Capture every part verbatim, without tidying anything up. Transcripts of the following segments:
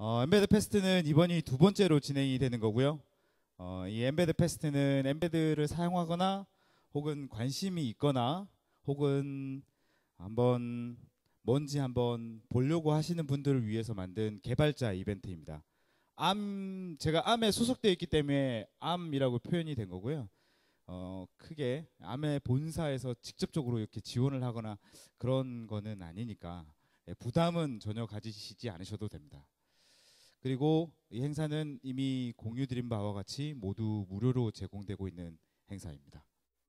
어, 엠베드 페스트는 이번이 두 번째로 진행이 되는 거고요. 어, 이 엠베드 페스트는 엠베드를 사용하거나 혹은 관심이 있거나 혹은 한번 뭔지 한번 보려고 하시는 분들을 위해서 만든 개발자 이벤트입니다. 암 제가 암에 소속되어 있기 때문에 암이라고 표현이 된 거고요. 어, 크게 암의 본사에서 직접적으로 이렇게 지원을 하거나 그런 거는 아니니까 예, 부담은 전혀 가지시지 않으셔도 됩니다. 그리고 이 행사는 이미 공유드린 바와 같이 모두 무료로 제공되고 있는 행사입니다.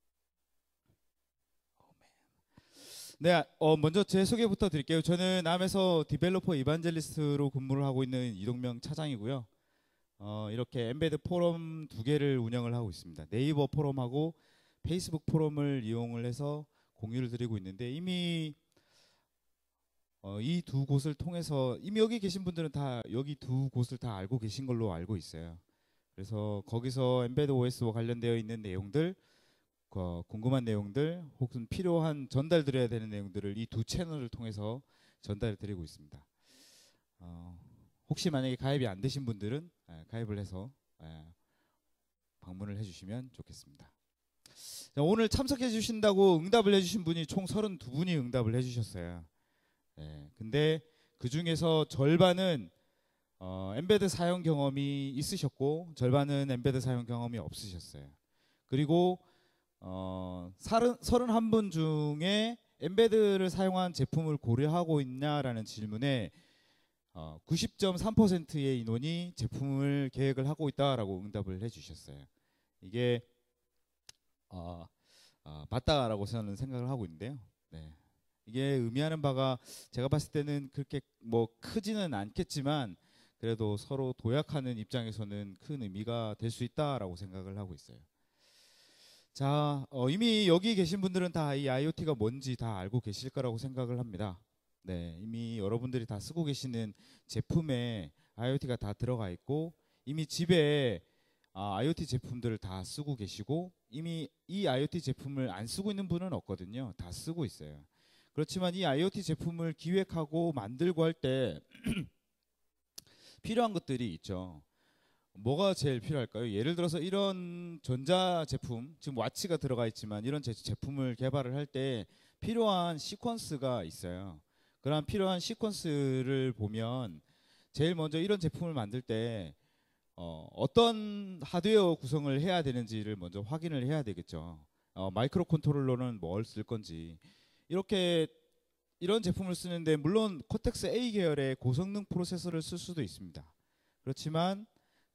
네, 어, 먼저 제 소개부터 드릴게요. 저는 암에서 디벨로퍼 이반젤리스트로 근무를 하고 있는 이동명 차장이고요. 어, 이렇게 엠베드 포럼 두 개를 운영을 하고 있습니다. 네이버 포럼하고 페이스북 포럼을 이용을 해서 공유를 드리고 있는데 이미 어, 이 두 곳을 통해서 이미 여기 계신 분들은 다 여기 두 곳을 다 알고 계신 걸로 알고 있어요. 그래서 거기서 엠베드 오에스와 관련되어 있는 내용들, 어, 궁금한 내용들, 혹은 필요한 전달드려야 되는 내용들을 이 두 채널을 통해서 전달을 드리고 있습니다. 어, 혹시 만약에 가입이 안 되신 분들은 에, 가입을 해서 에, 방문을 해주시면 좋겠습니다. 자, 오늘 참석해 주신다고 응답을 해주신 분이 총 서른두 분이 응답을 해주셨어요. 네, 근데 그 중에서 절반은 어, 엠베드 사용 경험이 있으셨고 절반은 엠베드 사용 경험이 없으셨어요. 그리고 어, 서른한 분 중에 엠베드를 사용한 제품을 고려하고 있냐라는 질문에 어, 구십 점 삼 퍼센트의 인원이 제품을 계획을 하고 있다라고 응답을 해주셨어요. 이게 어, 어, 맞다라고 저는 생각을 하고 있는데요. 네. 이게 의미하는 바가 제가 봤을 때는 그렇게 뭐 크지는 않겠지만 그래도 서로 도약하는 입장에서는 큰 의미가 될 수 있다라고 생각을 하고 있어요. 자, 어, 이미 여기 계신 분들은 다 이 아이오티가 뭔지 다 알고 계실 거라고 생각을 합니다. 네, 이미 여러분들이 다 쓰고 계시는 제품에 아이오티가 다 들어가 있고 이미 집에 아, 아이오티 제품들을 다 쓰고 계시고 이미 이 아이오티 제품을 안 쓰고 있는 분은 없거든요. 다 쓰고 있어요. 그렇지만 이 아이오티 제품을 기획하고 만들고 할 때 필요한 것들이 있죠. 뭐가 제일 필요할까요? 예를 들어서 이런 전자 제품, 지금 와치가 들어가 있지만 이런 제, 제품을 개발을 할 때 필요한 시퀀스가 있어요. 그런 필요한 시퀀스를 보면 제일 먼저 이런 제품을 만들 때 어, 어떤 하드웨어 구성을 해야 되는지를 먼저 확인을 해야 되겠죠. 어, 마이크로 컨트롤러는 뭘 쓸 건지. 이렇게 이런 제품을 쓰는데 물론 코텍스 A 계열의 고성능 프로세서를 쓸 수도 있습니다. 그렇지만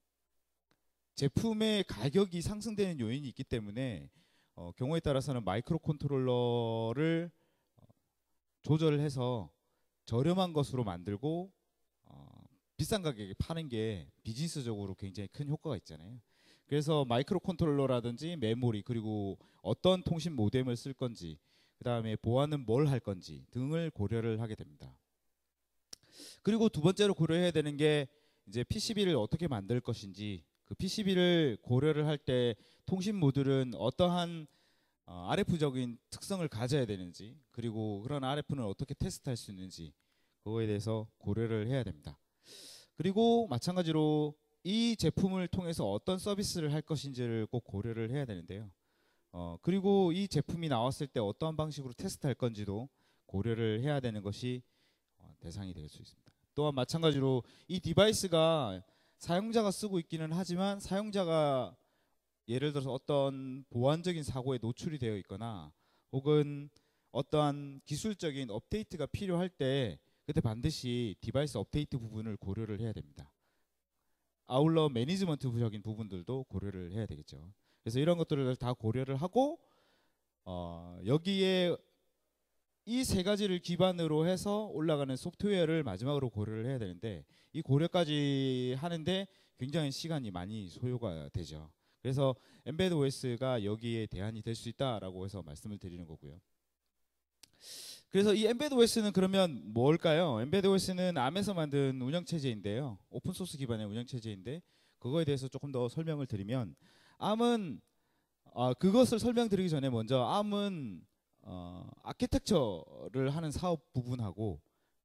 제품의 가격이 상승되는 요인이 있기 때문에 어, 경우에 따라서는 마이크로 컨트롤러를 어, 조절을 해서 저렴한 것으로 만들고 어, 비싼 가격에 파는 게 비즈니스적으로 굉장히 큰 효과가 있잖아요. 그래서 마이크로 컨트롤러라든지 메모리 그리고 어떤 통신 모뎀을 쓸 건지 그 다음에 보안은 뭘 할 건지 등을 고려를 하게 됩니다. 그리고 두 번째로 고려해야 되는 게 이제 피시비를 어떻게 만들 것인지 그 피시비를 고려를 할 때 통신 모듈은 어떠한 어, 알에프적인 특성을 가져야 되는지 그리고 그런 알에프는 어떻게 테스트할 수 있는지 그거에 대해서 고려를 해야 됩니다. 그리고 마찬가지로 이 제품을 통해서 어떤 서비스를 할 것인지를 꼭 고려를 해야 되는데요. 어, 그리고 이 제품이 나왔을 때 어떠한 방식으로 테스트할 건지도 고려를 해야 되는 것이 어, 대상이 될 수 있습니다. 또한 마찬가지로 이 디바이스가 사용자가 쓰고 있기는 하지만 사용자가 예를 들어서 어떤 보안적인 사고에 노출이 되어 있거나 혹은 어떠한 기술적인 업데이트가 필요할 때 그때 반드시 디바이스 업데이트 부분을 고려를 해야 됩니다. 아울러 매니지먼트적인 부분들도 고려를 해야 되겠죠. 그래서 이런 것들을 다 고려를 하고 어, 여기에 이 세 가지를 기반으로 해서 올라가는 소프트웨어를 마지막으로 고려를 해야 되는데 이 고려까지 하는데 굉장히 시간이 많이 소요가 되죠. 그래서 엠베드 오에스가 여기에 대안이 될 수 있다라고 해서 말씀을 드리는 거고요. 그래서 이 엠베드 오에스는 그러면 뭘까요? 엠베드 오에스는 암에서 만든 운영체제인데요. 오픈소스 기반의 운영체제인데 그거에 대해서 조금 더 설명을 드리면 암은 아, 그것을 설명드리기 전에 먼저 암은 어, 아키텍처를 하는 사업 부분하고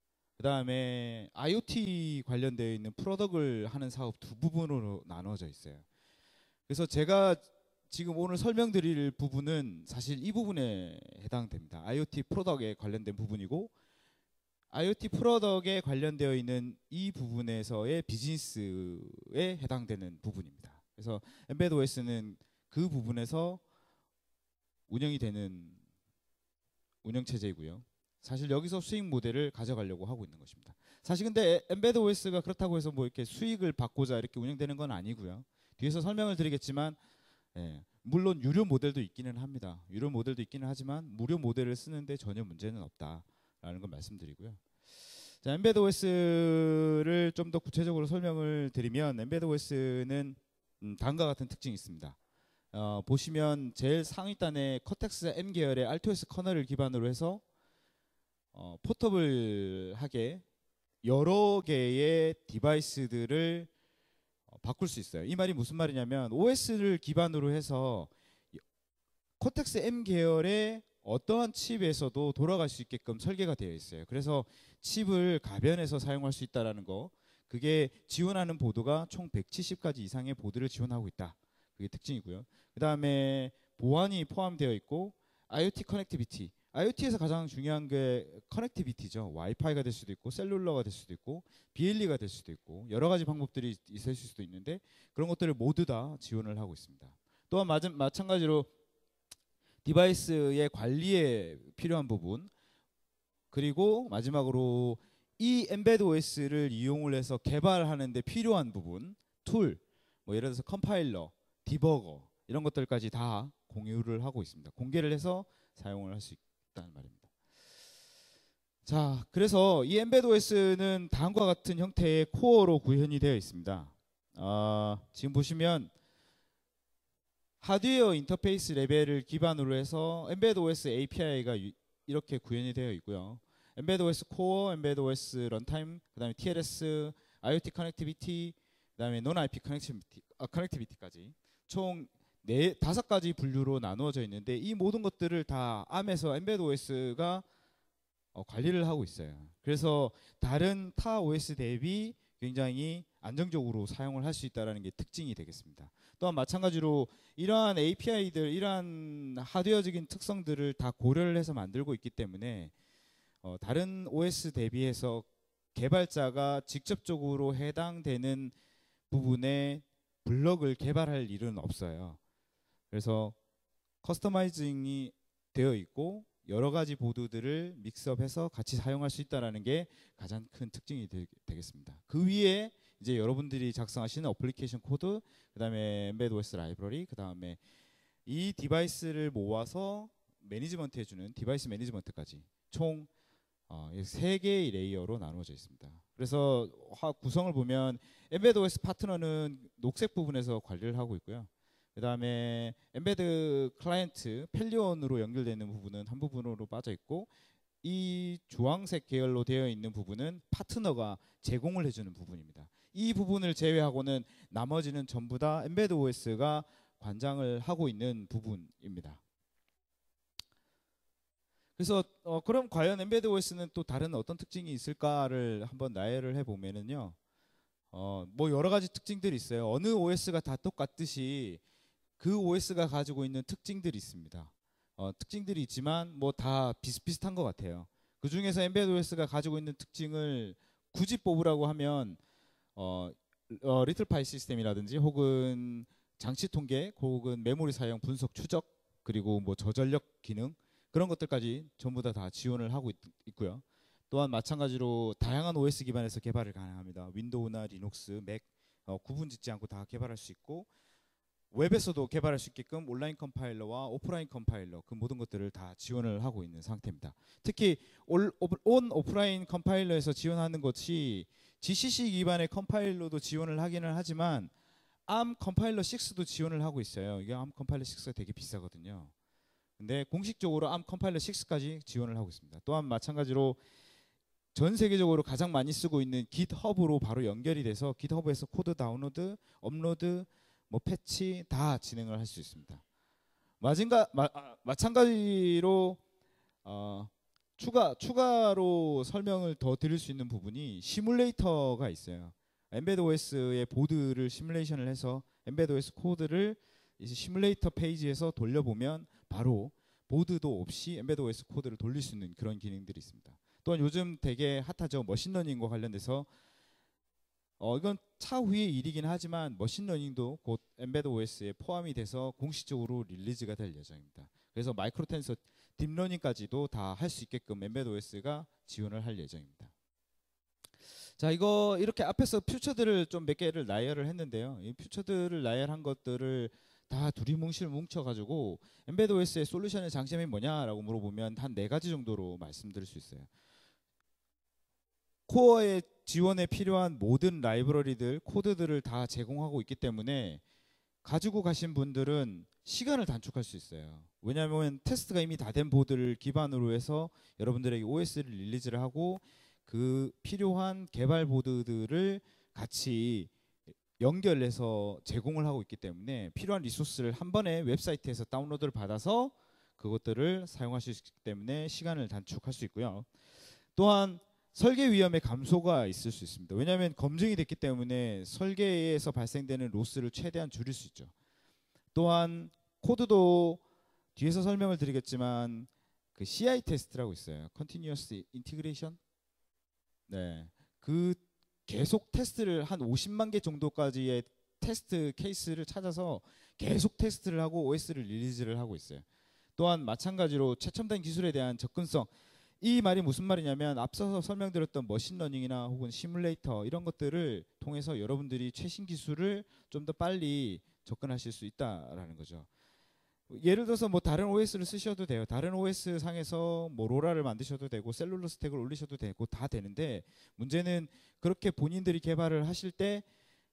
그 다음에 아이오티 관련되어 있는 프로덕트를 하는 사업 두 부분으로 나눠져 있어요. 그래서 제가 지금 오늘 설명드릴 부분은 사실 이 부분에 해당됩니다. 아이오티 프로덕트에 관련된 부분이고, 아이오티 프로덕트에 관련되어 있는 이 부분에서의 비즈니스에 해당되는 부분입니다. 그래서 엠베드 오에스는 그 부분에서 운영이 되는 운영체제이고요. 사실 여기서 수익 모델을 가져가려고 하고 있는 것입니다. 사실 근데 엠베드 오에스가 그렇다고 해서 뭐 이렇게 수익을 받고자 이렇게 운영되는 건 아니고요. 뒤에서 설명을 드리겠지만, 예, 물론 유료 모델도 있기는 합니다. 유료 모델도 있기는 하지만 무료 모델을 쓰는데 전혀 문제는 없다라는 걸 말씀드리고요. 자, 엠베드 오에스를 좀 더 구체적으로 설명을 드리면, 엠베드 오에스는 음, 다음과 같은 특징이 있습니다. 어, 보시면 제일 상위단에 커텍스 M 계열의 알토에스 커널을 기반으로 해서 어, 포터블하게 여러 개의 디바이스들을 어, 바꿀 수 있어요. 이 말이 무슨 말이냐면, 오에스를 기반으로 해서 코텍스 M 계열의 어떠한 칩에서도 돌아갈 수 있게끔 설계가 되어 있어요. 그래서 칩을 가변해서 사용할 수 있다는 거, 그게 지원하는 보드가 총 백칠십 가지 이상의 보드를 지원하고 있다. 그게 특징이고요. 그 다음에 보안이 포함되어 있고, 아이오티 커넥티비티, 아이오티에서 가장 중요한 게 커넥티비티죠. 와이파이가 될 수도 있고, 셀룰러가 될 수도 있고, 비엘이가 될 수도 있고, 여러 가지 방법들이 있을 수도 있는데, 그런 것들을 모두 다 지원을 하고 있습니다. 또한 마찬가지로 디바이스의 관리에 필요한 부분, 그리고 마지막으로 이 엠베드 오에스를 이용을 해서 개발하는 데 필요한 부분, 툴, 뭐 예를 들어서 컴파일러, 디버거, 이런 것들까지 다 공유를 하고 있습니다. 공개를 해서 사용을 할 수 있다는 말입니다. 자, 그래서 이 엠베드 오에스는 다음과 같은 형태의 코어로 구현이 되어 있습니다. 어, 지금 보시면 하드웨어 인터페이스 레벨을 기반으로 해서 엠베드 오에스 에이피아이가 이렇게 구현이 되어 있고요. 엠베드 오에스 코어, 엠베드 오에스 런타임, 그다음에 티엘에스, 아이오티 커넥티비티, 그다음에 논 아이피 커넥티비티, 아, 커넥티비티까지 총 네 다섯 가지 분류로 나누어져 있는데, 이 모든 것들을 다 암에서 엠베드 오에스가 어, 관리를 하고 있어요. 그래서 다른 타 오에스 대비 굉장히 안정적으로 사용을 할 수 있다는 게 특징이 되겠습니다. 또한 마찬가지로 이러한 에이피아이들, 이러한 하드웨어적인 특성들을 다 고려를 해서 만들고 있기 때문에 어, 다른 오에스 대비해서 개발자가 직접적으로 해당되는 부분에 블럭을 개발할 일은 없어요. 그래서 커스터마이징이 되어 있고 여러 가지 보드들을 믹스업해서 같이 사용할 수 있다는 게 가장 큰 특징이 되, 되겠습니다. 그 위에 이제 여러분들이 작성하시는 어플리케이션 코드, 그 다음에 엠베드 오에스 라이브러리, 그 다음에 이 디바이스를 모아서 매니지먼트 해주는 디바이스 매니지먼트까지 총 어, 세 개의 레이어로 나누어져 있습니다. 그래서 구성을 보면 엠베드 오에스 파트너는 녹색 부분에서 관리를 하고 있고요. 그 다음에 엠베드 클라이언트 펠리온으로 연결되는 부분은 한 부분으로 빠져 있고, 이 주황색 계열로 되어 있는 부분은 파트너가 제공을 해주는 부분입니다. 이 부분을 제외하고는 나머지는 전부 다 엠베드 오에스가 관장을 하고 있는 부분입니다. 그래서 어, 그럼 과연 엠베드 오에스는 또 다른 어떤 특징이 있을까를 한번 나열을 해보면은요, 어, 뭐 여러 가지 특징들이 있어요. 어느 오에스가 다 똑같듯이 그 오에스가 가지고 있는 특징들이 있습니다. 어, 특징들이 있지만 뭐 다 비슷비슷한 것 같아요. 그 중에서 엠베드 오에스가 가지고 있는 특징을 굳이 뽑으라고 하면 어, 어, 리틀 파이 시스템이라든지 혹은 장치 통계, 혹은 메모리 사용 분석 추적, 그리고 뭐 저전력 기능, 그런 것들까지 전부 다, 다 지원을 하고 있, 있고요. 또한 마찬가지로 다양한 오에스 기반에서 개발을 가능합니다. 윈도우나 리눅스, 맥 어, 구분짓지 않고 다 개발할 수 있고, 웹에서도 개발할 수 있게끔 온라인 컴파일러와 오프라인 컴파일러, 그 모든 것들을 다 지원을 하고 있는 상태입니다. 특히 올, 온 오프라인 컴파일러에서 지원하는 것이 지씨씨 기반의 컴파일러도 지원을 하기는 하지만 암 컴파일러 식스도 지원을 하고 있어요. 이게 암 컴파일러 식스가 되게 비싸거든요. 근데 공식적으로 암 컴파일러 식스까지 지원을 하고 있습니다. 또한 마찬가지로 전 세계적으로 가장 많이 쓰고 있는 깃허브로 바로 연결이 돼서 깃허브에서 코드 다운로드, 업로드, 뭐 패치 다 진행을 할 수 있습니다. 마진가, 마, 아, 마찬가지로 어, 추가 추가로 설명을 더 드릴 수 있는 부분이 시뮬레이터가 있어요. 엠베드 오에스의 보드를 시뮬레이션을 해서 엠베드 오에스 코드를 이제 시뮬레이터 페이지에서 돌려보면 바로 보드도 없이 엠베드 오에스 코드를 돌릴 수 있는 그런 기능들이 있습니다. 또한 요즘 되게 핫하죠. 머신러닝과 관련돼서 어 이건 차후의 일이긴 하지만 머신러닝도 곧 엠베드 오에스에 포함이 돼서 공식적으로 릴리즈가 될 예정입니다. 그래서 마이크로 텐서 딥러닝까지도 다 할 수 있게끔 엠베드 오에스가 지원을 할 예정입니다. 자, 이거 이렇게 앞에서 퓨처들을 좀 몇 개를 나열을 했는데요. 이 퓨처들을 나열한 것들을 다 두리뭉실 뭉쳐가지고 엠베드 오에스의 솔루션의 장점이 뭐냐라고 물어보면 한 네 가지 정도로 말씀드릴 수 있어요. 코어의 지원에 필요한 모든 라이브러리들, 코드들을 다 제공하고 있기 때문에 가지고 가신 분들은 시간을 단축할 수 있어요. 왜냐하면 테스트가 이미 다 된 보드를 기반으로 해서 여러분들에게 오에스를 릴리즈를 하고 그 필요한 개발 보드들을 같이 연결해서 제공을 하고 있기 때문에 필요한 리소스를 한 번에 웹사이트에서 다운로드를 받아서 그것들을 사용할 수 있기 때문에 시간을 단축할 수 있고요. 또한 설계 위험의 감소가 있을 수 있습니다. 왜냐하면 검증이 됐기 때문에 설계에서 발생되는 로스를 최대한 줄일 수 있죠. 또한 코드도 뒤에서 설명을 드리겠지만 그 씨아이 테스트라고 있어요. Continuous Integration. 네, 그 계속 테스트를 한 오십만 개 정도까지의 테스트 케이스를 찾아서 계속 테스트를 하고 오에스를 릴리즈를 하고 있어요. 또한 마찬가지로 최첨단 기술에 대한 접근성. 이 말이 무슨 말이냐면 앞서서 설명드렸던 머신러닝이나 혹은 시뮬레이터 이런 것들을 통해서 여러분들이 최신 기술을 좀 더 빨리 접근하실 수 있다라는 거죠. 예를 들어서 뭐 다른 오에스를 쓰셔도 돼요. 다른 오에스 상에서 뭐 로라를 만드셔도 되고 셀룰러 스택을 올리셔도 되고 다 되는데 문제는 그렇게 본인들이 개발을 하실 때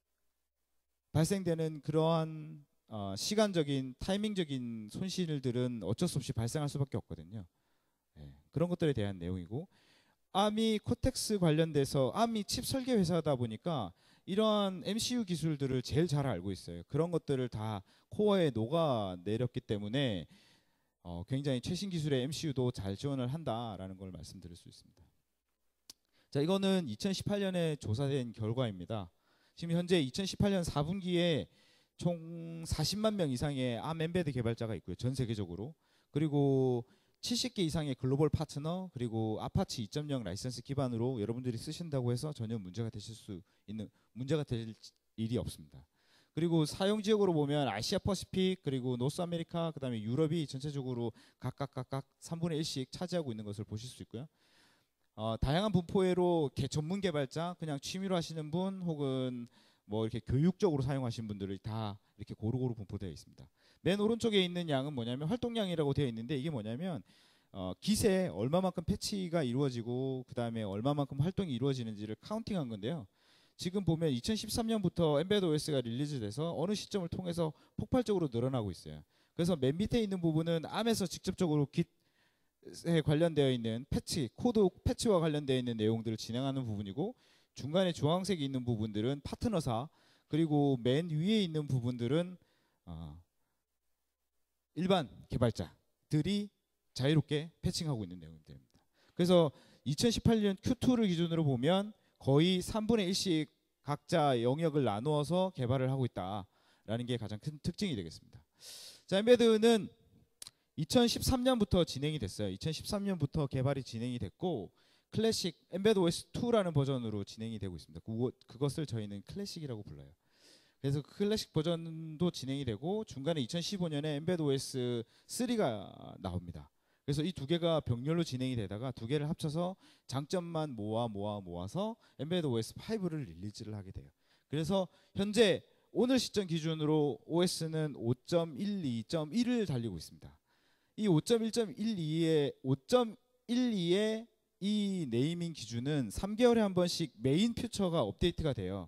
발생되는 그러한 어 시간적인 타이밍적인 손실들은 어쩔 수 없이 발생할 수밖에 없거든요. 네, 그런 것들에 대한 내용이고 아미 코텍스 관련돼서 아미 칩 설계 회사다 보니까 이러한 엠씨유 기술들을 제일 잘 알고 있어요. 그런 것들을 다 코어에 녹아 내렸기 때문에 어, 굉장히 최신 기술의 엠씨유도 잘 지원을 한다라는 걸 말씀드릴 수 있습니다. 자, 이거는 이천십팔 년에 조사된 결과입니다. 지금 현재 이천십팔 년 사 분기에 총 사십만 명 이상의 암 엠베드 개발자가 있고요. 전 세계적으로. 그리고 칠십 개 이상의 글로벌 파트너 그리고 아파치 이 점 영 라이선스 기반으로 여러분들이 쓰신다고 해서 전혀 문제가 되실 수 있는 문제가 될 일이 없습니다. 그리고 사용 지역으로 보면 아시아 퍼시픽 그리고 노스 아메리카 그다음에 유럽이 전체적으로 각각 각각 삼분의 일씩 차지하고 있는 것을 보실 수 있고요. 어, 다양한 분포회로 개, 전문 개발자 그냥 취미로 하시는 분 혹은 뭐 이렇게 교육적으로 사용하시는 분들이 다 이렇게 고루고루 분포되어 있습니다. 맨 오른쪽에 있는 양은 뭐냐면 활동량이라고 되어 있는데 이게 뭐냐면 어, 기세 얼마만큼 패치가 이루어지고 그 다음에 얼마만큼 활동이 이루어지는지를 카운팅한 건데요. 지금 보면 이천십삼 년부터 엠베드 오에스가 릴리즈돼서 어느 시점을 통해서 폭발적으로 늘어나고 있어요. 그래서 맨 밑에 있는 부분은 암에서 직접적으로 깃에 관련되어 있는 패치, 코드 패치와 관련되어 있는 내용들을 진행하는 부분이고 중간에 주황색이 있는 부분들은 파트너사 그리고 맨 위에 있는 부분들은 어, 일반 개발자들이 자유롭게 패칭하고 있는 내용들입니다. 그래서 이천십팔 년 큐 투를 기준으로 보면 거의 삼분의 일씩 각자 영역을 나누어서 개발을 하고 있다라는 게 가장 큰 특징이 되겠습니다. 자, 엠베드는 이천십삼 년부터 진행이 됐어요. 이천십삼 년부터 개발이 진행이 됐고 클래식 엠베드 오에스 투라는 버전으로 진행이 되고 있습니다. 그것을 저희는 클래식이라고 불러요. 그래서 클래식 버전도 진행이 되고 중간에 이천십오 년에 엠베드 오에스 쓰리가 나옵니다. 그래서 이 두 개가 병렬로 진행이 되다가 두 개를 합쳐서 장점만 모아 모아 모아서 엠베드 오에스 파이브를 릴리즈를 하게 돼요. 그래서 현재 오늘 시점 기준으로 오에스는 오 점 일이 점 일을 달리고 있습니다. 이 오 점 일 점 일이의 오 점 일이의 이 네이밍 기준은 삼 개월에 한 번씩 메인 퓨처가 업데이트가 돼요.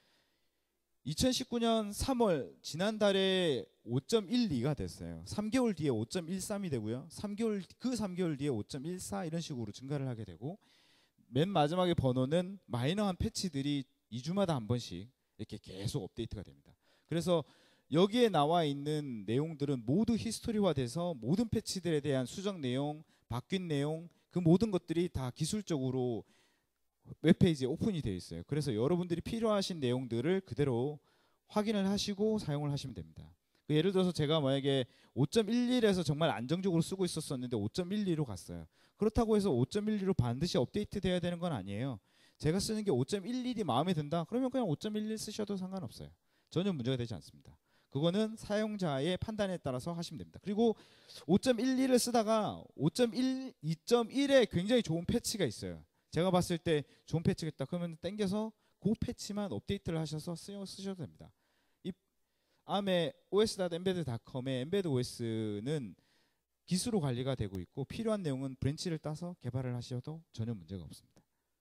이천십구 년 삼월 지난달에 오 점 일이가 됐어요. 삼 개월 뒤에 오 점 일삼이 되고요. 삼 개월 그 삼 개월 뒤에 오 점 일사 이런 식으로 증가를 하게 되고 맨 마지막에 번호는 마이너한 패치들이 이 주마다 한 번씩 이렇게 계속 업데이트가 됩니다. 그래서 여기에 나와 있는 내용들은 모두 히스토리화돼서 모든 패치들에 대한 수정 내용, 바뀐 내용, 그 모든 것들이 다 기술적으로 웹페이지에 오픈이 되어 있어요. 그래서 여러분들이 필요하신 내용들을 그대로 확인을 하시고 사용을 하시면 됩니다. 예를 들어서 제가 만약에 오 점 일일에서 정말 안정적으로 쓰고 있었었는데 오 점 일이로 갔어요. 그렇다고 해서 오 점 일이로 반드시 업데이트 돼야 되는 건 아니에요. 제가 쓰는 게 오 점 일일이 마음에 든다. 그러면 그냥 오 점 일일 쓰셔도 상관없어요. 전혀 문제가 되지 않습니다. 그거는 사용자의 판단에 따라서 하시면 됩니다. 그리고 오 점 일일을 쓰다가 오 점 일, 이 점 일에 굉장히 좋은 패치가 있어요. 제가 봤을 때 좋은 패치가 있다. 그러면 땡겨서 그 패치만 업데이트를 하셔서 쓰, 쓰셔도 됩니다. 이 암의 오에스 닷 엠베드 닷 컴의 엠베드 오에스는 기수로 관리가 되고 있고 필요한 내용은 브랜치를 따서 개발을 하셔도 전혀 문제가 없습니다.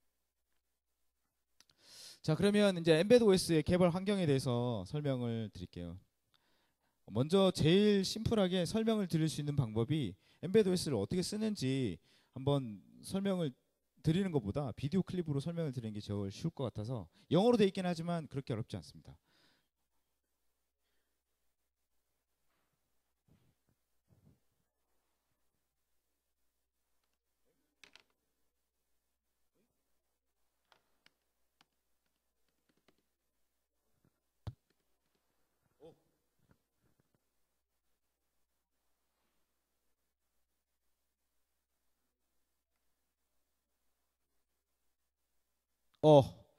자, 그러면 이제 엠베드 오에스의 개발 환경에 대해서 설명을 드릴게요. 먼저 제일 심플하게 설명을 드릴 수 있는 방법이 엠베드 오에스를 어떻게 쓰는지 한번 설명을 드리는 것보다 비디오 클립으로 설명을 드리는 게 제일 쉬울 것 같아서 영어로 되어 있긴 하지만 그렇게 어렵지 않습니다. 어,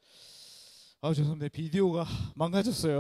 아 죄송합니다. 비디오가 망가졌어요.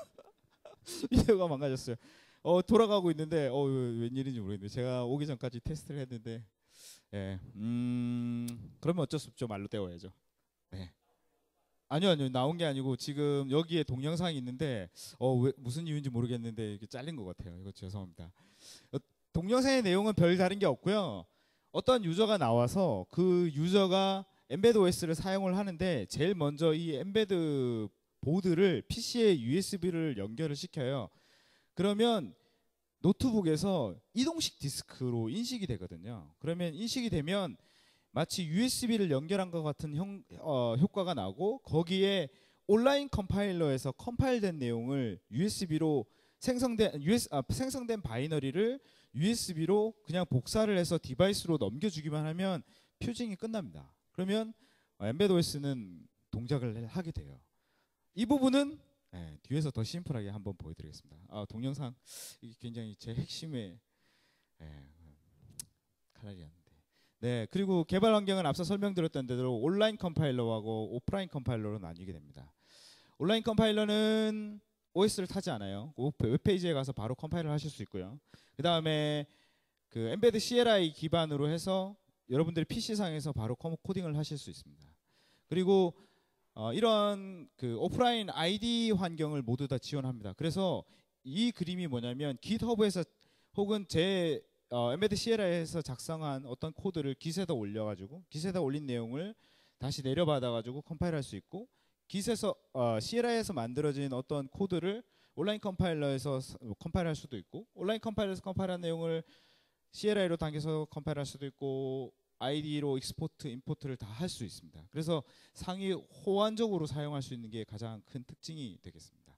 비디오가 망가졌어요. 어 돌아가고 있는데 어 웬일인지 모르겠는데 제가 오기 전까지 테스트를 했는데 예, 음 그러면 어쩔 수 없죠. 말로 때워야죠. 네. 아니요, 아니요, 나온 게 아니고 지금 여기에 동영상이 있는데 어 왜, 무슨 이유인지 모르겠는데 이게 잘린 것 같아요. 이거 죄송합니다. 어, 동영상의 내용은 별 다른 게 없고요. 어떤 유저가 나와서 그 유저가 엠베드 오에스를 사용을 하는데 제일 먼저 이 엠베드 보드를 피시에 유에스비를 연결을 시켜요. 그러면 노트북에서 이동식 디스크로 인식이 되거든요. 그러면 인식이 되면 마치 유에스비를 연결한 것 같은 형, 어, 효과가 나고 거기에 온라인 컴파일러에서 컴파일된 내용을 유에스비로 생성된 유에스, 아, 생성된 바이너리를 유에스비로 그냥 복사를 해서 디바이스로 넘겨주기만 하면 퓨징이 끝납니다. 그러면 엠베드 오에스는 동작을 하게 돼요. 이 부분은 네, 뒤에서 더 심플하게 한번 보여드리겠습니다. 아, 동영상 이게 굉장히 제 핵심의 네, 칼날이었는데. 네, 그리고 개발 환경은 앞서 설명드렸던 대로 온라인 컴파일러하고 오프라인 컴파일러로 나뉘게 됩니다. 온라인 컴파일러는 오에스를 타지 않아요. 웹페이지에 가서 바로 컴파일을 하실 수 있고요. 그 다음에 그 엠베드 씨엘아이 기반으로 해서 여러분들이 피시상에서 바로 코딩을 하실 수 있습니다. 그리고 어, 이런 그 오프라인 아이디 환경을 모두 다 지원합니다. 그래서 이 그림이 뭐냐면 깃허브에서 혹은 제 어, 엠베드 씨엘아이에서 작성한 어떤 코드를 깃에다 올려가지고 깃에다 올린 내용을 다시 내려받아가지고 컴파일할 수 있고 깃에서 어, 씨엘아이에서 만들어진 어떤 코드를 온라인 컴파일러에서 컴파일할 수도 있고 온라인 컴파일러에서 컴파일한 내용을 씨엘아이로 당겨서 컴파일할 수도 있고 아이디로 익스포트, 임포트를 다 할 수 있습니다. 그래서 상위 호환적으로 사용할 수 있는 게 가장 큰 특징이 되겠습니다.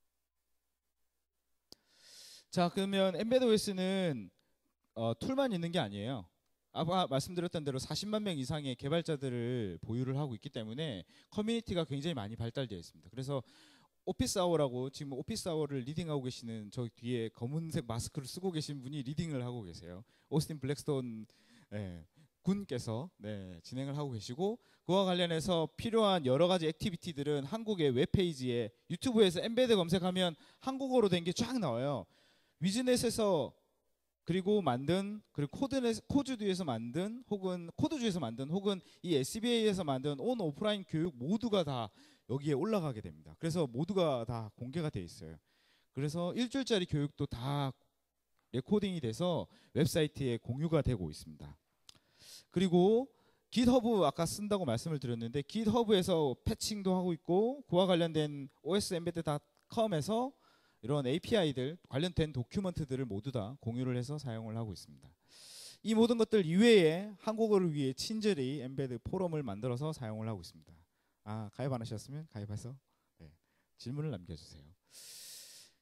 자, 그러면 엠베드 오에스는 어, 툴만 있는 게 아니에요. 아까 말씀드렸던 대로 사십만 명 이상의 개발자들을 보유를 하고 있기 때문에 커뮤니티가 굉장히 많이 발달되어 있습니다. 그래서 오피스 아워라고 지금 오피스 아워를 리딩하고 계시는 저 뒤에 검은색 마스크를 쓰고 계신 분이 리딩을 하고 계세요. 오스틴 블랙스톤 네, 군께서 네, 진행을 하고 계시고 그와 관련해서 필요한 여러 가지 액티비티들은 한국의 웹페이지에 유튜브에서 엠베드 검색하면 한국어로 된 게 쫙 나와요. 위즈넷에서 그리고 만든 그리고 코드넷, 코즈듀에서 만든 혹은 코드주에서 만든 혹은 이 에스비에이에서 만든 온 오프라인 교육 모두가 다 여기에 올라가게 됩니다. 그래서 모두가 다 공개가 돼 있어요. 그래서 일주일짜리 교육도 다 레코딩이 돼서 웹사이트에 공유가 되고 있습니다. 그리고 깃허브 아까 쓴다고 말씀을 드렸는데 깃허브에서 패칭도 하고 있고 그와 관련된 오에스 엠베드 닷 컴에서 이런 에이피아이들 관련된 도큐먼트들을 모두 다 공유를 해서 사용을 하고 있습니다. 이 모든 것들 이외에 한국어를 위해 친절히 엠베드 포럼을 만들어서 사용을 하고 있습니다. 아, 가입 안 하셨으면 가입해서 네, 질문을 남겨주세요.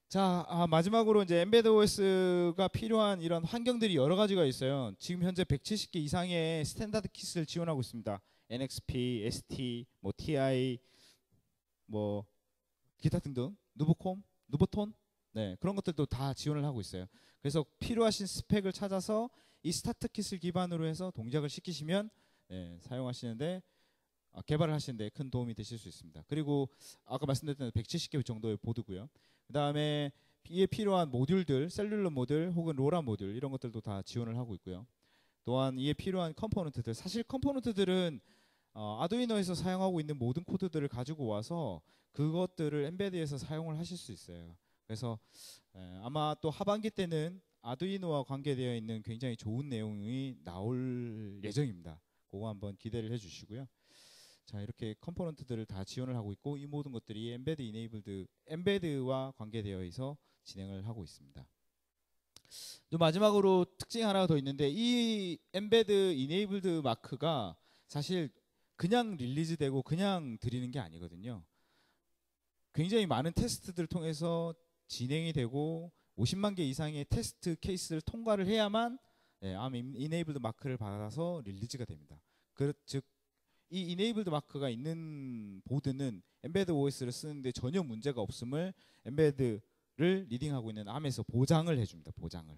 자, 아, 마지막으로 이제 엠베드 오에스가 필요한 이런 환경들이 여러 가지가 있어요. 지금 현재 백칠십 개 이상의 스탠다드 킷을 지원하고 있습니다. 엔엑스피, 에스티, 뭐 티아이, 뭐 기타 등등, 누보콤, 누보톤, 네, 그런 것들도 다 지원을 하고 있어요. 그래서 필요하신 스펙을 찾아서 이 스타트 킷을 기반으로 해서 동작을 시키시면 네, 사용하시는데 아, 개발을 하시는데 큰 도움이 되실 수 있습니다. 그리고 아까 말씀드렸던 백칠십 개 정도의 보드고요. 그 다음에 이에 필요한 모듈들, 셀룰러 모듈 혹은 로라 모듈 이런 것들도 다 지원을 하고 있고요. 또한 이에 필요한 컴포넌트들, 사실 컴포넌트들은 어, 아두이노에서 사용하고 있는 모든 코드들을 가지고 와서 그것들을 엠베드에서 사용을 하실 수 있어요. 그래서 에, 아마 또 하반기 때는 아두이노와 관계되어 있는 굉장히 좋은 내용이 나올 예정입니다. 그거 한번 기대를 해주시고요. 자, 이렇게 컴포넌트들을 다 지원을 하고 있고 이 모든 것들이 엠베드 이네이블드 엠베드와 관계되어 있어 진행을 하고 있습니다. 또 마지막으로 특징 하나가 더 있는데 이 엠베드 이네이블드 마크가 사실 그냥 릴리즈되고 그냥 드리는 게 아니거든요. 굉장히 많은 테스트들을 통해서 진행이 되고 오십만 개 이상의 테스트 케이스를 통과를 해야만 네, 암 이네이블드 마크를 받아서 릴리즈가 됩니다. 그, 즉 이 이네이블드 마크가 있는 보드는 엠베드 오에스를 쓰는데 전혀 문제가 없음을 엠베드를 리딩하고 있는 암에서 보장을 해줍니다. 보장을.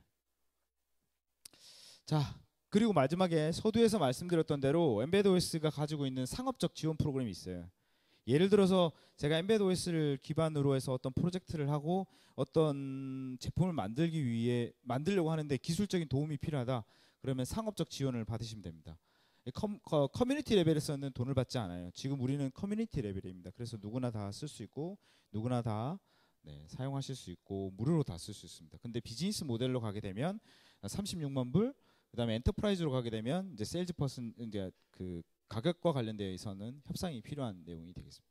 자, 그리고 마지막에 서두에서 말씀드렸던 대로 엠베드 오에스가 가지고 있는 상업적 지원 프로그램이 있어요. 예를 들어서 제가 엠베드 오에스를 기반으로 해서 어떤 프로젝트를 하고 어떤 제품을 만들기 위해 만들려고 하는데 기술적인 도움이 필요하다. 그러면 상업적 지원을 받으시면 됩니다. 컴, 어, 커뮤니티 레벨에서는 돈을 받지 않아요. 지금 우리는 커뮤니티 레벨입니다. 그래서 누구나 다 쓸 수 있고 누구나 다 네, 사용하실 수 있고 무료로 다 쓸 수 있습니다. 근데 비즈니스 모델로 가게 되면 삼십육만 불, 그다음에 엔터프라이즈로 가게 되면 이제 세일즈 퍼슨 이제 그 가격과 관련되어서는 협상이 필요한 내용이 되겠습니다.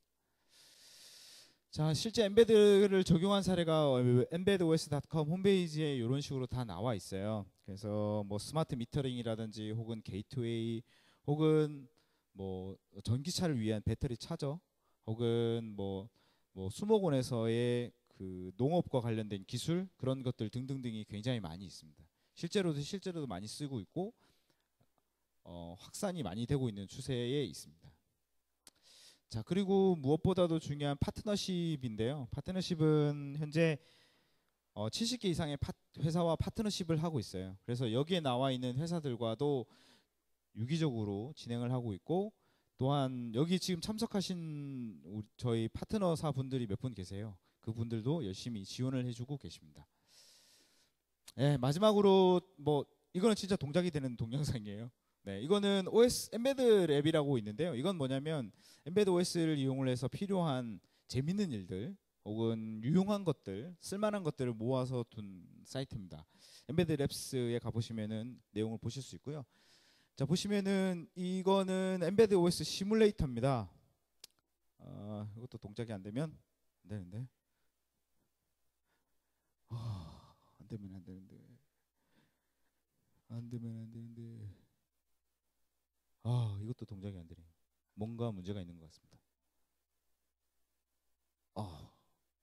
자, 실제 엠베드를 적용한 사례가 엠베드오에스 닷컴 홈페이지에 이런 식으로 다 나와 있어요. 그래서 뭐 스마트 미터링이라든지 혹은 게이트웨이 혹은 뭐 전기차를 위한 배터리 차저 혹은 뭐, 뭐 수목원에서의 그 농업과 관련된 기술 그런 것들 등등등이 굉장히 많이 있습니다. 실제로도 실제로도 많이 쓰고 있고 어, 확산이 많이 되고 있는 추세에 있습니다. 자, 그리고 무엇보다도 중요한 파트너십인데요. 파트너십은 현재 어, 칠십 개 이상의 파, 회사와 파트너십을 하고 있어요. 그래서 여기에 나와 있는 회사들과도 유기적으로 진행을 하고 있고 또한 여기 지금 참석하신 우리, 저희 파트너사 분들이 몇 분 계세요. 그분들도 열심히 지원을 해주고 계십니다. 네, 마지막으로 뭐 이거는 진짜 동작이 되는 동영상이에요. 네, 이거는 오에스 엠베드 랩이라고 있는데요. 이건 뭐냐면 엠베드 오에스를 이용을 해서 필요한 재밌는 일들 혹은 유용한 것들, 쓸만한 것들을 모아서 둔 사이트입니다. 엠베드 랩스에 가보시면은 내용을 보실 수 있고요. 자, 보시면은 이거는 엠베드 오에스 시뮬레이터입니다. 어, 이것도 동작이 안 되면 안 되는데. 아, 안 되면 안 되는데. 안 되면 안 되는데. 아, 이것도 동작이 안 되네. 뭔가 문제가 있는 것 같습니다. 아,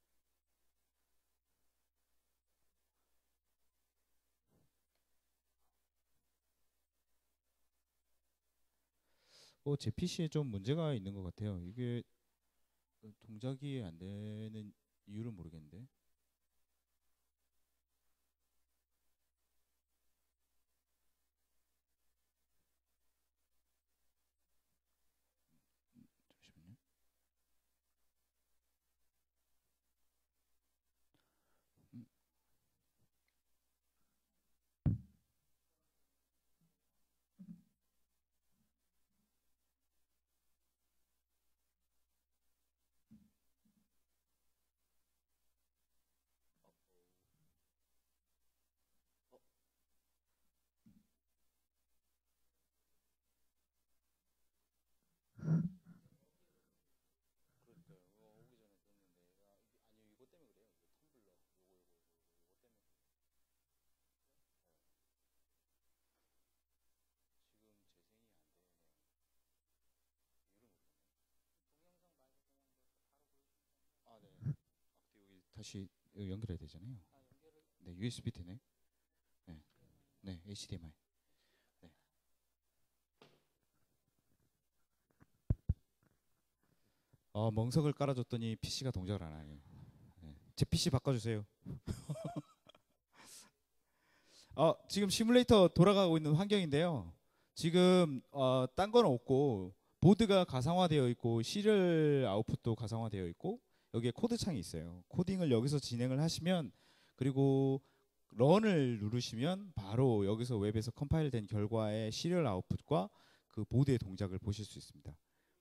어, 제 피시에 좀 문제가 있는 것 같아요. 이게 동작이 안 되는 이유를 모르겠는데. 잠시만요. 음, 그러니까요. 이거 오기 전에 떴는데. 아, 이게 아니요. 이거 때문에 그래요. 이거 텀블러. 요거 요거 요거 요거 때문에. 지금 재생이 안 되네요. 이유를 모르겠네. 동영상 마이크 그냥 그 바로 보여주시면 아, 네. 아, 여기 다시 이거 연결해야 되잖아요. 네, 유에스비 되네. 네, 네, 에이치디엠아이. 네. 어, 멍석을 깔아줬더니 피씨가 동작을 안 하네요. 네. 제 피씨 바꿔주세요. 어, 지금 시뮬레이터 돌아가고 있는 환경인데요. 지금 어, 딴 건 없고 보드가 가상화되어 있고 시리얼 아웃풋도 가상화되어 있고 여기에 코드 창이 있어요. 코딩을 여기서 진행을 하시면 그리고 런을 누르시면 바로 여기서 웹에서 컴파일된 결과의 시리얼 아웃풋과 그 보드의 동작을 보실 수 있습니다.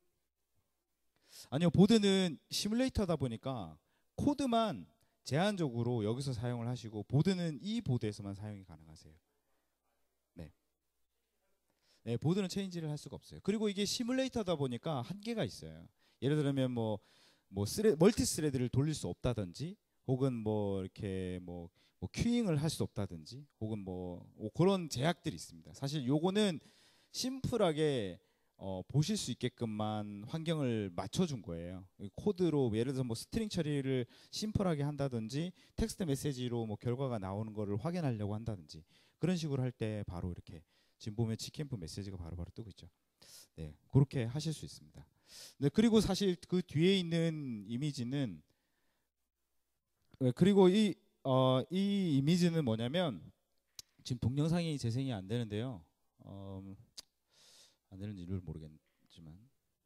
아니요, 보드는 시뮬레이터다 보니까 코드만 제한적으로 여기서 사용을 하시고 보드는 이 보드에서만 사용이 가능하세요. 네. 네, 보드는 체인지를 할 수가 없어요. 그리고 이게 시뮬레이터다 보니까 한계가 있어요. 예를 들면 뭐, 뭐 스레, 멀티 스레드를 돌릴 수 없다든지, 혹은 뭐 이렇게 뭐, 뭐 큐잉을 할 수 없다든지, 혹은 뭐, 뭐 그런 제약들이 있습니다. 사실 요거는 심플하게 어, 보실 수 있게끔만 환경을 맞춰준 거예요. 코드로 예를 들어서 뭐 스트링 처리를 심플하게 한다든지, 텍스트 메시지로 뭐 결과가 나오는 거를 확인하려고 한다든지, 그런 식으로 할 때 바로 이렇게 지금 보면 지캠프 메시지가 바로바로 뜨고 있죠. 네, 그렇게 하실 수 있습니다. 네, 그리고 사실 그 뒤에 있는 이미지는 네, 그리고 이, 어, 이 이미지는 뭐냐면 지금 동영상이 재생이 안 되는데요. 어, 안 되는 이유를 모르겠지만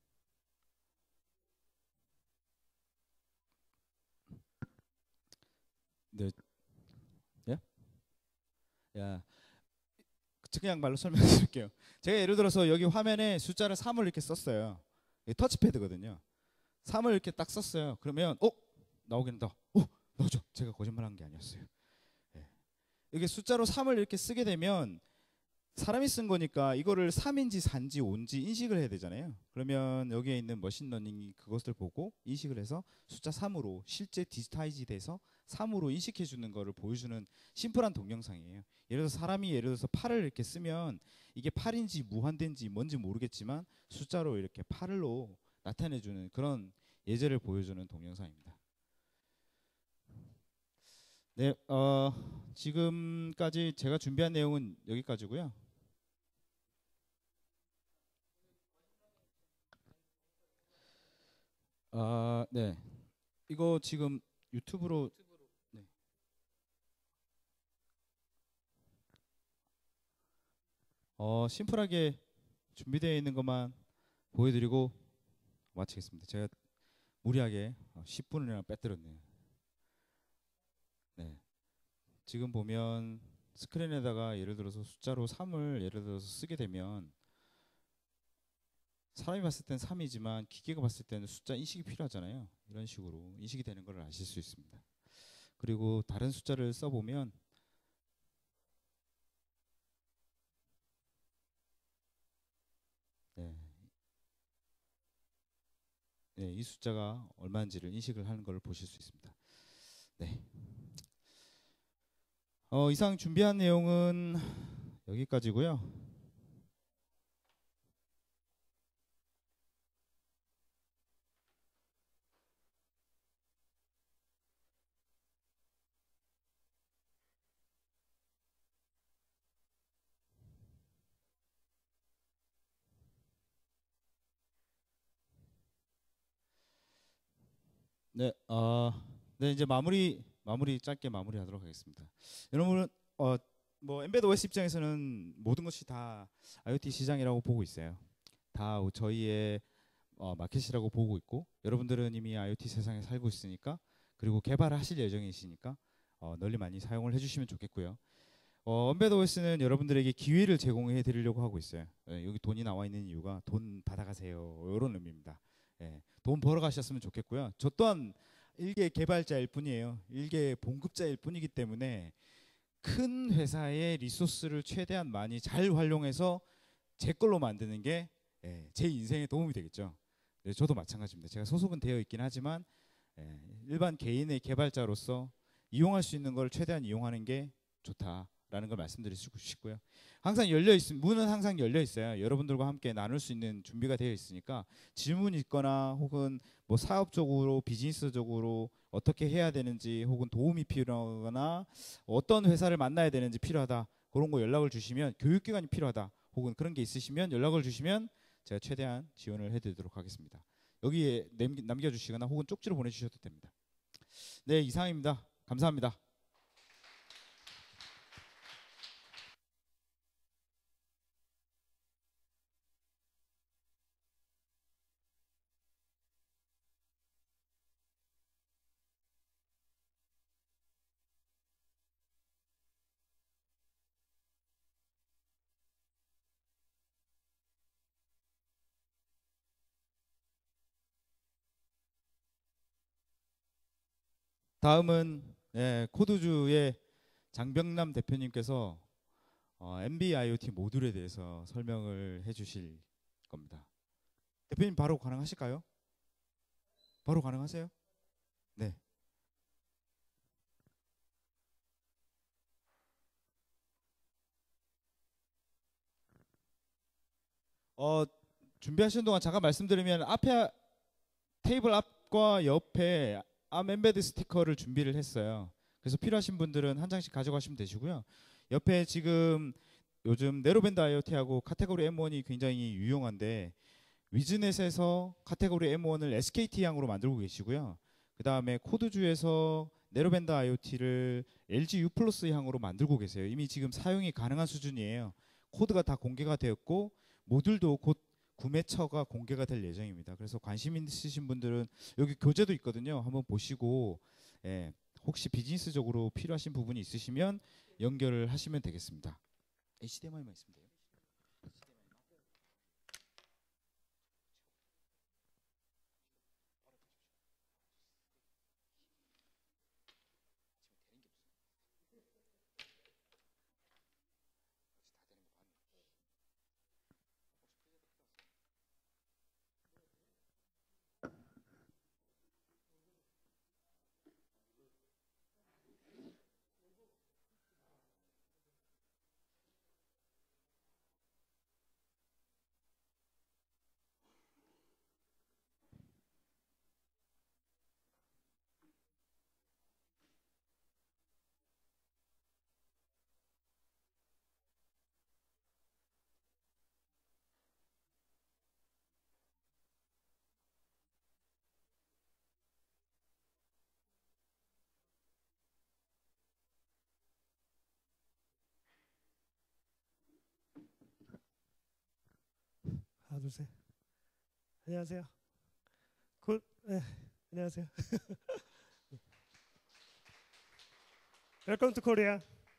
네, 예? 야, 그냥 말로 설명드릴게요. 제가 예를 들어서 여기 화면에 숫자를 삼을 이렇게 썼어요. 이게 터치패드거든요. 삼을 이렇게 딱 썼어요. 그러면 어? 나오긴 한다. 어? 나오죠. 제가 거짓말한 게 아니었어요. 예. 이게 숫자로 삼을 이렇게 쓰게 되면 사람이 쓴 거니까 이거를 삼인지 사인지 오인지 인식을 해야 되잖아요. 그러면 여기에 있는 머신러닝이 그것을 보고 인식을 해서 숫자 삼으로 실제 디지타이즈 돼서 삼으로 인식해 주는 거를 보여주는 심플한 동영상이에요. 예를 들어서 사람이 예를 들어서 팔을 이렇게 쓰면 이게 팔인지 무한대인지 뭔지 모르겠지만 숫자로 이렇게 팔로 나타내 주는 그런 예제를 보여주는 동영상입니다. 네, 어, 지금까지 제가 준비한 내용은 여기까지고요. 아, 네. 이거 지금 유튜브로 네. 어, 심플하게 준비되어 있는 것만 보여드리고 마치겠습니다. 제가 무리하게 십 분이나 빼뜨렸네요. 네. 지금 보면 스크린에다가 예를 들어서 숫자로 삼을 예를 들어서 쓰게 되면 사람이 봤을 땐 삼이지만 기계가 봤을 때는 숫자 인식이 필요하잖아요. 이런 식으로 인식이 되는 걸 아실 수 있습니다. 그리고 다른 숫자를 써보면 네. 네, 이 숫자가 얼마인지를 인식을 하는 걸 보실 수 있습니다. 네. 어, 이상 준비한 내용은 여기까지고요. 네, 어, 네 이제 마무리 마무리 짧게 마무리하도록 하겠습니다. 여러분, 어, 뭐 엠베드 오에스 입장에서는 모든 것이 다 아이오티 시장이라고 보고 있어요. 다 저희의 어, 마켓이라고 보고 있고, 여러분들은 이미 아이오티 세상에 살고 있으니까, 그리고 개발을 하실 예정이시니까 어, 널리 많이 사용을 해주시면 좋겠고요. 어, 엠베드 오에스는 여러분들에게 기회를 제공해 드리려고 하고 있어요. 예, 여기 돈이 나와 있는 이유가 돈 받아가세요 이런 의미입니다. 예, 돈 벌어 가셨으면 좋겠고요. 저 또한 일개 개발자일 뿐이에요. 일개 봉급자일 뿐이기 때문에 큰 회사의 리소스를 최대한 많이 잘 활용해서 제 걸로 만드는 게 제 인생에 도움이 되겠죠. 네, 저도 마찬가지입니다. 제가 소속은 되어 있긴 하지만 예, 일반 개인의 개발자로서 이용할 수 있는 걸 최대한 이용하는 게 좋다 라는 걸 말씀드리고 싶고요. 항상 열려 있 문은 항상 열려 있어요. 여러분들과 함께 나눌 수 있는 준비가 되어 있으니까 질문 있거나 혹은 뭐 사업적으로 비즈니스적으로 어떻게 해야 되는지 혹은 도움이 필요하거나 어떤 회사를 만나야 되는지 필요하다 그런 거 연락을 주시면 교육기관이 필요하다 혹은 그런 게 있으시면 연락을 주시면 제가 최대한 지원을 해드리도록 하겠습니다. 여기에 남겨주시거나 혹은 쪽지로 보내주셔도 됩니다. 네, 이상입니다. 감사합니다. 다음은 예, 코드주의 장병남 대표님께서 어, 엠비아이오티 모듈에 대해서 설명을 해주실 겁니다. 대표님 바로 가능하실까요? 바로 가능하세요? 네. 어, 준비하시는 동안 잠깐 말씀드리면 앞에 테이블 앞과 옆에 암 엠베드 스티커를 준비를 했어요. 그래서 필요하신 분들은 한 장씩 가져가시면 되시고요. 옆에 지금 요즘 네로밴드 아이오티하고 카테고리 엠 원이 굉장히 유용한데 위즈넷에서 카테고리 엠 원을 에스케이티 향으로 만들고 계시고요. 그 다음에 코드주에서 네로밴드 아이오티를 엘지 U 플러스 향으로 만들고 계세요. 이미 지금 사용이 가능한 수준이에요. 코드가 다 공개가 되었고 모듈도 곧 구매처가 공개가 될 예정입니다. 그래서 관심 있으신 분들은 여기 교재도 있거든요. 한번 보시고 예, 혹시 비즈니스적으로 필요하신 부분이 있으시면 연결을 하시면 되겠습니다. 에이치디엠아이만 있으면 돼요. 하나 둘 셋. 안녕하세요. 굿. 네, 안녕하세요. 웰컴 투 코리아.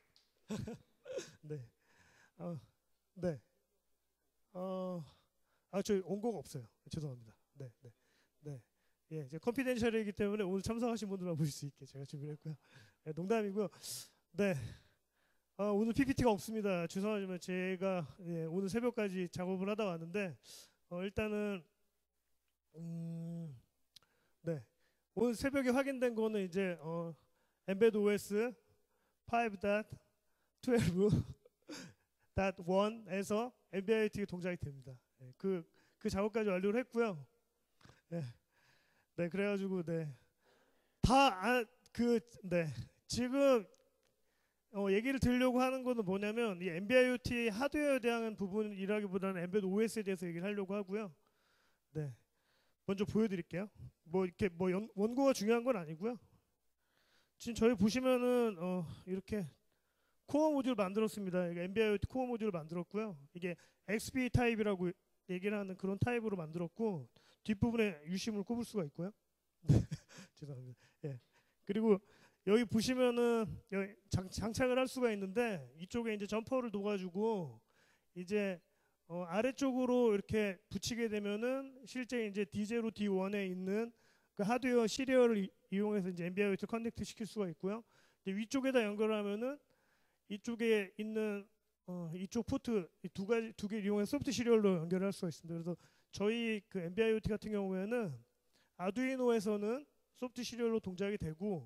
네. 어, 네. 어, 아, 저 온거가 없어요. 죄송합니다. 네, 네, 네. 예, 이제 컨피덴셜이기 때문에 오늘 참석하신 분들만 보실 수 있게 제가 준비를 했고요. 네, 농담이고요. 네. 아, 오늘 피피티가 없습니다. 죄송하지만 제가 예, 오늘 새벽까지 작업을 하다 왔는데 어, 일단은 음, 네. 오늘 새벽에 확인된 거는 이제 어, 엠베드 오에스 파이브 닷 트웰브 닷 원에서 엠비아이오티 동작이 됩니다. 네, 그, 그 작업까지 완료를 했고요. 네, 네 그래가지고 네. 다, 아, 그, 네. 지금 어, 얘기를 드리려고 하는 거는 뭐냐면 이 엠비아이오티 하드웨어에 대한 부분이라기보다는 엠베드 오에스에 대해서 얘기를 하려고 하고요. 네. 먼저 보여드릴게요. 뭐 이렇게 뭐 연, 원고가 중요한 건 아니고요. 지금 저희 보시면은 어, 이렇게 코어 모듈 만들었습니다. 엠비아이오티 코어 모듈을 만들었고요. 이게 엑스피 타입이라고 얘기를 하는 그런 타입으로 만들었고 뒷부분에 유심을 꼽을 수가 있고요. 죄송합니다. 예. 그리고 여기 보시면은 여기 장, 장착을 할 수가 있는데 이쪽에 이제 점퍼를 놓아가지고 이제 어, 아래쪽으로 이렇게 붙이게 되면은 실제 이제 디 제로, 디 원에 있는 그 하드웨어 시리얼을 이, 이용해서 이제 엠비아이오티 커넥트 시킬 수가 있고요. 이제 위쪽에다 연결하면은 이쪽에 있는 어, 이쪽 포트 두 가지 두 개 이용해서 소프트 시리얼로 연결할 수가 있습니다. 그래서 저희 그 엠비아이오티 같은 경우에는 아두이노에서는 소프트 시리얼로 동작이 되고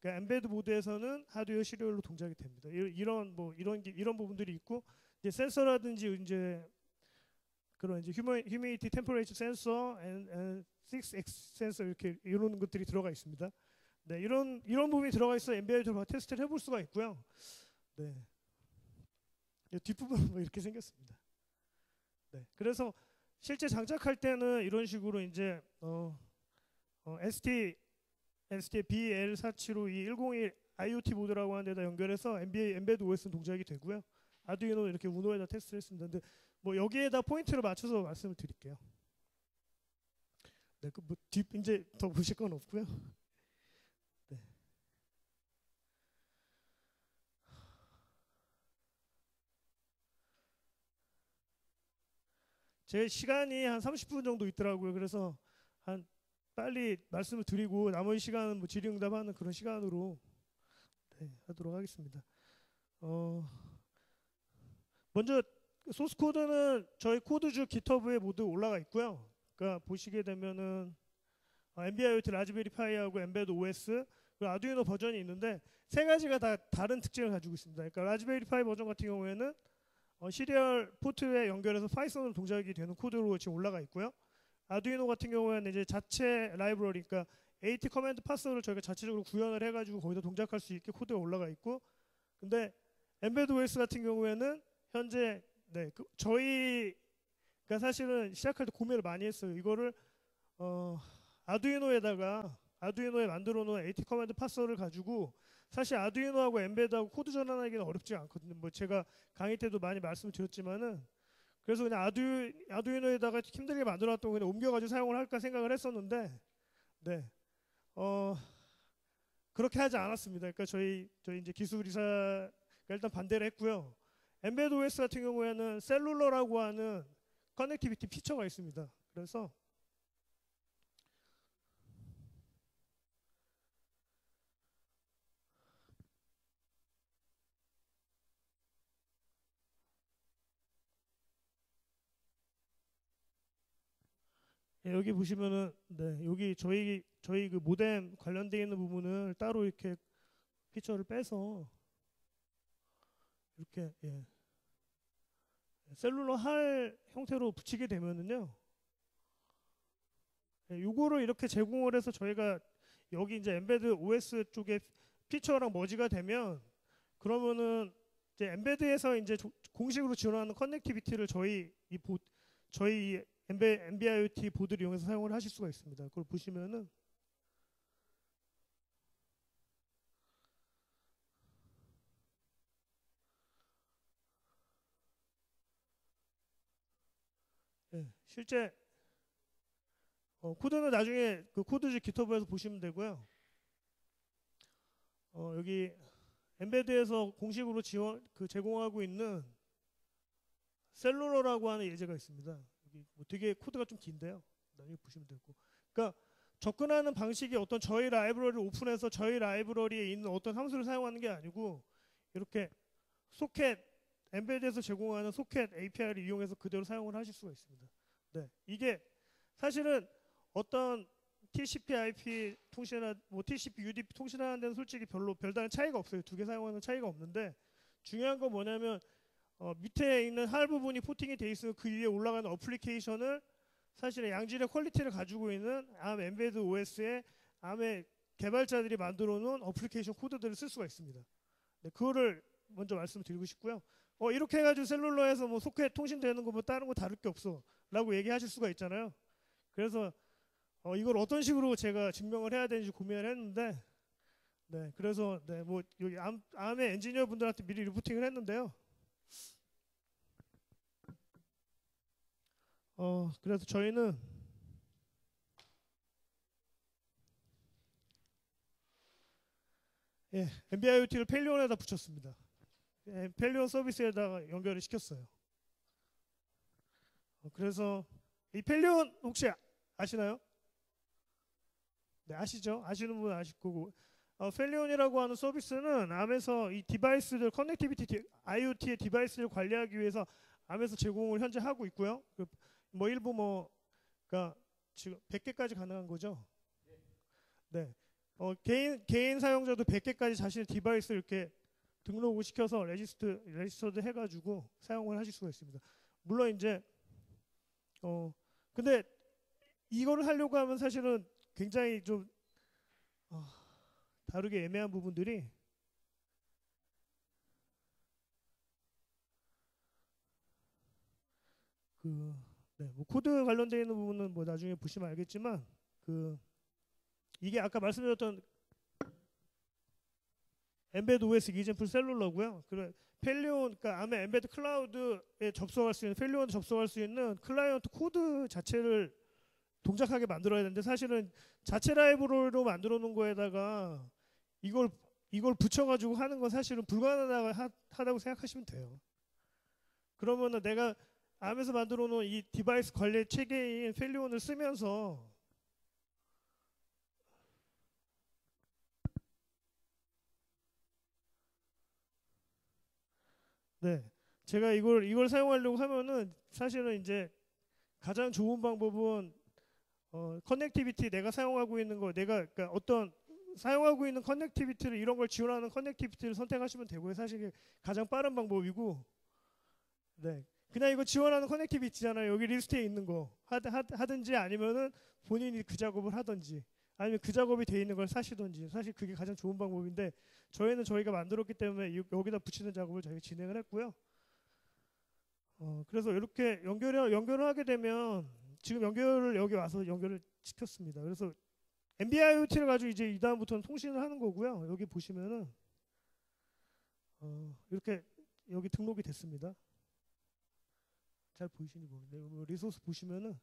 그러니까 엠베드 모드에서는 하드웨어 시리얼로 동작이 됩니다. 이- 이런 뭐 이런 게- 이런 부분들이 있고 이제 센서라든지 이제 그런 이제 휴머 휴미디티 템퍼레이처 센서 앤 식스 엑스 센서 이렇게 이런 것들이 들어가 있습니다. 네, 이런 이런 부분이 들어가 있어 엠비아이오티로 테스트를 해볼 수가 있고요. 네, 이 뒷부분은 뭐 이렇게 생겼습니다. 네, 그래서 실제 장착할 때는 이런 식으로 이제 어, 어, 에스티 에스티 비 엘 사칠오이 일공일 아이오티 보드라고 하는 데다 연결해서 엠비에이 엠베드 오에스 동작이 되고요. 아두이노 이렇게 우노에다 테스트를 했습니다. 근데 뭐 여기에다 포인트를 맞춰서 말씀을 드릴게요. 네, 그뭐 뒷 이제 더 보실 건 없고요. 네. 제 시간이 한 삼십 분 정도 있더라고요. 그래서 한 빨리 말씀을 드리고 나머지 시간은 뭐 질의응답하는 그런 시간으로 네, 하도록 하겠습니다. 어, 먼저 소스 코드는 저희 코드주 깃허브에 모두 올라가 있고요. 그러니까 보시게 되면은 엠비아이오티 라즈베리 파이하고 엠베드 오에스 그리고 아두이노 버전이 있는데 세 가지가 다 다른 특징을 가지고 있습니다. 그러니까 라즈베리 파이 버전 같은 경우에는 어, 시리얼 포트에 연결해서 파이썬으로 동작이 되는 코드로 지금 올라가 있고요. 아두이노 같은 경우에는 이제 자체 라이브러리, 그러니까 에이티 커맨드 파서를 저희가 자체적으로 구현을 해가지고 거기다 동작할 수 있게 코드가 올라가 있고, 근데 엠베드 오에스 같은 경우에는 현재 네, 그 저희가 사실은 시작할 때 고민을 많이 했어요. 이거를 어, 아두이노에다가 아두이노에 만들어 놓은 에이티 커맨드 파서를 가지고 사실 아두이노하고 엠베드하고 코드 전환하기는 어렵지 않거든요. 뭐 제가 강의 때도 많이 말씀드렸지만은 그래서 그냥 아두 아두이노에다가 힘들게 만들어놨던 거 그냥 옮겨가지고 사용을 할까 생각을 했었는데, 네, 어 그렇게 하지 않았습니다. 그러니까 저희 저희 이제 기술이사가 일단 반대를 했고요. 엠베드 오에스 같은 경우에는 셀룰러라고 하는 커넥티비티 피처가 있습니다. 그래서 예, 여기 보시면은 네, 여기 저희 저희 그 모뎀 관련되어 있는 부분을 따로 이렇게 피처를 빼서 이렇게 예, 셀룰러 할 형태로 붙이게 되면은요. 예, 요거를 이렇게 제공을 해서 저희가 여기 이제 엠베드 오에스 쪽에 피처랑 머지가 되면 그러면은 이제 엠베드에서 이제 조, 공식으로 지원하는 커넥티비티를 저희 이 보, 저희 이 엠베, 엠비아이오티 보드를 이용해서 사용을 하실 수가 있습니다. 그걸 보시면은 예, 실제 어, 코드는 나중에 그 코드지 깃허브에서 보시면 되고요. 어, 여기 엠베드에서 공식으로 지원 그 제공하고 있는 셀룰러라고 하는 예제가 있습니다. 여기 뭐 되게 코드가 좀 긴데요. 나중에 보시면 되고. 그러니까 접근하는 방식이 어떤 저희 라이브러리를 오픈해서 저희 라이브러리에 있는 어떤 함수를 사용하는 게 아니고 이렇게 소켓 엠베드에서 제공하는 소켓 에이피아이를 이용해서 그대로 사용을 하실 수가 있습니다. 네, 이게 사실은 어떤 티씨피/아이피 통신이나 뭐 티씨피, 유디피 통신하는 데는 솔직히 별로 별다른 차이가 없어요. 두 개 사용하는 차이가 없는데 중요한 건 뭐냐면 어, 밑에 있는 할 부분이 포팅이 돼 있으면 그 위에 올라가는 어플리케이션을 사실은 양질의 퀄리티를 가지고 있는 암 엠베드 오에스의 암의 개발자들이 만들어 놓은 어플리케이션 코드들을 쓸 수가 있습니다. 네, 그거를 먼저 말씀드리고 싶고요. 어, 이렇게 해가지고 셀룰러에서 뭐 소켓 통신되는 거 뭐 다른 거 다를 게 없어 라고 얘기하실 수가 있잖아요. 그래서 어, 이걸 어떤 식으로 제가 증명을 해야 되는지 고민을 했는데, 네, 그래서 네, 뭐 여기 암, 암의 엔지니어 분들한테 미리 리포팅을 했는데요. 어, 그래서 저희는 예, 엠비아이오티를 펠리온에다 붙였습니다. 예, 펠리온 서비스에다가 연결을 시켰어요. 어, 그래서 이 펠리온 혹시 아시나요? 네, 아시죠? 아시는 분은 아실 거고. 어, 펠리온이라고 하는 서비스는 암에서 이 디바이스들 커넥티비티 디, 아이오티의 디바이스를 관리하기 위해서 암에서 제공을 현재 하고 있고요. 그, 뭐 일부 뭐 그러니까 지금 백 개까지 가능한 거죠. 네. 어, 개인 개인 사용자도 백 개까지 자신의 디바이스 이렇게 등록을 시켜서 레지스트 레지스터드 해가지고 사용을 하실 수가 있습니다. 물론 이제 어 근데 이거를 하려고 하면 사실은 굉장히 좀 어, 다루기 애매한 부분들이 그 네, 뭐 코드 관련되어 있는 부분은 뭐 나중에 보시면 알겠지만 그 이게 아까 말씀드렸던 엠베드 오에스 이젠플 셀룰러고요. 그래 펠리온 그러니까 아메 엠베드 클라우드에 접속할 수 있는 펠리온에 접속할 수 있는 클라이언트 코드 자체를 동작하게 만들어야 되는데 사실은 자체 라이브러리로 만들어 놓은 거에다가 이걸 이걸 붙여가지고 하는 건 사실은 불가능하다고 생각하시면 돼요. 그러면은 내가 암에서 만들어 놓은 이 디바이스 관리 체계인 펠리온을 쓰면서 네, 제가 이걸 이걸 사용하려고 하면은 사실은 이제 가장 좋은 방법은 어, 커넥티비티 내가 사용하고 있는 거 내가 그러니까 어떤 사용하고 있는 커넥티비티를 이런 걸 지원하는 커넥티비티를 선택하시면 되고요. 사실 이게 가장 빠른 방법이고, 네, 그냥 이거 지원하는 커넥티비티잖아요. 여기 리스트에 있는 거 하드, 하드, 하든지 아니면은 본인이 그 작업을 하든지 아니면 그 작업이 돼 있는 걸 사시든지 사실 그게 가장 좋은 방법인데 저희는 저희가 만들었기 때문에 여기다 붙이는 작업을 저희가 진행을 했고요. 어, 그래서 이렇게 연결을 연결을 하게 되면 지금 연결을 여기 와서 연결을 시켰습니다. 그래서 엔비아이오티를 가지고 이제 이 다음부터는 통신을 하는 거고요. 여기 보시면은 어, 이렇게 여기 등록이 됐습니다. 잘 보이시니 모르겠네요. 리소스 보시면은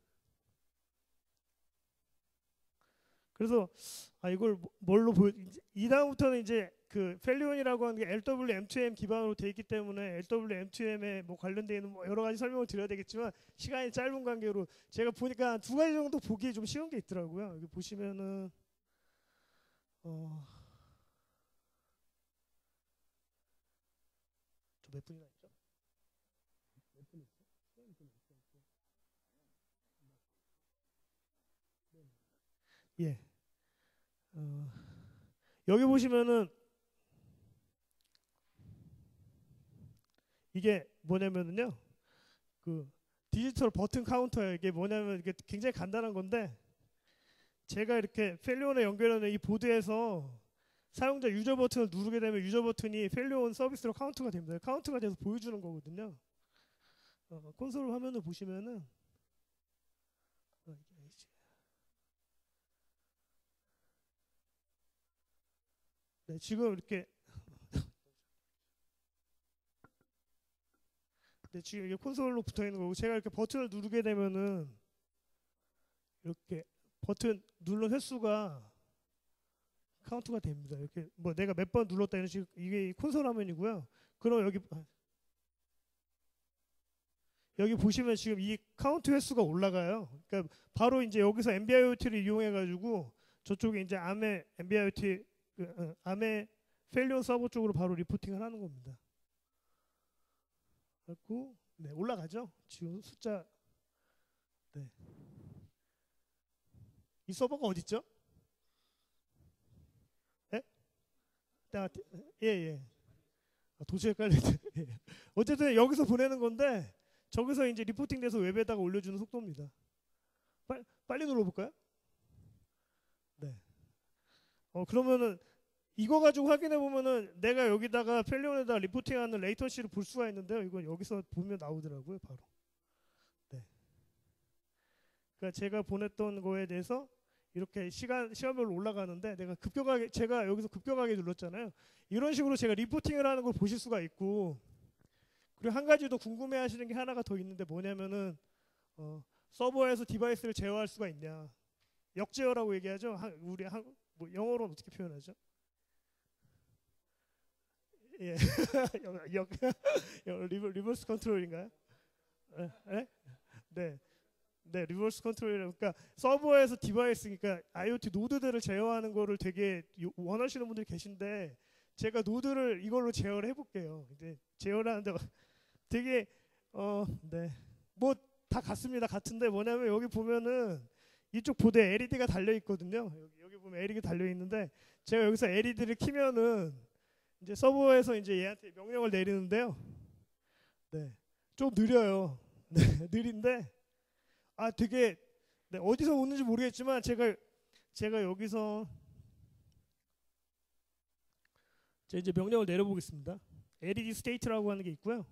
그래서 아 이걸 뭘로 보여 이 다음부터는 이제 그 펠리온이라고 하는 게 엘더블유 엠 투 엠 기반으로 되어 있기 때문에 엘더블유 엠 투 엠에 뭐 관련되어 있는 뭐 여러 가지 설명을 드려야 되겠지만 시간이 짧은 관계로 제가 보니까 두 가지 정도 보기 좀 쉬운 게 있더라고요. 여기 보시면은 어 저 몇 분이나 있죠? 몇 분 있어? 시간이 좀 있어. 예. 어, 여기 보시면은 이게 뭐냐면은요, 그 디지털 버튼 카운터예요. 이게 뭐냐면 이게 굉장히 간단한 건데 제가 이렇게 펠리온에 연결하는 이 보드에서 사용자 유저 버튼을 누르게 되면 유저 버튼이 펠리온 서비스로 카운트가 됩니다. 카운트가 돼서 보여주는 거거든요. 어, 콘솔 화면을 보시면은 어, 네, 지금 이렇게 네, 지금 이게 콘솔로 붙어 있는 거고 제가 이렇게 버튼을 누르게 되면은 이렇게 버튼 누른 횟수가 카운트가 됩니다. 이렇게 뭐 내가 몇 번 눌렀다 이런 식 이게 콘솔 화면이고요. 그럼 여기 여기 보시면 지금 이 카운트 횟수가 올라가요. 그러니까 바로 이제 여기서 엔비아이오티를 이용해 가지고 저쪽에 이제 암의 엔비아이오티 그, 어, 암의 펠리온 서버 쪽으로 바로 리포팅을 하는 겁니다. 그리고 네, 올라가죠. 지금 숫자 네. 이 서버가 어디 있죠? 예? 예, 예. 아, 도저히 헷갈리네. 예. 어쨌든 여기서 보내는 건데 저기서 이제 리포팅 돼서 웹에다가 올려주는 속도입니다. 빨리, 빨리 눌러볼까요? 네. 어, 그러면은 이거 가지고 확인해 보면은 내가 여기다가 펠리온에다가 리포팅하는 레이턴시를 볼 수가 있는데요. 이건 여기서 보면 나오더라고요, 바로. 네. 그러니까 제가 보냈던 거에 대해서 이렇게 시간 시간별로 올라가는데 내가 급격하게 제가 여기서 급격하게 눌렀잖아요. 이런 식으로 제가 리포팅을 하는 걸 보실 수가 있고 그리고 한 가지 더 궁금해하시는 게 하나가 더 있는데 뭐냐면은 어, 서버에서 디바이스를 제어할 수가 있냐? 역제어라고 얘기하죠. 한, 우리 한, 뭐 영어로는 어떻게 표현하죠? 예, 역, 리버, 리버스 컨트롤인가요? 에? 에? 네, 네, 리버스 컨트롤이라 그러니까 서버에서 디바이스, 그러니까 아이오티 노드들을 제어하는 거를 되게 원하시는 분들이 계신데 제가 노드를 이걸로 제어를 해볼게요. 이제 제어를 하는데 되게 어, 네, 뭐 다 같습니다. 같은데 뭐냐면 여기 보면은 이쪽 보드에 엘이디가 달려 있거든요. 여기, 여기 보면 엘이디가 달려 있는데 제가 여기서 엘이디를 키면은 이제 서버에서 이제 얘한테 명령을 내리는데요. 네, 좀 느려요. 네, 느린데 아 되게 네, 어디서 오는지 모르겠지만 제가 제가 여기서 제가 이제 명령을 내려보겠습니다. 엘이디 state라고 하는 게 있고요.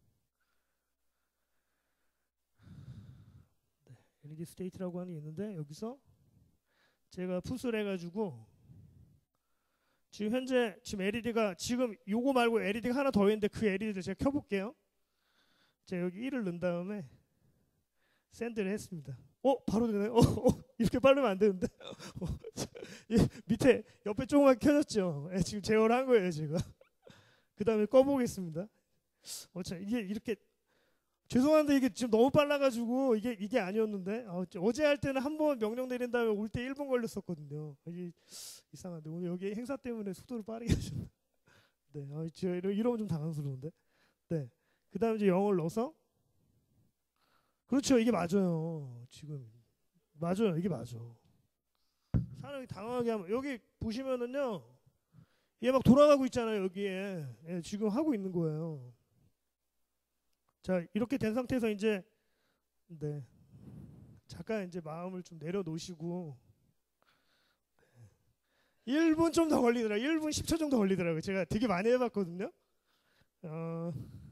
네, 엘이디 state라고 하는 게 있는데 여기서 제가 푸스를 해가지고 지금 현재 지금 엘이디가 지금 요거 말고 엘이디가 하나 더 있는데 그 엘이디를 제가 켜볼게요. 제가 여기 일을 넣은 다음에 샌드를 했습니다. 어? 바로 되나요? 어, 어, 이렇게 빠르면 안 되는데. 어, 이 밑에 옆에 조금만 켜졌죠. 예, 지금 제어를 한 거예요, 제가. 그 다음에 꺼보겠습니다. 어, 참, 이게 이렇게 죄송한데 이게 지금 너무 빨라가지고 이게 이게 아니었는데 어, 어제 할 때는 한 번 명령 내린 다음에 올 때 일 분 걸렸었거든요. 이게 이상한데 오늘 여기 행사 때문에 속도를 빠르게 하셨나? 네, 어, 제가 이러면 좀 당황스러운데. 네, 그 다음에 이제 영어를 넣어서 그렇죠, 이게 맞아요. 지금 맞아요, 이게 맞아. 사람이 당황하게 하면 여기 보시면은요, 얘 막 돌아가고 있잖아요. 여기에 예, 지금 하고 있는 거예요. 자, 이렇게 된 상태에서 이제 네 잠깐 이제 마음을 좀 내려놓으시고 네. 일 분 좀 더 걸리더라. 일 분 십 초 정도 걸리더라고요. 제가 되게 많이 해봤거든요. 어,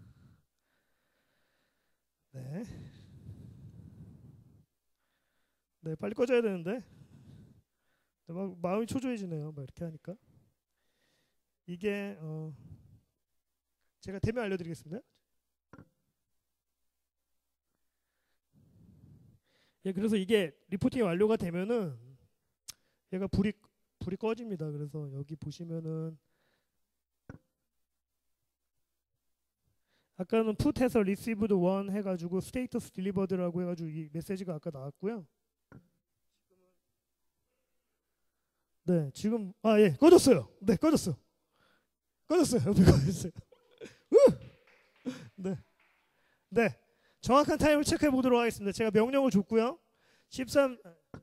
네. 네, 빨리 꺼져야 되는데 막 마음이 초조해지네요. 막 이렇게 하니까 이게 어, 제가 되면 알려드리겠습니다. 예, 그래서 이게 리포팅이 완료가 되면은 얘가 불이 불이 꺼집니다. 그래서 여기 보시면은 아까는 put 해서 received one 해가지고 status delivered라고 해가지고 이 메시지가 아까 나왔고요. 네, 지금 아 예, 꺼졌어요. 네, 꺼졌어. 꺼졌어요. 옆에 꺼졌어요. 네, 네. 정확한 타임을 체크해 보도록 하겠습니다. 제가 명령을 줬고요. 십삼,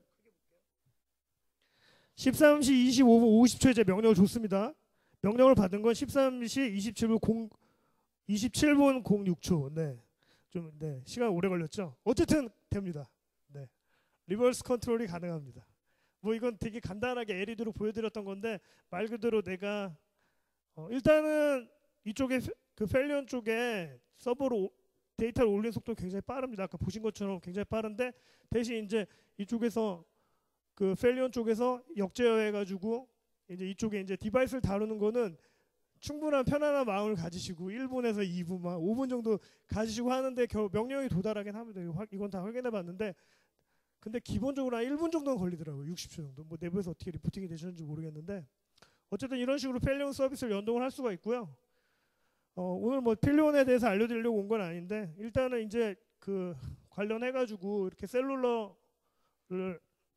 십삼 시 이십오 분 오십 초에 제 명령을 줬습니다. 명령을 받은 건 십삼 시 이십칠 분 공, 이십칠 분 공육 초. 네, 좀 네, 시간 오래 걸렸죠. 어쨌든 됩니다. 네, 리버스 컨트롤이 가능합니다. 뭐 이건 되게 간단하게 엘이디로 보여드렸던 건데 말 그대로 내가 어, 일단은 이쪽에 그 펠리온 쪽에 서버로 데이터를 올리는 속도 굉장히 빠릅니다. 아까 보신 것처럼 굉장히 빠른데 대신 이제 이쪽에서 그 펠리온 쪽에서 역제어해가지고 이제 이쪽에 이제 디바이스를 다루는 거는 충분한 편안한 마음을 가지시고 일 분에서 이 분, 막 오 분 정도 가지시고 하는데 겨우 명령이 도달하긴 합니다. 이건 다 확인해봤는데 근데 기본적으로 한 일 분 정도는 걸리더라고요. 육십 초 정도. 뭐 내부에서 어떻게 리포팅이 되셨는지 모르겠는데 어쨌든 이런 식으로 펠리온 서비스를 연동을 할 수가 있고요. 어, 오늘 뭐 펠리온에 대해서 알려드리려고 온 건 아닌데 일단은 이제 그 관련해가지고 이렇게 셀룰러를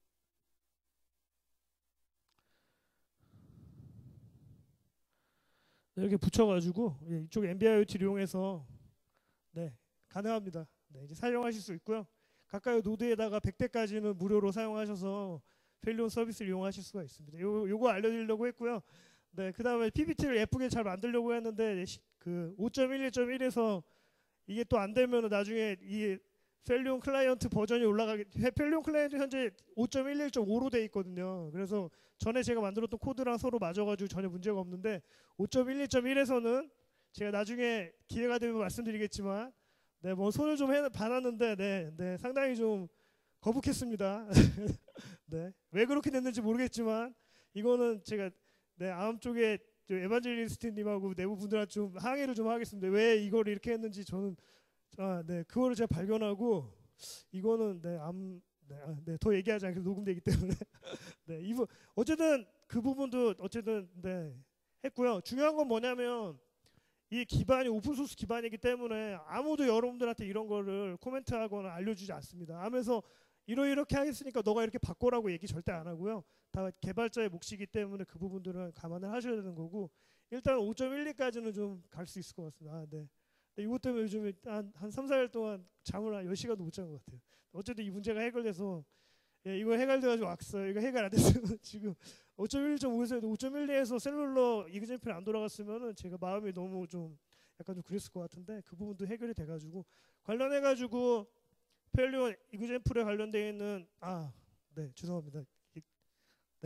이렇게 붙여가지고 이쪽 엔비아이오티를 이용해서 네 가능합니다. 네, 이제 사용하실 수 있고요. 가까이 노드에다가 백 대까지는 무료로 사용하셔서 펠리온 서비스를 이용하실 수가 있습니다. 요, 요거 알려드리려고 했고요. 네, 그 다음에 피피티를 예쁘게 잘 만들려고 했는데 그 오 점 일 일 점 일에서 이게 또 안 되면 나중에 이 펠리온 클라이언트 버전이 올라가게 펠리온 클라이언트 현재 오 점 일 일 점 오로 돼 있거든요. 그래서 전에 제가 만들었던 코드랑 서로 맞아가지고 전혀 문제가 없는데 오 점 일 일 점 일에서는 제가 나중에 기회가 되면 말씀드리겠지만 네, 뭐 손을 좀 해 봐놨는데 네, 네, 상당히 좀 거북했습니다. 네, 왜 그렇게 됐는지 모르겠지만 이거는 제가 네, 아음 쪽에 에반젤리스트님하고 내부 분들한테 좀 항의를 좀 하겠습니다. 왜 이걸 이렇게 했는지 저는 아, 네, 그거를 제가 발견하고 이거는 네, 암, 네, 아, 네, 더 얘기하지 않게 녹음되기 때문에 네, 이부 어쨌든 그 부분도 어쨌든 네, 했고요. 중요한 건 뭐냐면 이 기반이 오픈소스 기반이기 때문에 아무도 여러분들한테 이런 거를 코멘트하거나 알려주지 않습니다. 하면서 이러이렇게 하겠으니까 너가 이렇게 바꿔라고 얘기 절대 안 하고요. 다 개발자의 몫이기 때문에 그 부분들은 감안을 하셔야 되는 거고 일단 오 점 일 이까지는 좀 갈 수 있을 것 같습니다. 아, 네. 이것 때문에 요즘에 한, 한 삼, 사 일 동안 잠을 한 열 시간도 못 잔 것 같아요. 어쨌든 이 문제가 해결돼서 예, 이거 해결돼가지고 왔어요. 이거 해결 안 됐으면 지금 오 점 일 점 오에서 오 점 일에서 셀룰러 이그젠플이 안 돌아갔으면은 제가 마음이 너무 좀 약간 좀 그랬을 것 같은데 그 부분도 해결이 돼가지고 관련해가지고 펠리온 이그젠플에 관련되어 있는 아, 네 죄송합니다. 이- 네.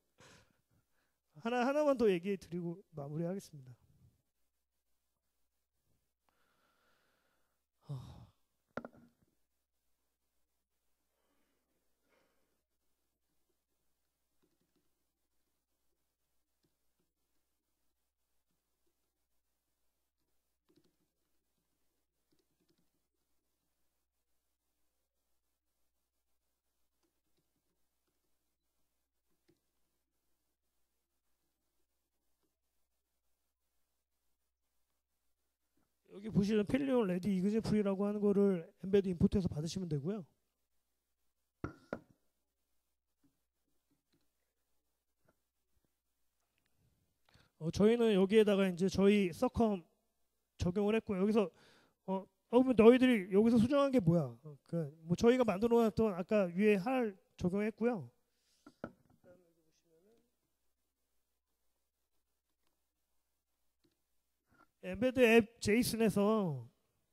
하나 하나만 더 얘기해 드리고 마무리하겠습니다. 아, 여기 보시는 펠리온 레디 이그젠플이라고 하는 거를 엠베드 임포트해서 받으시면 되고요. 어, 저희는 여기에다가 이제 저희 서컴 적용을 했고 여기서 어, 어 뭐 너희들이 여기서 수정한 게 뭐야? 어, 그 뭐 저희가 만들어놨던 아까 위에 할 적용했고요. 엠베드 앱 제이슨에서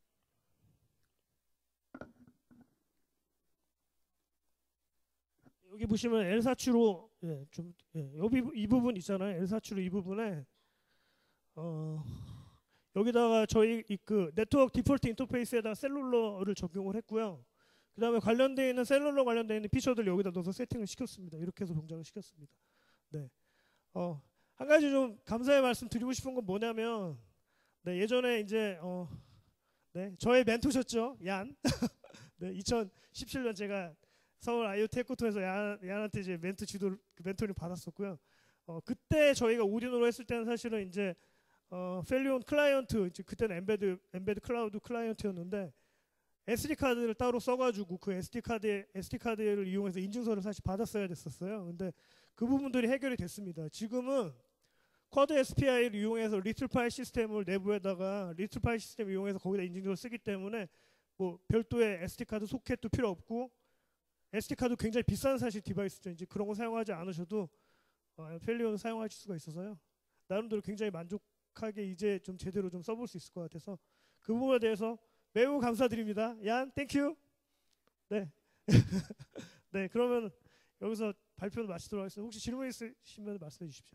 여기 보시면 엘사추로 예, 좀 예, 여기 이 부분 있잖아요. 엘사추로 이 부분에 어, 여기다가 저희 이 그 네트워크 디폴트 인터페이스에다 셀룰러를 적용을 했고요. 그 다음에 관련되어 있는 셀룰러 관련되어 있는 피처들 여기다 넣어서 세팅을 시켰습니다. 이렇게 해서 동작을 시켰습니다. 네. 어, 한 가지 좀 감사의 말씀 드리고 싶은 건 뭐냐면 네, 예전에 이제 어, 네, 저의 멘토셨죠. 얀. 네, 이천십칠 년 제가 서울 아이오티 해코토에서 얀, 얀한테 이제 멘토 지도 그 멘토링 받았었고요. 어, 그때 저희가 오딘으로 했을 때는 사실은 이제 어, 펠리온 클라이언트 이제 그때는 엠베드 엠베드 클라우드 클라이언트였는데 에스디 카드를 따로 써가지고 그 에스디 카드 에스디 카드를 이용해서 인증서를 사실 받았어야 됐었어요. 근데 그 부분들이 해결이 됐습니다. 지금은 쿼드 에스피아이를 이용해서 리틀 파일 시스템을 내부에다가 리틀 파일 시스템을 이용해서 거기다 인증서를 쓰기 때문에 뭐 별도의 에스디 카드 소켓도 필요 없고 에스디 카드 굉장히 비싼 사실 디바이스죠. 이제 그런 거 사용하지 않으셔도 어, 펠리온 사용하실 수가 있어서요. 나름대로 굉장히 만족하게 이제 좀 제대로 좀 써볼 수 있을 것 같아서 그 부분에 대해서 매우 감사드립니다. 얀, 땡큐. 네. 네, 그러면 여기서 발표를 마치도록 하겠습니다. 혹시 질문 있으시면 말씀해 주십시오.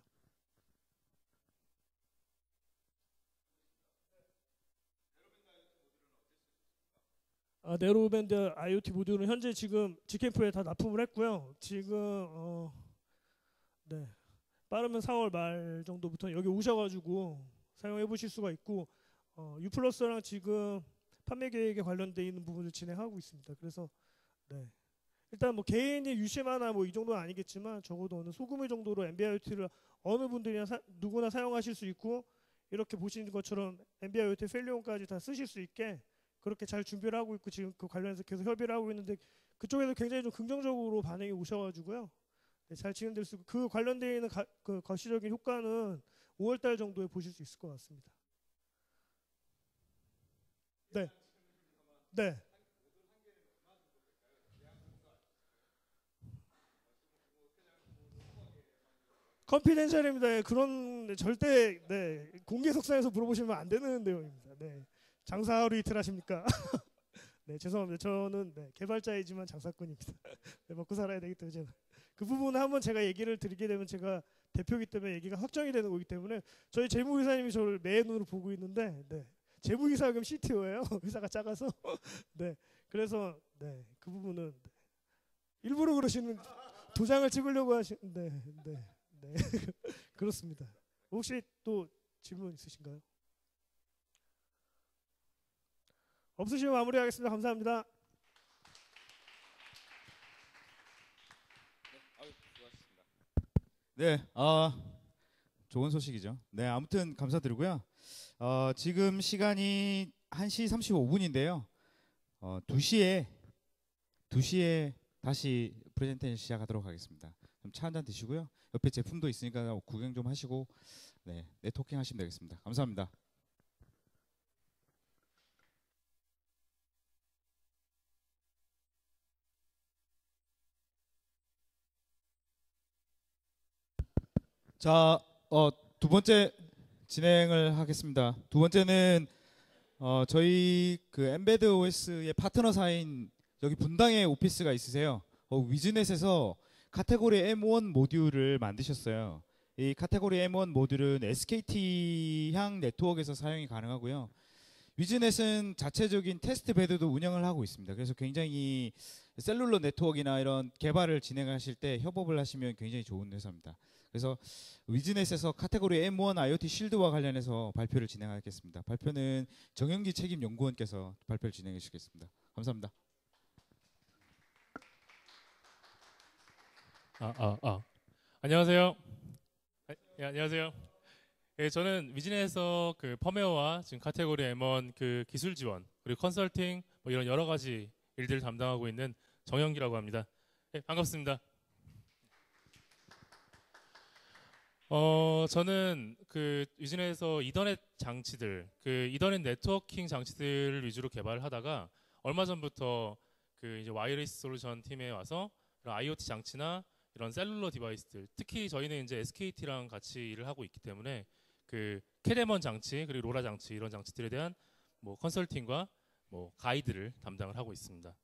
아, 네로밴드 아이오티 모듈은 현재 지금 지캠프에 다 납품을 했고요. 지금 어, 네, 빠르면 사월 말 정도부터 여기 오셔가지고 사용해 보실 수가 있고 어, 유플러스랑 지금 판매 계획에 관련돼 있는 부분을 진행하고 있습니다. 그래서 네, 일단 뭐 개인이 유심하나 뭐 이 정도는 아니겠지만 적어도 어느 소규모 정도로 엠비아이오티를 어느 분들이나 사, 누구나 사용하실 수 있고 이렇게 보시는 것처럼 엠비아이오티 펠리온까지 다 쓰실 수 있게 그렇게 잘 준비를 하고 있고 지금 그 관련해서 계속 협의를 하고 있는데 그쪽에서 굉장히 좀 긍정적으로 반응이 오셔가지고요. 네, 잘 진행될 수 있고 그 관련되어 있는 가, 그 거시적인 효과는 오월 달 정도에 보실 수 있을 것 같습니다. 네, 네. 컨피덴셜입니다. 예, 그런 네, 절대 네, 공개 석상에서 물어보시면 안 되는 내용입니다. 네, 장사 하루 이틀 하십니까? 네, 죄송합니다. 저는 네, 개발자이지만 장사꾼입니다. 네, 먹고 살아야 되기 때문에 제가 그 부분은 한번 제가 얘기를 드리게 되면 제가 대표이기 때문에 얘기가 확정이 되는 거기 때문에 저희 재무이사님이 저를 매 눈으로 보고 있는데 네, 재무이사 그럼 씨티오예요. 회사가 작아서 네, 그래서 네, 그 부분은 네, 일부러 그러시는 도장을 찍으려고 하시는데 네, 네, 네. 그렇습니다. 혹시 또 질문 있으신가요? 없으시면 마무리하겠습니다. 감사합니다. 네, 아 좋은 소식이죠. 네, 아무튼 감사드리고요. 어, 지금 시간이 한 시 삼십오 분인데요. 어, 두 시에 두 시에 다시 프레젠테이션 시작하도록 하겠습니다. 좀 차 한잔 드시고요. 옆에 제품도 있으니까 구경 좀 하시고 네, 네트워킹 하시면 되겠습니다. 감사합니다. 자, 어, 두 번째 진행을 하겠습니다. 두 번째는 어, 저희 그 엠베드 오에스의 파트너사인 여기 분당에 오피스가 있으세요. 어, 위즈넷에서 카테고리 엠 원 모듈을 만드셨어요. 이 카테고리 엠 원 모듈은 에스케이티향 네트워크에서 사용이 가능하고요. 위즈넷은 자체적인 테스트 베드도 운영을 하고 있습니다. 그래서 굉장히 셀룰러 네트워크나 이런 개발을 진행하실 때 협업을 하시면 굉장히 좋은 회사입니다. 그래서 위즈넷에서 카테고리 엠 원 아이오티 실드와 관련해서 발표를 진행하겠습니다. 발표는 정영기 책임 연구원께서 발표를 진행해 주시겠습니다. 감사합니다. 아, 아, 아. 안녕하세요. 아, 예, 안녕하세요. 예, 저는 위즈넷에서 그 펌웨어와 지금 카테고리 엠 원 그 기술 지원 그리고 컨설팅 뭐 이런 여러 가지 일들을 담당하고 있는 정영기라고 합니다. 예, 반갑습니다. 어, 저는 그 위즈넷에서 이더넷 장치들, 그 이더넷 네트워킹 장치들을 위주로 개발을 하다가 얼마 전부터 그 이제 와이어리스 솔루션 팀에 와서 이런 아이오티 장치나 이런 셀룰러 디바이스들, 특히 저희는 이제 에스케이티랑 같이 일을 하고 있기 때문에 그 캐데먼 장치 그리고 로라 장치 이런 장치들에 대한 뭐 컨설팅과 뭐 가이드를 담당을 하고 있습니다.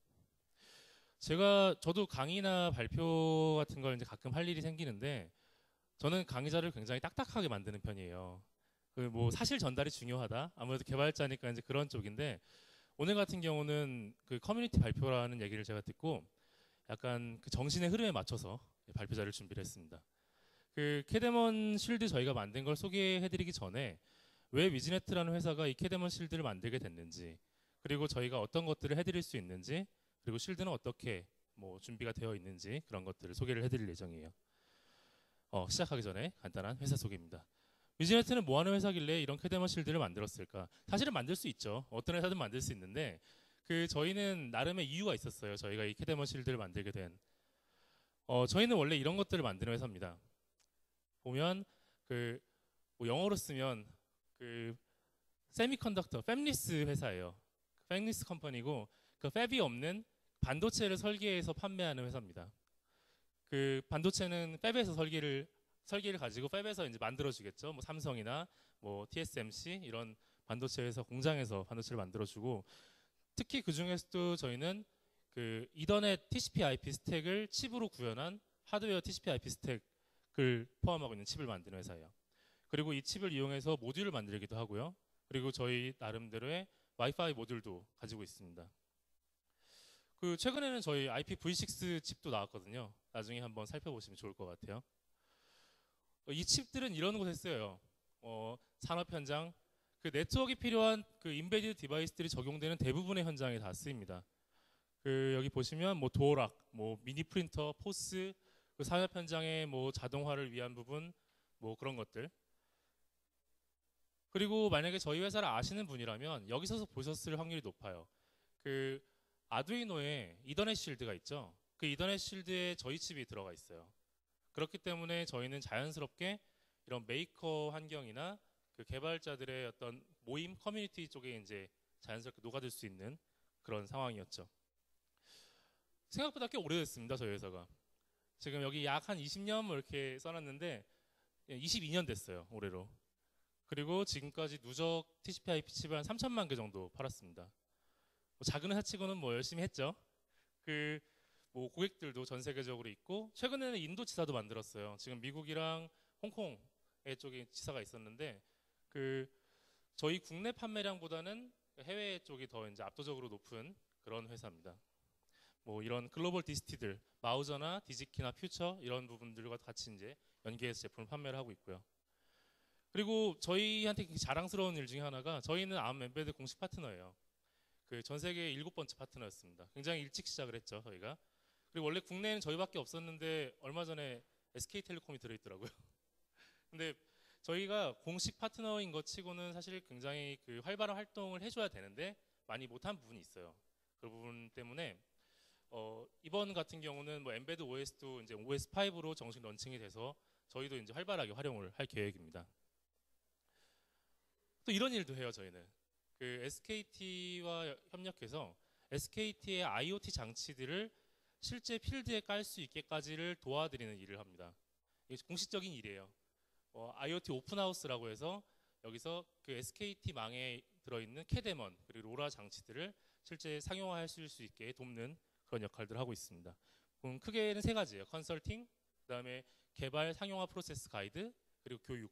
제가 저도 강의나 발표 같은 걸 이제 가끔 할 일이 생기는데 저는 강의자를 굉장히 딱딱하게 만드는 편이에요. 그 뭐 사실 전달이 중요하다. 아무래도 개발자니까 이제 그런 쪽인데 오늘 같은 경우는 그 커뮤니티 발표라는 얘기를 제가 듣고 약간 그 정신의 흐름에 맞춰서 발표자를 준비를 했습니다. 그 캐데먼 쉴드 저희가 만든 걸 소개해드리기 전에 왜 위즈네트라는 회사가 이 캐데먼 쉴드를 만들게 됐는지 그리고 저희가 어떤 것들을 해드릴 수 있는지 그리고 쉴드는 어떻게 뭐 준비가 되어 있는지 그런 것들을 소개를 해드릴 예정이에요. 어, 시작하기 전에 간단한 회사 소개입니다. 위즈네트는 뭐 하는 회사길래 이런 캐데먼 쉴드를 만들었을까? 사실은 만들 수 있죠. 어떤 회사든 만들 수 있는데 그 저희는 나름의 이유가 있었어요. 저희가 이 캐데먼 쉴드를 만들게 된. 어, 저희는 원래 이런 것들을 만드는 회사입니다. 보면 그 뭐 영어로 쓰면 그 세미컨덕터 팹리스 회사예요. 팹리스 컴퍼니고 그 팹이 없는 반도체를 설계해서 판매하는 회사입니다. 그 반도체는 팹에서 설계를 설계를 가지고 팹에서 이제 만들어 주겠죠. 뭐 삼성이나 뭐 티에스엠씨 이런 반도체 회사 공장에서 반도체를 만들어 주고 특히 그 중에서도 저희는 그 이더넷 티씨피/아이피 스택을 칩으로 구현한 하드웨어 티씨피/아이피 스택을 포함하고 있는 칩을 만드는 회사예요. 그리고 이 칩을 이용해서 모듈을 만들기도 하고요. 그리고 저희 나름대로의 와이파이 모듈도 가지고 있습니다. 그 최근에는 저희 아이피 브이 식스 칩도 나왔거든요. 나중에 한번 살펴보시면 좋을 것 같아요. 이 칩들은 이런 곳에 쓰여요. 어, 산업 현장, 그 네트워크가 필요한 그 인베디드 디바이스들이 적용되는 대부분의 현장에 다 쓰입니다. 그 여기 보시면 뭐 도어락, 뭐 미니 프린터, 포스, 그 산업 현장의 뭐 자동화를 위한 부분, 뭐 그런 것들. 그리고 만약에 저희 회사를 아시는 분이라면 여기서 보셨을 확률이 높아요. 그 아두이노에 이더넷 실드가 있죠. 그 이더넷 실드에 저희 칩이 들어가 있어요. 그렇기 때문에 저희는 자연스럽게 이런 메이커 환경이나 그 개발자들의 어떤 모임 커뮤니티 쪽에 이제 자연스럽게 녹아들 수 있는 그런 상황이었죠. 생각보다 꽤 오래됐습니다. 저희 회사가. 지금 여기 약 한 이십 년 뭐 이렇게 써놨는데 이십이 년 됐어요. 올해로. 그리고 지금까지 누적 티씨피/아이피 칩을 한 삼천만 개 정도 팔았습니다. 뭐 작은 회사 치고는 뭐 열심히 했죠. 그 뭐 고객들도 전 세계적으로 있고 최근에는 인도 지사도 만들었어요. 지금 미국이랑 홍콩 쪽에 지사가 있었는데 그 저희 국내 판매량보다는 해외 쪽이 더 이제 압도적으로 높은 그런 회사입니다. 뭐 이런 글로벌 디스티들 마우저나 디지키나 퓨처 이런 부분들과 같이 이제 연계해서 제품을 판매를 하고 있고요. 그리고 저희한테 자랑스러운 일 중에 하나가 저희는 암 엠베드 공식 파트너예요. 그 전 세계 일곱 번째 파트너였습니다. 굉장히 일찍 시작을 했죠, 저희가. 그리고 원래 국내에는 저희밖에 없었는데 얼마 전에 에스케이텔레콤이 들어있더라고요. 근데 저희가 공식 파트너인 것 치고는 사실 굉장히 그 활발한 활동을 해줘야 되는데 많이 못한 부분이 있어요. 그 부분 때문에 어, 이번 같은 경우는 뭐 엠베드 오에스도 이제 오에스 파이브로 정식 런칭이 돼서 저희도 이제 활발하게 활용을 할 계획입니다. 또 이런 일도 해요, 저희는. 그 에스케이티와 협력해서 에스케이티의 아이오티 장치들을 실제 필드에 깔 수 있게까지를 도와드리는 일을 합니다. 이게 공식적인 일이에요. 어, 아이오티 오픈하우스라고 해서 여기서 그 에스케이티망에 들어있는 캐데먼 그리고 로라 장치들을 실제 상용화할 수 있게 돕는 그런 역할들을 하고 있습니다. 음, 크게는 세 가지예요. 컨설팅, 그다음에 개발 상용화 프로세스 가이드, 그리고 교육.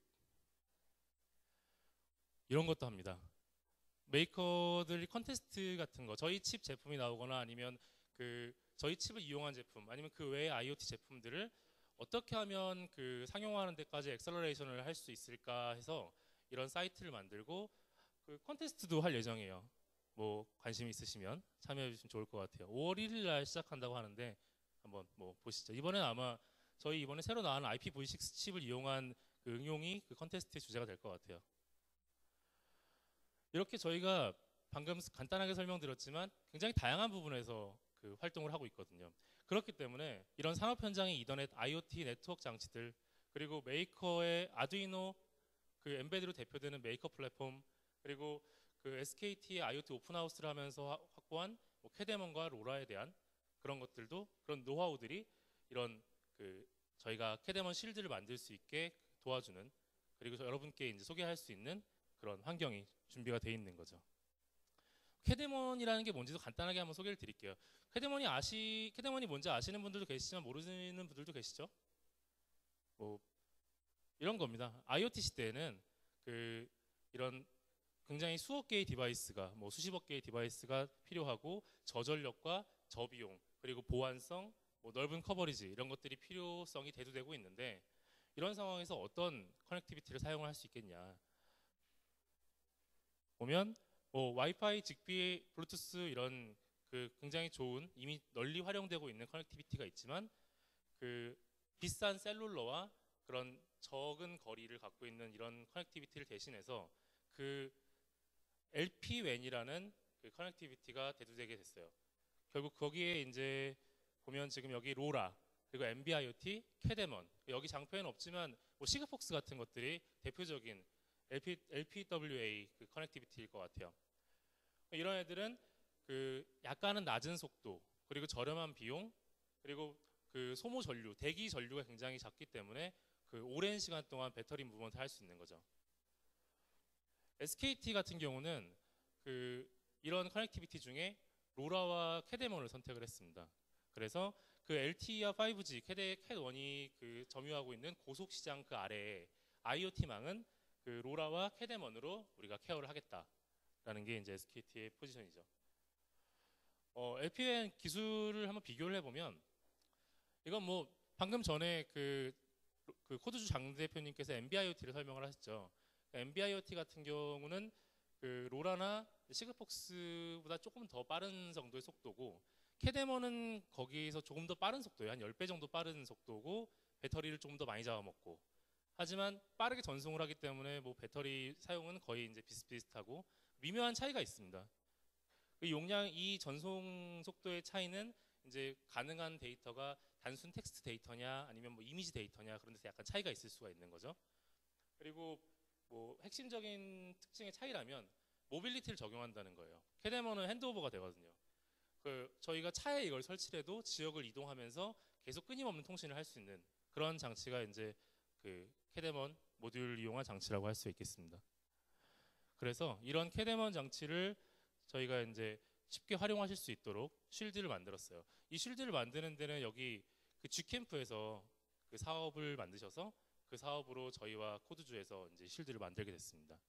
이런 것도 합니다. 메이커들이 컨테스트 같은 거, 저희 칩 제품이 나오거나 아니면 그 저희 칩을 이용한 제품, 아니면 그 외의 아이오티 제품들을 어떻게 하면 그 상용화하는 데까지 엑셀러레이션을 할 수 있을까 해서 이런 사이트를 만들고 그 컨테스트도 할 예정이에요. 뭐 관심 있으시면 참여해 주시면 좋을 것 같아요. 오월 일일 날 시작한다고 하는데 한번 뭐 보시죠. 이번엔 아마 저희 이번에 새로 나온 아이피브이 식스 칩을 이용한 그 응용이 그 컨테스트의 주제가 될 것 같아요. 이렇게 저희가 방금 간단하게 설명드렸지만 굉장히 다양한 부분에서 그 활동을 하고 있거든요. 그렇기 때문에 이런 산업 현장의 이더넷, 아이오티 네트워크 장치들, 그리고 메이커의 아두이노 그 엠베드로 대표되는 메이커 플랫폼, 그리고 그 에스케이티의 아이오티 오픈하우스를 하면서 확보한 뭐 캐데먼과 로라에 대한 그런 것들도, 그런 노하우들이 이런 그 저희가 캐데먼 실드를 만들 수 있게 도와주는, 그리고 여러분께 이제 소개할 수 있는 그런 환경이 준비가 돼 있는 거죠. 캐데먼이라는 게 뭔지도 간단하게 한번 소개를 드릴게요. 캐데먼이 아시 캐데먼이 뭔지 아시는 분들도 계시지만 모르시는 분들도 계시죠? 뭐 이런 겁니다. 아이오티 시대에는 그 이런 굉장히 수억 개의 디바이스가, 뭐 수십억 개의 디바이스가 필요하고 저전력과 저비용, 그리고 보안성, 뭐 넓은 커버리지, 이런 것들이 필요성이 대두되고 있는데, 이런 상황에서 어떤 커넥티비티를 사용을 할 수 있겠냐 보면 뭐 와이파이, 직비, 블루투스 이런 그 굉장히 좋은, 이미 널리 활용되고 있는 커넥티비티가 있지만, 그 비싼 셀룰러와 그런 적은 거리를 갖고 있는 이런 커넥티비티를 대신해서 그 엘피웬이라는 그 커넥티비티가 대두되게 됐어요. 결국 거기에 이제 보면 지금 여기 로라, 그리고 엠비아이오티, 캐데먼, 여기 장표에는 없지만 뭐 시그폭스 같은 것들이 대표적인 엘피, 엘피더블유에이 그 커넥티비티일 것 같아요. 이런 애들은 그 약간은 낮은 속도, 그리고 저렴한 비용, 그리고 그 소모 전류, 대기 전류가 굉장히 작기 때문에 그 오랜 시간 동안 배터리 무브먼트 할 수 있는 거죠. 에스케이티 같은 경우는 그 이런 커넥티비티 중에 로라와 캐데먼을 선택을 했습니다. 그래서 그 엘티이와 파이브지, 캐데, 캣원이 그 점유하고 있는 고속 시장 그 아래에 아이오티망은 그 로라와 캐데먼으로 우리가 케어를 하겠다라는 게 이제 에스케이티의 포지션이죠. 어, 엘피웬 기술을 한번 비교를 해보면, 이건 뭐 방금 전에 그, 그 코드주 장 대표님께서 엠비아이오티를 설명을 하셨죠. 엠비아이오티 같은 경우는 그 로라나 시그폭스보다 조금 더 빠른 정도의 속도고, 캐데먼은 거기서 조금 더 빠른 속도예요. 한 십 배 정도 빠른 속도고, 배터리를 조금 더 많이 잡아먹고, 하지만 빠르게 전송을 하기 때문에 뭐 배터리 사용은 거의 이제 비슷비슷하고 미묘한 차이가 있습니다. 그 용량, 이 전송 속도의 차이는 이제 가능한 데이터가 단순 텍스트 데이터냐 아니면 뭐 이미지 데이터냐, 그런 데서 약간 차이가 있을 수가 있는 거죠. 그리고 뭐 핵심적인 특징의 차이라면 모빌리티를 적용한다는 거예요. 캐데먼은 핸드오버가 되거든요. 그 저희가 차에 이걸 설치해도 지역을 이동하면서 계속 끊임없는 통신을 할 수 있는 그런 장치가 이제 그 캐데먼 모듈 이용한 장치라고 할 수 있겠습니다. 그래서 이런 캐데먼 장치를 저희가 이제 쉽게 활용하실 수 있도록 쉴드를 만들었어요. 이 쉴드를 만드는 데는 여기 그 G캠프에서 그 사업을 만드셔서 그 사업으로 저희와 코드주에서 이제 쉴드를 만들게 됐습니다.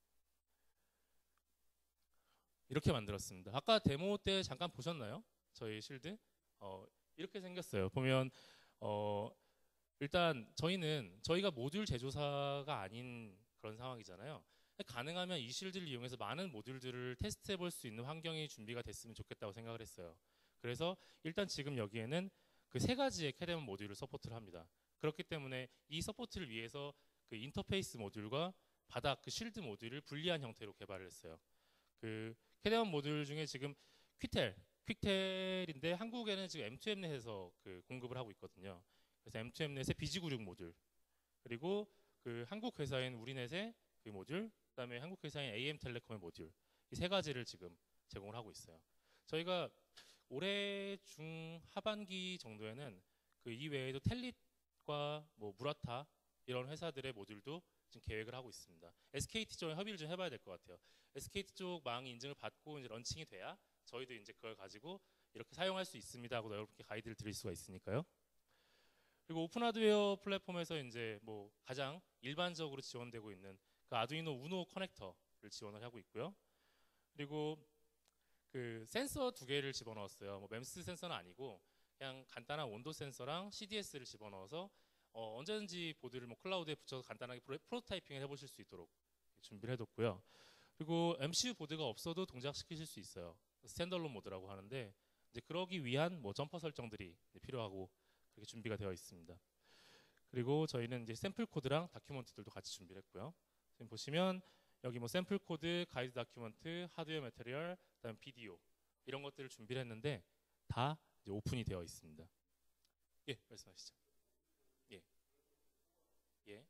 이렇게 만들었습니다. 아까 데모 때 잠깐 보셨나요? 저희 쉴드? 어, 이렇게 생겼어요. 보면 어, 일단 저희는 저희가 모듈 제조사가 아닌 그런 상황이잖아요. 가능하면 이 쉴드를 이용해서 많은 모듈들을 테스트해 볼 수 있는 환경이 준비가 됐으면 좋겠다고 생각을 했어요. 그래서 일단 지금 여기에는 그 세 가지의 캐데먼 모듈을 서포트를 합니다. 그렇기 때문에 이 서포트를 위해서 그 인터페이스 모듈과 바닥 그 쉴드 모듈을 분리한 형태로 개발을 했어요. 그 캐데먼 모듈 중에 지금 퀵텔, 퀵텔인데 한국에는 지금 엠투엠넷에서 그 공급을 하고 있거든요. 그래서 엠투엠넷의 비지구육 모듈, 그리고 그 한국 회사인 우리넷의 그 모듈, 그다음에 한국 회사인 에이엠텔레콤의 모듈, 이 세 가지를 지금 제공을 하고 있어요. 저희가 올해 중 하반기 정도에는 그 이외에도 텔릿과 뭐 무라타 이런 회사들의 모듈도 지금 계획을 하고 있습니다. 에스케이티 쪽에 협의를 좀 해봐야 될 것 같아요. 에스케이티 쪽 망 인증을 받고 이제 런칭이 돼야 저희도 이제 그걸 가지고 이렇게 사용할 수 있습니다 하고 여러분께 가이드를 드릴 수가 있으니까요. 그리고 오픈 하드웨어 플랫폼에서 이제 뭐 가장 일반적으로 지원되고 있는 그 아두이노 우노 커넥터를 지원을 하고 있고요. 그리고 그 센서 두 개를 집어넣었어요. 뭐 멤스 센서는 아니고 그냥 간단한 온도 센서랑 씨디에스를 집어넣어서 어 언제든지 보드를 뭐 클라우드에 붙여서 간단하게 프로토타이핑을 해보실 수 있도록 준비를 해뒀고요. 그리고 엠씨유 보드가 없어도 동작시키실 수 있어요. 스탠드얼론 모드라고 하는데 이제 그러기 위한 뭐 점퍼 설정들이 필요하고 그렇게 준비가 되어 있습니다. 그리고 저희는 이제 샘플 코드랑 다큐먼트들도 같이 준비를 했고요. 지금 보시면 여기 뭐 샘플 코드, 가이드 다큐먼트, 하드웨어 매테리얼, 그다음 비디오 이런 것들을 준비를 했는데 다 이제 오픈이 되어 있습니다. 예, 말씀하시죠. 예, 예.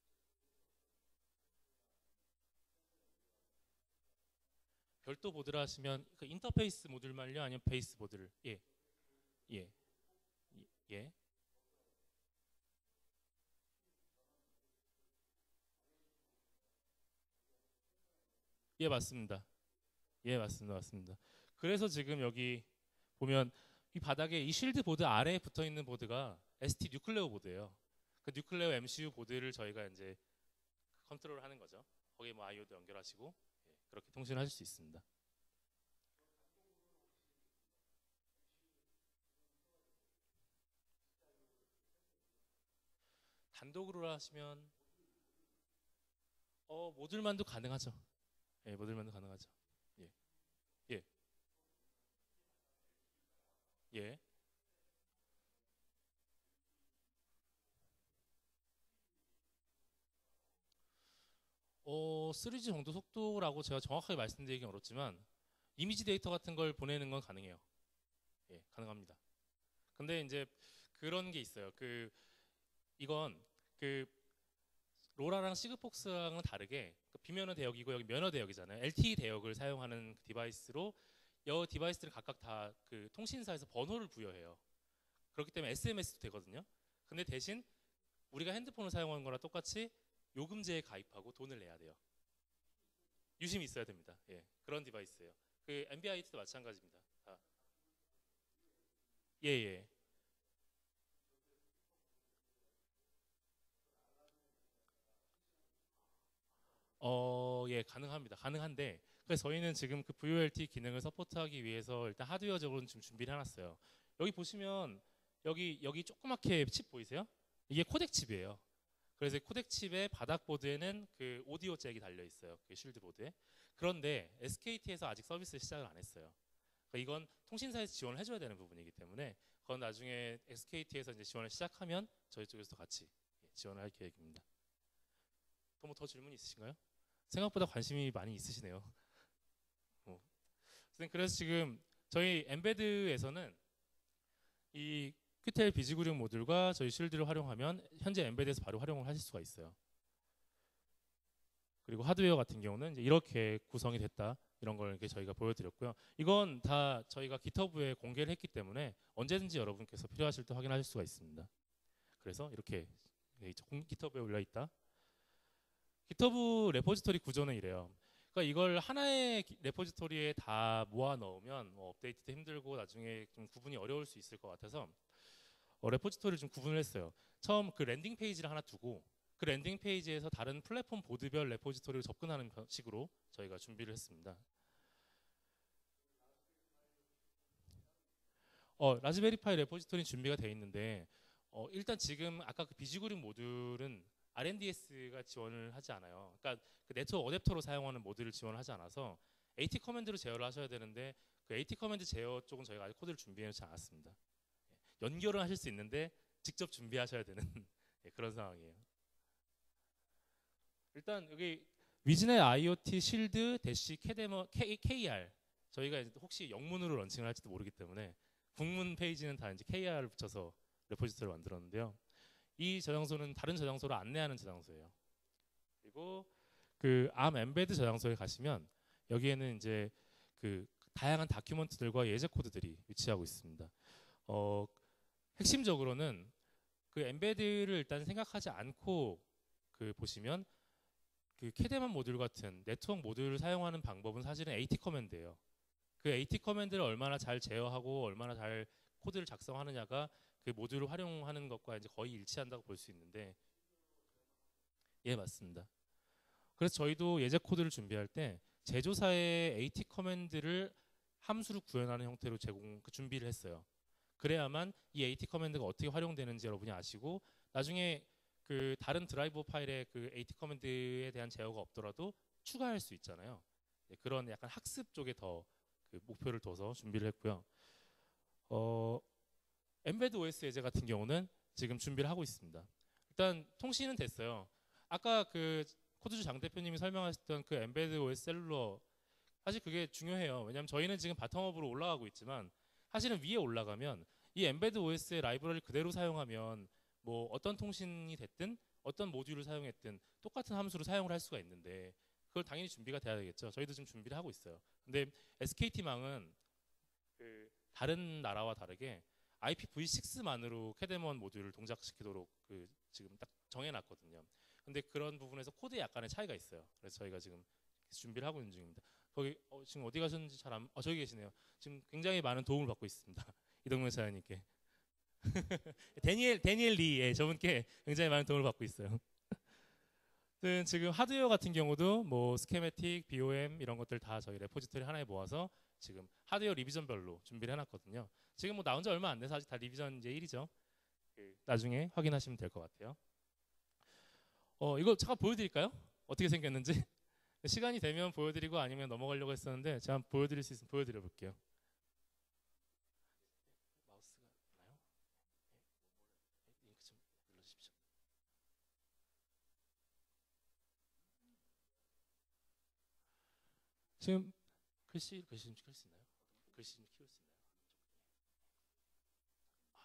별도 보드라 하시면 그 인터페이스 모듈만요, 아니면 베이스 보드를? 예, 예, 예. 예, 맞습니다. 예, 맞습니다. 맞습니다. 그래서 지금 여기 보면 이 바닥에 이 쉴드 보드 아래에 붙어 있는 보드가 에스티 뉴클레오 보드예요. 그 뉴클레오 엠씨유 보드를 저희가 이제 컨트롤하는 거죠. 거기에 뭐 아이오도 연결하시고 예, 그렇게 통신하실 수 있습니다. 단독으로 하시면 어 모듈만도 가능하죠. 예, 모듈만도 가능하죠. 예, 예, 예. 어, 쓰리지 정도 속도라고 제가 정확하게 말씀드리긴 어렵지만 이미지 데이터 같은 걸 보내는 건 가능해요. 예, 가능합니다. 근데 이제 그런 게 있어요. 그 이건 그 로라랑 시그폭스랑은 다르게 그 비면허 대역이고 여기 면허 대역이잖아요. 엘티이 대역을 사용하는 디바이스로 여 디바이스들은 각각 다 그 통신사에서 번호를 부여해요. 그렇기 때문에 에스엠에스도 되거든요. 근데 대신 우리가 핸드폰을 사용하는 거랑 똑같이 요금제에 가입하고 돈을 내야 돼요. 유심이 있어야 됩니다. 예, 그런 디바이스예요. 그 엠비아이티도 마찬가지입니다. 아. 예, 예. 어, 예, 가능합니다. 가능한데, 그래서 저희는 지금 그 브이오엘티 기능을 서포트하기 위해서 일단 하드웨어적으로는 지금 준비를 해놨어요. 여기 보시면 여기 여기 조그맣게 칩 보이세요? 이게 코덱 칩이에요. 그래서 코덱 칩의 바닥 보드에는 그 오디오 잭이 달려 있어요. 그 쉴드 보드에. 그런데 에스케이티에서 아직 서비스 시작을 안 했어요. 그러니까 이건 통신사에서 지원을 해줘야 되는 부분이기 때문에 그건 나중에 에스케이티에서 이제 지원을 시작하면 저희 쪽에서도 같이 지원을 할 계획입니다. 또 뭐 더 질문 있으신가요? 생각보다 관심이 많이 있으시네요. 어. 그래서 지금 저희 엠베드에서는 이 큐텔 비지구룡 모듈과 저희 쉴드를 활용하면 현재 엠베드에서 바로 활용을 하실 수가 있어요. 그리고 하드웨어 같은 경우는 이제 이렇게 구성이 됐다 이런 걸 이렇게 저희가 보여드렸고요. 이건 다 저희가 기터브에 공개를 했기 때문에 언제든지 여러분께서 필요하실 때 확인하실 수가 있습니다. 그래서 이렇게 기터브에 올려 있다. 기터브 레포지토리 구조는 이래요. 그러니까 이걸 하나의 레포지토리에 다 모아 넣으면 뭐 업데이트도 힘들고 나중에 좀 구분이 어려울 수 있을 것 같아서 어, 레포지토리를 좀 구분을 했어요. 처음 그 랜딩 페이지를 하나 두고 그 랜딩 페이지에서 다른 플랫폼 보드별 레포지토리로 접근하는 식으로 저희가 준비를 했습니다. 어, 라즈베리 파이 레포지토리 준비가 되어 있는데 어, 일단 지금 아까 그 비지구린 모듈은 알엔디에스가 지원을 하지 않아요. 그러니까 그 네트워크 어댑터로 사용하는 모듈을 지원하지 않아서 에이티 커맨드로 제어를 하셔야 되는데 그 에이티 커맨드 제어 쪽은 저희가 아직 코드를 준비해 놓지 않았습니다. 연결은 하실 수 있는데 직접 준비하셔야 되는 그런 상황이에요. 일단 여기 위즈넷 아이오티 실드 대시 캐데머 케이알 저희가 혹시 영문으로 런칭을 할지도 모르기 때문에 국문 페이지는 다 이제 케이알을 붙여서 레포지토리를 만들었는데요. 이 저장소는 다른 저장소를 안내하는 저장소예요. 그리고 그 암 엠베드 저장소에 가시면 여기에는 이제 그 다양한 다큐먼트들과 예제 코드들이 위치하고 있습니다. 어, 핵심적으로는 그 엠베드를 일단 생각하지 않고 그 보시면 그 캐데만 모듈 같은 네트워크 모듈을 사용하는 방법은 사실은 에이티 커맨드예요. 그 에이티 커맨드를 얼마나 잘 제어하고 얼마나 잘 코드를 작성하느냐가 그 모듈을 활용하는 것과 이제 거의 일치한다고 볼 수 있는데, 예, 맞습니다. 그래서 저희도 예제 코드를 준비할 때 제조사의 에이티 커맨드를 함수로 구현하는 형태로 제공 그 준비를 했어요. 그래야만 이 에이티 커맨드가 어떻게 활용되는지 여러분이 아시고, 나중에 그 다른 드라이버 파일에 그 에이티 커맨드에 대한 제어가 없더라도 추가할 수 있잖아요. 네, 그런 약간 학습 쪽에 더 그 목표를 둬서 준비를 했고요. 어, 엠베드 오에스 예제 같은 경우는 지금 준비를 하고 있습니다. 일단 통신은 됐어요. 아까 그 코드주 장 대표님이 설명하셨던 그 엠베드 오에스 셀룰러, 사실 그게 중요해요. 왜냐하면 저희는 지금 바텀업으로 올라가고 있지만 사실은 위에 올라가면 이 엠베드 오에스의 라이브러리를 그대로 사용하면 뭐 어떤 통신이 됐든 어떤 모듈을 사용했든 똑같은 함수를 사용을 할 수가 있는데, 그걸 당연히 준비가 돼야 되겠죠. 저희도 지금 준비를 하고 있어요. 근데 에스케이티망은 그 다른 나라와 다르게 아이피브이 식스만으로 캐데먼 모듈을 동작시키도록 그 지금 딱 정해놨거든요. 근데 그런 부분에서 코드에 약간의 차이가 있어요. 그래서 저희가 지금 준비를 하고 있는 중입니다. 거기 어, 지금 어디 가셨는지 잘 안, 어, 저기 계시네요. 지금 굉장히 많은 도움을 받고 있습니다. 이동명 사장님께. 데니엘 데니엘 리, 예, 저분께 굉장히 많은 도움을 받고 있어요. 지금 하드웨어 같은 경우도 뭐 스케매틱, 비오엠 이런 것들 다 저희 레포지토리 하나에 모아서 지금 하드웨어 리비전별로 준비를 해놨거든요. 지금 뭐 나온 지 얼마 안 돼서 아직 다 리비전 이제 일이죠. 그 나중에 확인하시면 될 것 같아요. 어, 이거 잠깐 보여드릴까요? 어떻게 생겼는지. 시간이 되면 보여드리고 아니면 넘어가려고 했었는데 제가 한번 보여드릴 수 있으면 보여드려 볼게요. 지금 글씨 글씨 좀 키울 수 있나요? 글씨 좀 키울 수 있나요? 아,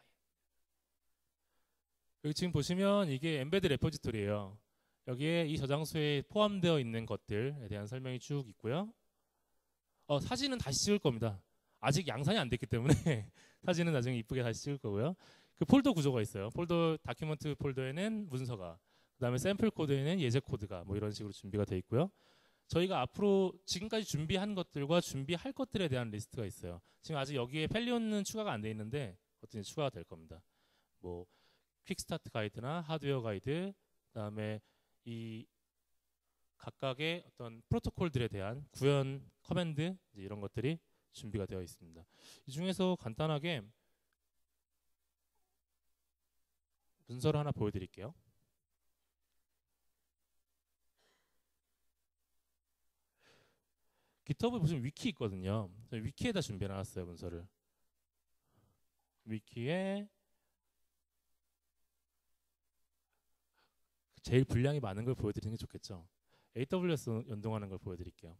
예. 여기 지금 보시면 이게 엠베드 레포지토리예요. 여기에 이 저장소에 포함되어 있는 것들에 대한 설명이 쭉 있고요. 어, 사진은 다시 찍을 겁니다. 아직 양산이 안 됐기 때문에 사진은 나중에 이쁘게 다시 찍을 거고요. 그 폴더 구조가 있어요. 폴더 다큐멘트 폴더에는 문서가, 그다음에 샘플 코드에는 예제 코드가 뭐 이런 식으로 준비가 되어 있고요. 저희가 앞으로 지금까지 준비한 것들과 준비할 것들에 대한 리스트가 있어요. 지금 아직 여기에 펠리온은 추가가 안 돼 있는데 어떤 추가가 될 겁니다. 뭐 퀵스타트 가이드나 하드웨어 가이드, 그다음에 이 각각의 어떤 프로토콜들에 대한 구현 커맨드 이제 이런 것들이 준비가 되어 있습니다. 이 중에서 간단하게 문서를 하나 보여드릴게요. 깃허브 보시면 위키 있거든요. 위키에다 준비해 놨어요, 문서를. 위키에 제일 분량이 많은 걸 보여드리는 게 좋겠죠. 에이더블유에스 연동하는 걸 보여드릴게요.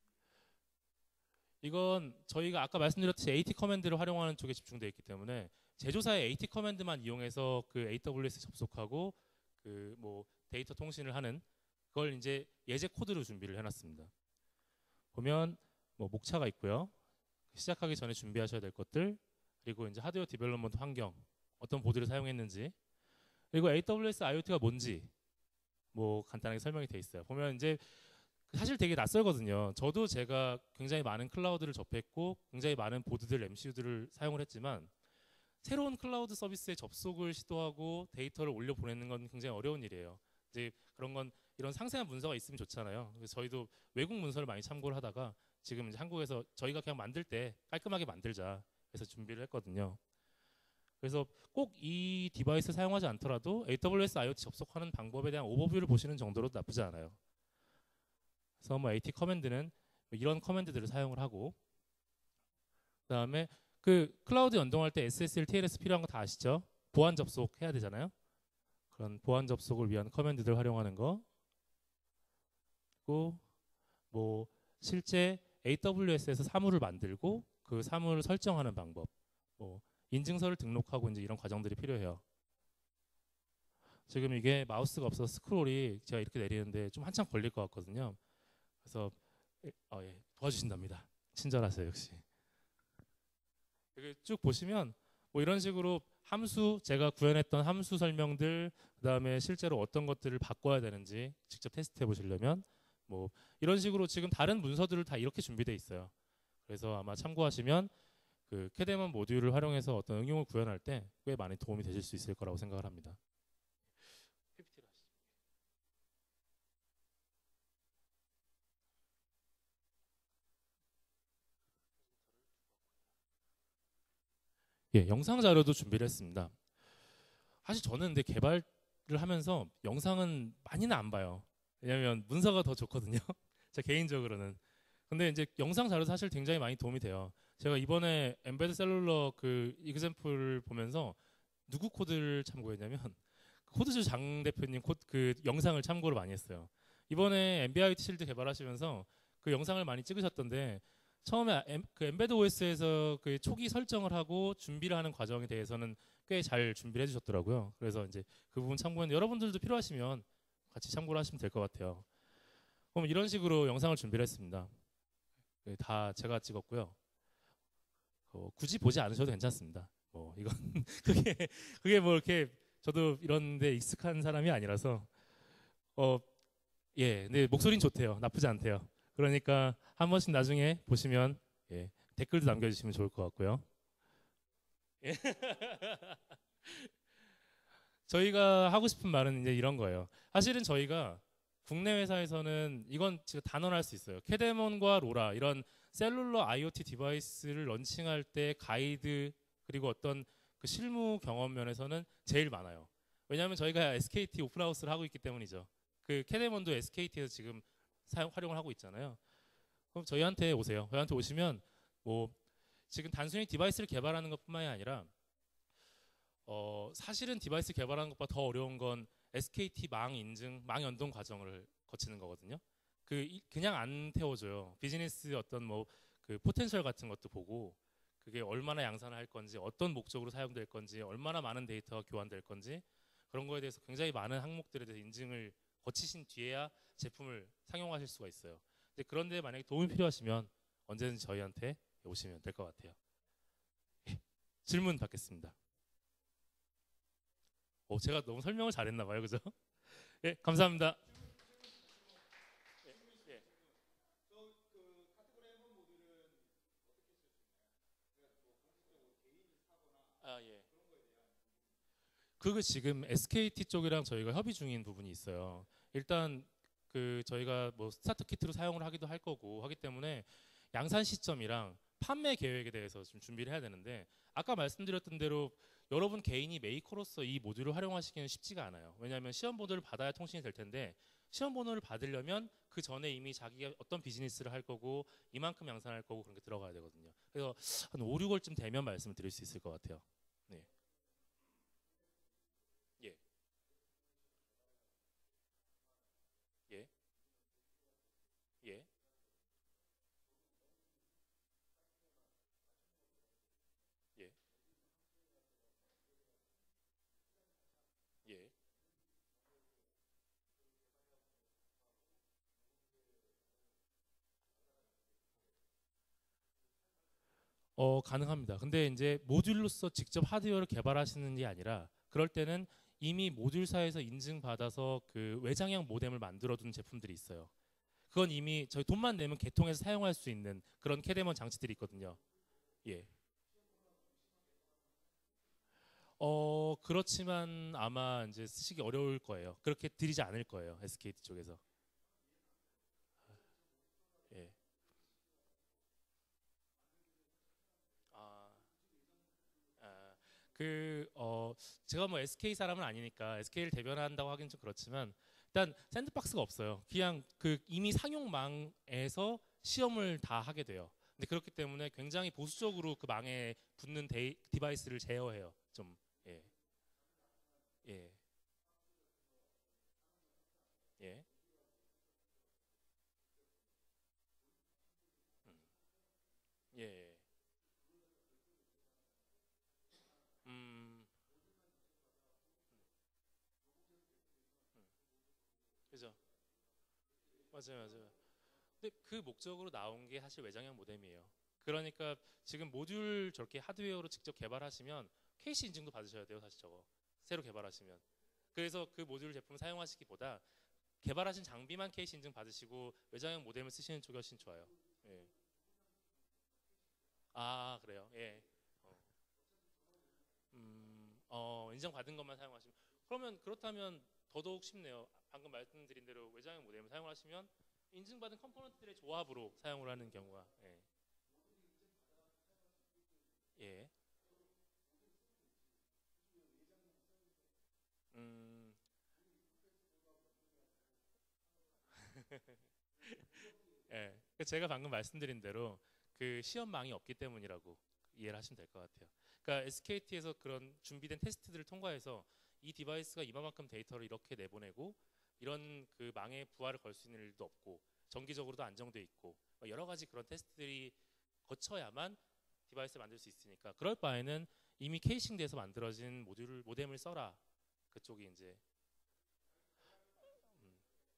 이건 저희가 아까 말씀드렸듯이 에이티 커맨드를 활용하는 쪽에 집중되어 있기 때문에 제조사의 에이티 커맨드만 이용해서 그 에이더블유에스 접속하고 그 뭐 데이터 통신을 하는 그걸 이제 예제 코드로 준비를 해놨습니다. 보면 뭐 목차가 있고요. 시작하기 전에 준비하셔야 될 것들, 그리고 이제 하드웨어 디벨롭먼트 환경, 어떤 보드를 사용했는지, 그리고 에이더블유에스 아이오티가 뭔지 뭐 간단하게 설명이 돼 있어요. 보면 이제 사실 되게 낯설거든요. 저도 제가 굉장히 많은 클라우드를 접했고 굉장히 많은 보드들, 엠시유들을 사용을 했지만 새로운 클라우드 서비스에 접속을 시도하고 데이터를 올려 보내는 건 굉장히 어려운 일이에요. 이제 그런 건 이런 상세한 문서가 있으면 좋잖아요. 그래서 저희도 외국 문서를 많이 참고를 하다가 지금 이제 한국에서 저희가 그냥 만들 때 깔끔하게 만들자 해서 준비를 했거든요. 그래서 꼭 이 디바이스 사용하지 않더라도 에이더블유에스 아이오티 접속하는 방법에 대한 오버뷰를 보시는 정도로도 나쁘지 않아요. 그래서 뭐 에이티 커맨드는 이런 커맨드들을 사용을 하고, 그다음에 그 클라우드 연동할 때 에스에스엘, 티엘에스 필요한 거 다 아시죠? 보안 접속해야 되잖아요. 그런 보안 접속을 위한 커맨드들 활용하는 거. 그리고 뭐 실제 에이더블유에스에서 사무를 만들고 그 사무를 설정하는 방법, 뭐 인증서를 등록하고 이제 이런 과정들이 필요해요. 지금 이게 마우스가 없어서 스크롤이 제가 이렇게 내리는데 좀 한참 걸릴 것 같거든요. 그래서 어, 예, 도와주신답니다. 친절하세요, 역시. 여기 쭉 보시면 뭐 이런 식으로 함수, 제가 구현했던 함수 설명들, 그다음에 실제로 어떤 것들을 바꿔야 되는지 직접 테스트해 보시려면 뭐 이런 식으로 지금 다른 문서들을 다 이렇게 준비되어 있어요. 그래서 아마 참고하시면 그 캐데몬 모듈을 활용해서 어떤 응용을 구현할 때 꽤 많이 도움이 되실 수 있을 거라고 생각을 합니다. 피피티를 하시죠. 예, 영상 자료도 준비를 했습니다. 사실 저는 근데 개발을 하면서 영상은 많이는 안 봐요. 왜냐면 문서가 더 좋거든요. 제 개인적으로는. 근데 이제 영상 자료 사실 굉장히 많이 도움이 돼요. 제가 이번에 엠베드 셀룰러 그 이그젬플을 보면서 누구 코드를 참고했냐면 코드주 장 대표님 코드 그 영상을 참고를 많이 했어요. 이번에 엠비아이오티 실드 개발하시면서 그 영상을 많이 찍으셨던데 처음에 엠, 그 엠베드 오에스에서 그 초기 설정을 하고 준비를 하는 과정에 대해서는 꽤 잘 준비를 해주셨더라고요. 그래서 이제 그 부분 참고했는데 여러분들도 필요하시면 같이 참고를 하시면 될 것 같아요. 그럼 이런 식으로 영상을 준비를 했습니다. 다 제가 찍었고요. 어, 굳이 보지 않으셔도 괜찮습니다. 뭐 이건 그게 그게 뭐 이렇게 저도 이런데 익숙한 사람이 아니라서 어 예, 근데 목소리는 좋대요. 나쁘지 않대요. 그러니까 한 번씩 나중에 보시면 예, 댓글도 남겨주시면 좋을 것 같고요. 예. 저희가 하고 싶은 말은 이제 이런 거예요. 사실은 저희가 국내 회사에서는 이건 지금 단언할 수 있어요. 캐데몬과 로라 이런 셀룰러 아이오티 디바이스를 런칭할 때 가이드 그리고 어떤 그 실무 경험 면에서는 제일 많아요. 왜냐하면 저희가 에스케이티 오픈하우스를 하고 있기 때문이죠. 그 캐데몬도 에스케이티에서 지금 사용 활용을 하고 있잖아요. 그럼 저희한테 오세요. 저희한테 오시면 뭐 지금 단순히 디바이스를 개발하는 것뿐만이 아니라 어 사실은 디바이스 개발하는 것보다 더 어려운 건 에스케이티 망 인증, 망 연동 과정을 거치는 거거든요. 그 그냥 안 태워줘요. 비즈니스 어떤 뭐 그 포텐셜 같은 것도 보고 그게 얼마나 양산을 할 건지, 어떤 목적으로 사용될 건지, 얼마나 많은 데이터가 교환될 건지 그런 거에 대해서 굉장히 많은 항목들에 대해서 인증을 거치신 뒤에야 제품을 상용하실 수가 있어요. 근데 그런데 만약에 도움이 필요하시면 언제든지 저희한테 오시면 될 것 같아요. 예, 질문 받겠습니다. 오, 제가 너무 설명을 잘했나 봐요, 그죠? 예, 감사합니다. 아, 예. 그거 지금 에스케이티 쪽이랑 저희가 협의 중인 부분이 있어요. 일단 그 저희가 뭐 스타트 키트로 사용을 하기도 할 거고 하기 때문에 양산 시점이랑 판매 계획에 대해서 좀 준비를 해야 되는데 아까 말씀드렸던 대로 여러분 개인이 메이커로서 이 모듈을 활용하시기는 쉽지가 않아요. 왜냐하면 시험 번호를 받아야 통신이 될 텐데 시험 번호를 받으려면 그 전에 이미 자기가 어떤 비즈니스를 할 거고 이만큼 양산할 거고 그런 게 들어가야 되거든요. 그래서 한 오, 유월쯤 되면 말씀을 드릴 수 있을 것 같아요. 네. 예. 예. 예. 예. 예. 어, 가능합니다. 근데 이제 모듈로서 직접 하드웨어를 개발하시는 게 아니라 그럴 때는 이미 모듈사에서 인증받아서 그 외장형 모뎀을 만들어둔 제품들이 있어요. 그건 이미 저희 돈만 내면 개통해서 사용할 수 있는 그런 캐데몬 장치들이 있거든요. 예. 어, 그렇지만 아마 이제 쓰시기 어려울 거예요. 그렇게 드리지 않을 거예요. 에스케이티 쪽에서. 예. 아, 아, 그, 어, 제가 뭐 에스케이 사람은 아니니까 에스케이를 대변한다고 하긴 좀 그렇지만 일단 샌드박스가 없어요. 그냥 그 이미 상용망에서 시험을 다 하게 돼요. 근데 그렇기 때문에 굉장히 보수적으로 그 망에 붙는 데이, 디바이스를 제어해요. 좀, 예. 예. 예. 음, 예. 음, 음, 그죠. 맞아요, 맞아요. 근데 그 목적으로 나온 게 사실 외장형 모뎀이에요. 그러니까 지금 모듈 저렇게 하드웨어로 직접 개발하시면 케이씨 인증도 받으셔야 돼요. 사실 저거 새로 개발하시면. 그래서 그 모듈 제품 사용하시기보다 개발하신 장비만 케이씨 인증 받으시고 외장형 모뎀을 쓰시는 쪽이 훨씬 좋아요. 예. 아 그래요. 예. 어. 음, 어, 인증 받은 것만 사용하시면 그러면 그렇다면 더더욱 쉽네요. 방금 말씀드린 대로 외장형 모뎀을 사용하시면 인증받은 컴포넌트들의 조합으로 사용을 하는 경우가 예. 예. 음. 예. 제가 방금 말씀드린 대로 그 시험망이 없기 때문이라고 이해를 하시면 될 것 같아요. 그러니까 에스케이티에서 그런 준비된 테스트들을 통과해서 이 디바이스가 이만큼 데이터를 이렇게 내보내고 이런 그 망에 부하를 걸 수 있는 일도 없고 정기적으로도 안정돼 있고 여러 가지 그런 테스트들이 거쳐야만 디바이스를 만들 수 있으니까 그럴 바에는 이미 케이싱돼서 만들어진 모듈 모뎀을 써라. 그쪽이 이제 음.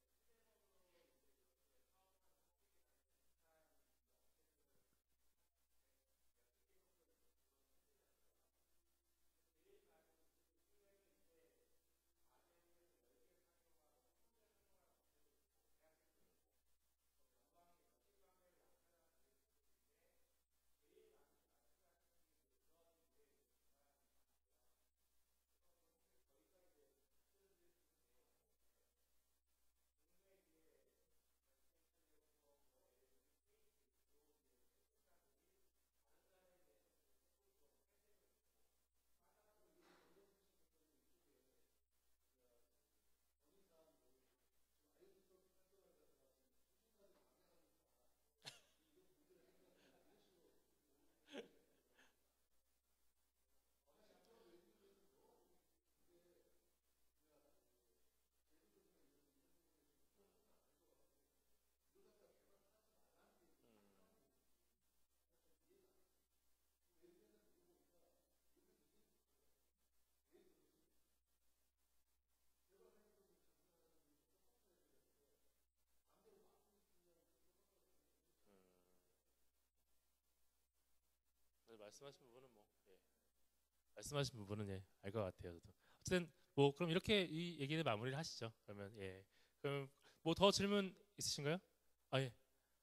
네, 말씀하신 부분은 뭐 예. 말씀하신 부분은 예, 알 것 같아요. 저도. 어쨌든 뭐 그럼 이렇게 이 얘기를 마무리를 하시죠. 그러면 예. 그럼 뭐 더 질문 있으신가요? 아 예.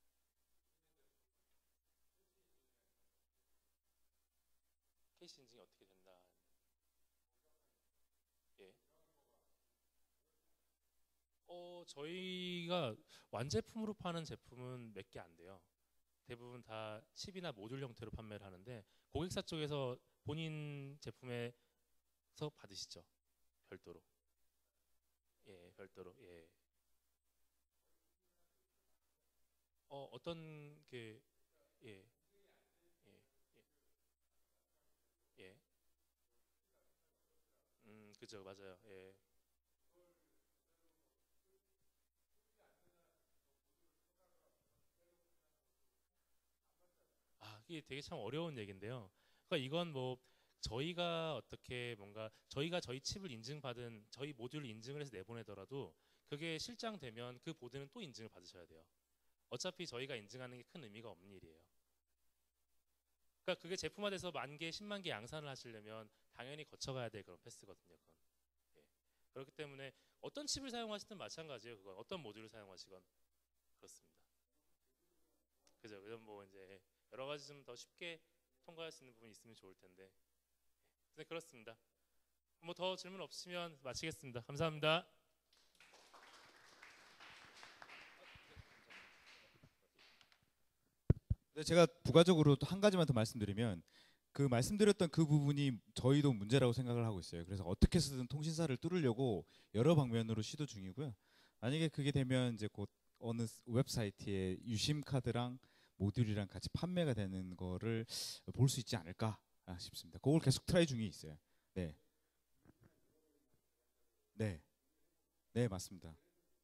케이시 인증이 어떻게 된다. 예. 어 저희가 완제품으로 파는 제품은 몇 개 안 돼요. 대부분 다 칩이나 모듈 형태로 판매를 하는데 고객사 쪽에서 본인 제품에서 받으시죠. 별도로. 예, 별도로. 예. 어 어떤 게 예. 예. 예. 예. 음, 그죠. 맞아요. 예. 아, 이게 되게 참 어려운 얘기인데요. 그러니까 이건 뭐 저희가 어떻게 뭔가 저희가 저희 칩을 인증받은 저희 모듈을 인증을 해서 내보내더라도 그게 실장되면 그 보드는 또 인증을 받으셔야 돼요. 어차피 저희가 인증하는 게 큰 의미가 없는 일이에요. 그러니까 그게 제품화돼서 만 개, 십만 개 양산을 하시려면 당연히 거쳐가야 될 그런 패스거든요. 그건. 예. 그렇기 때문에 어떤 칩을 사용하시든 마찬가지예요. 그건 어떤 모듈을 사용하시건 그렇습니다. 그죠? 그럼 뭐 이제 여러 가지 좀 더 쉽게 통과할 수 있는 부분이 있으면 좋을 텐데. 네, 그렇습니다. 뭐 더 질문 없으시면 마치겠습니다. 감사합니다. 네, 제가 부가적으로 또 한 가지만 더 말씀드리면 그 말씀드렸던 그 부분이 저희도 문제라고 생각을 하고 있어요. 그래서 어떻게 해서든 통신사를 뚫으려고 여러 방면으로 시도 중이고요. 만약에 그게 되면 이제 곧 어느 웹사이트에 유심 카드랑 모듈이랑 같이 판매가 되는 거를 볼 수 있지 않을까 싶습니다. 그걸 계속 트라이 중에 있어요. 네, 네, 네 맞습니다.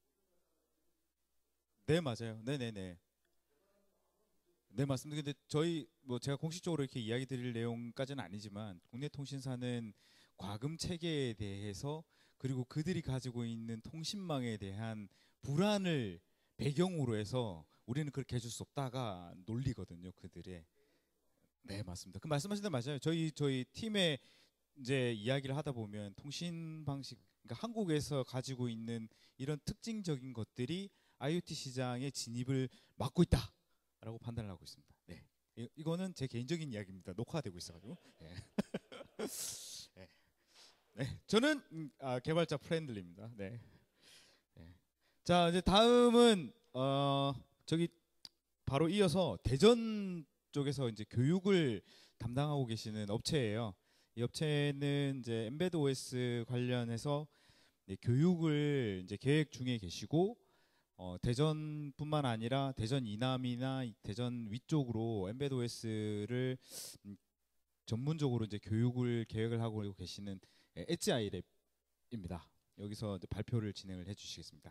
네 맞아요. 네, 네, 네. 네 맞습니다. 근데 저희 뭐 제가 공식적으로 이렇게 이야기 드릴 내용까지는 아니지만 국내 통신사는 과금 체계에 대해서 그리고 그들이 가지고 있는 통신망에 대한 불안을 배경으로 해서 우리는 그렇게 해줄 수 없다가 논리거든요. 그들의. 네 맞습니다. 그 말씀하신 대로 맞아요. 저희 저희 팀의 이제 이야기를 하다 보면 통신 방식, 그러니까 한국에서 가지고 있는 이런 특징적인 것들이 아이오티 시장의 진입을 막고 있다라고 판단을 하고 있습니다. 네, 이, 이거는 제 개인적인 이야기입니다. 녹화되고 있어가지고. 네. 네. 네, 저는 음, 아, 개발자 프렌들리입니다. 네. 네. 자, 이제 다음은 어, 저기 바로 이어서 대전 쪽에서 이제 교육을 담당하고 계시는 업체예요. 이 업체는 이제 엠베드 오에스 관련해서 네, 교육을 이제 계획 중에 계시고 어, 대전뿐만 아니라 대전 이남이나 대전 위쪽으로 엠베드 오에스를 음, 전문적으로 이제 교육을 계획을 하고 계시는 엣지 아이랩입니다. 여기서 이제 발표를 진행을 해주시겠습니다.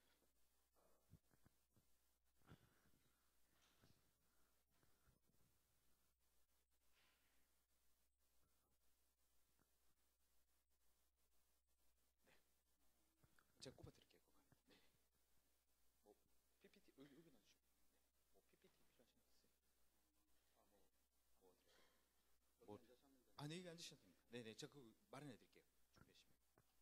제가 꼽아드릴게요. 네. 뭐 피피티 여기 여기 놔주시고, 뭐 피피티 필요하신 거 있어요? 뭐, 뭐 아니 여기 앉으셔도 됩니다. 네네, 제가 그 마련해드릴게요. 준비하시면.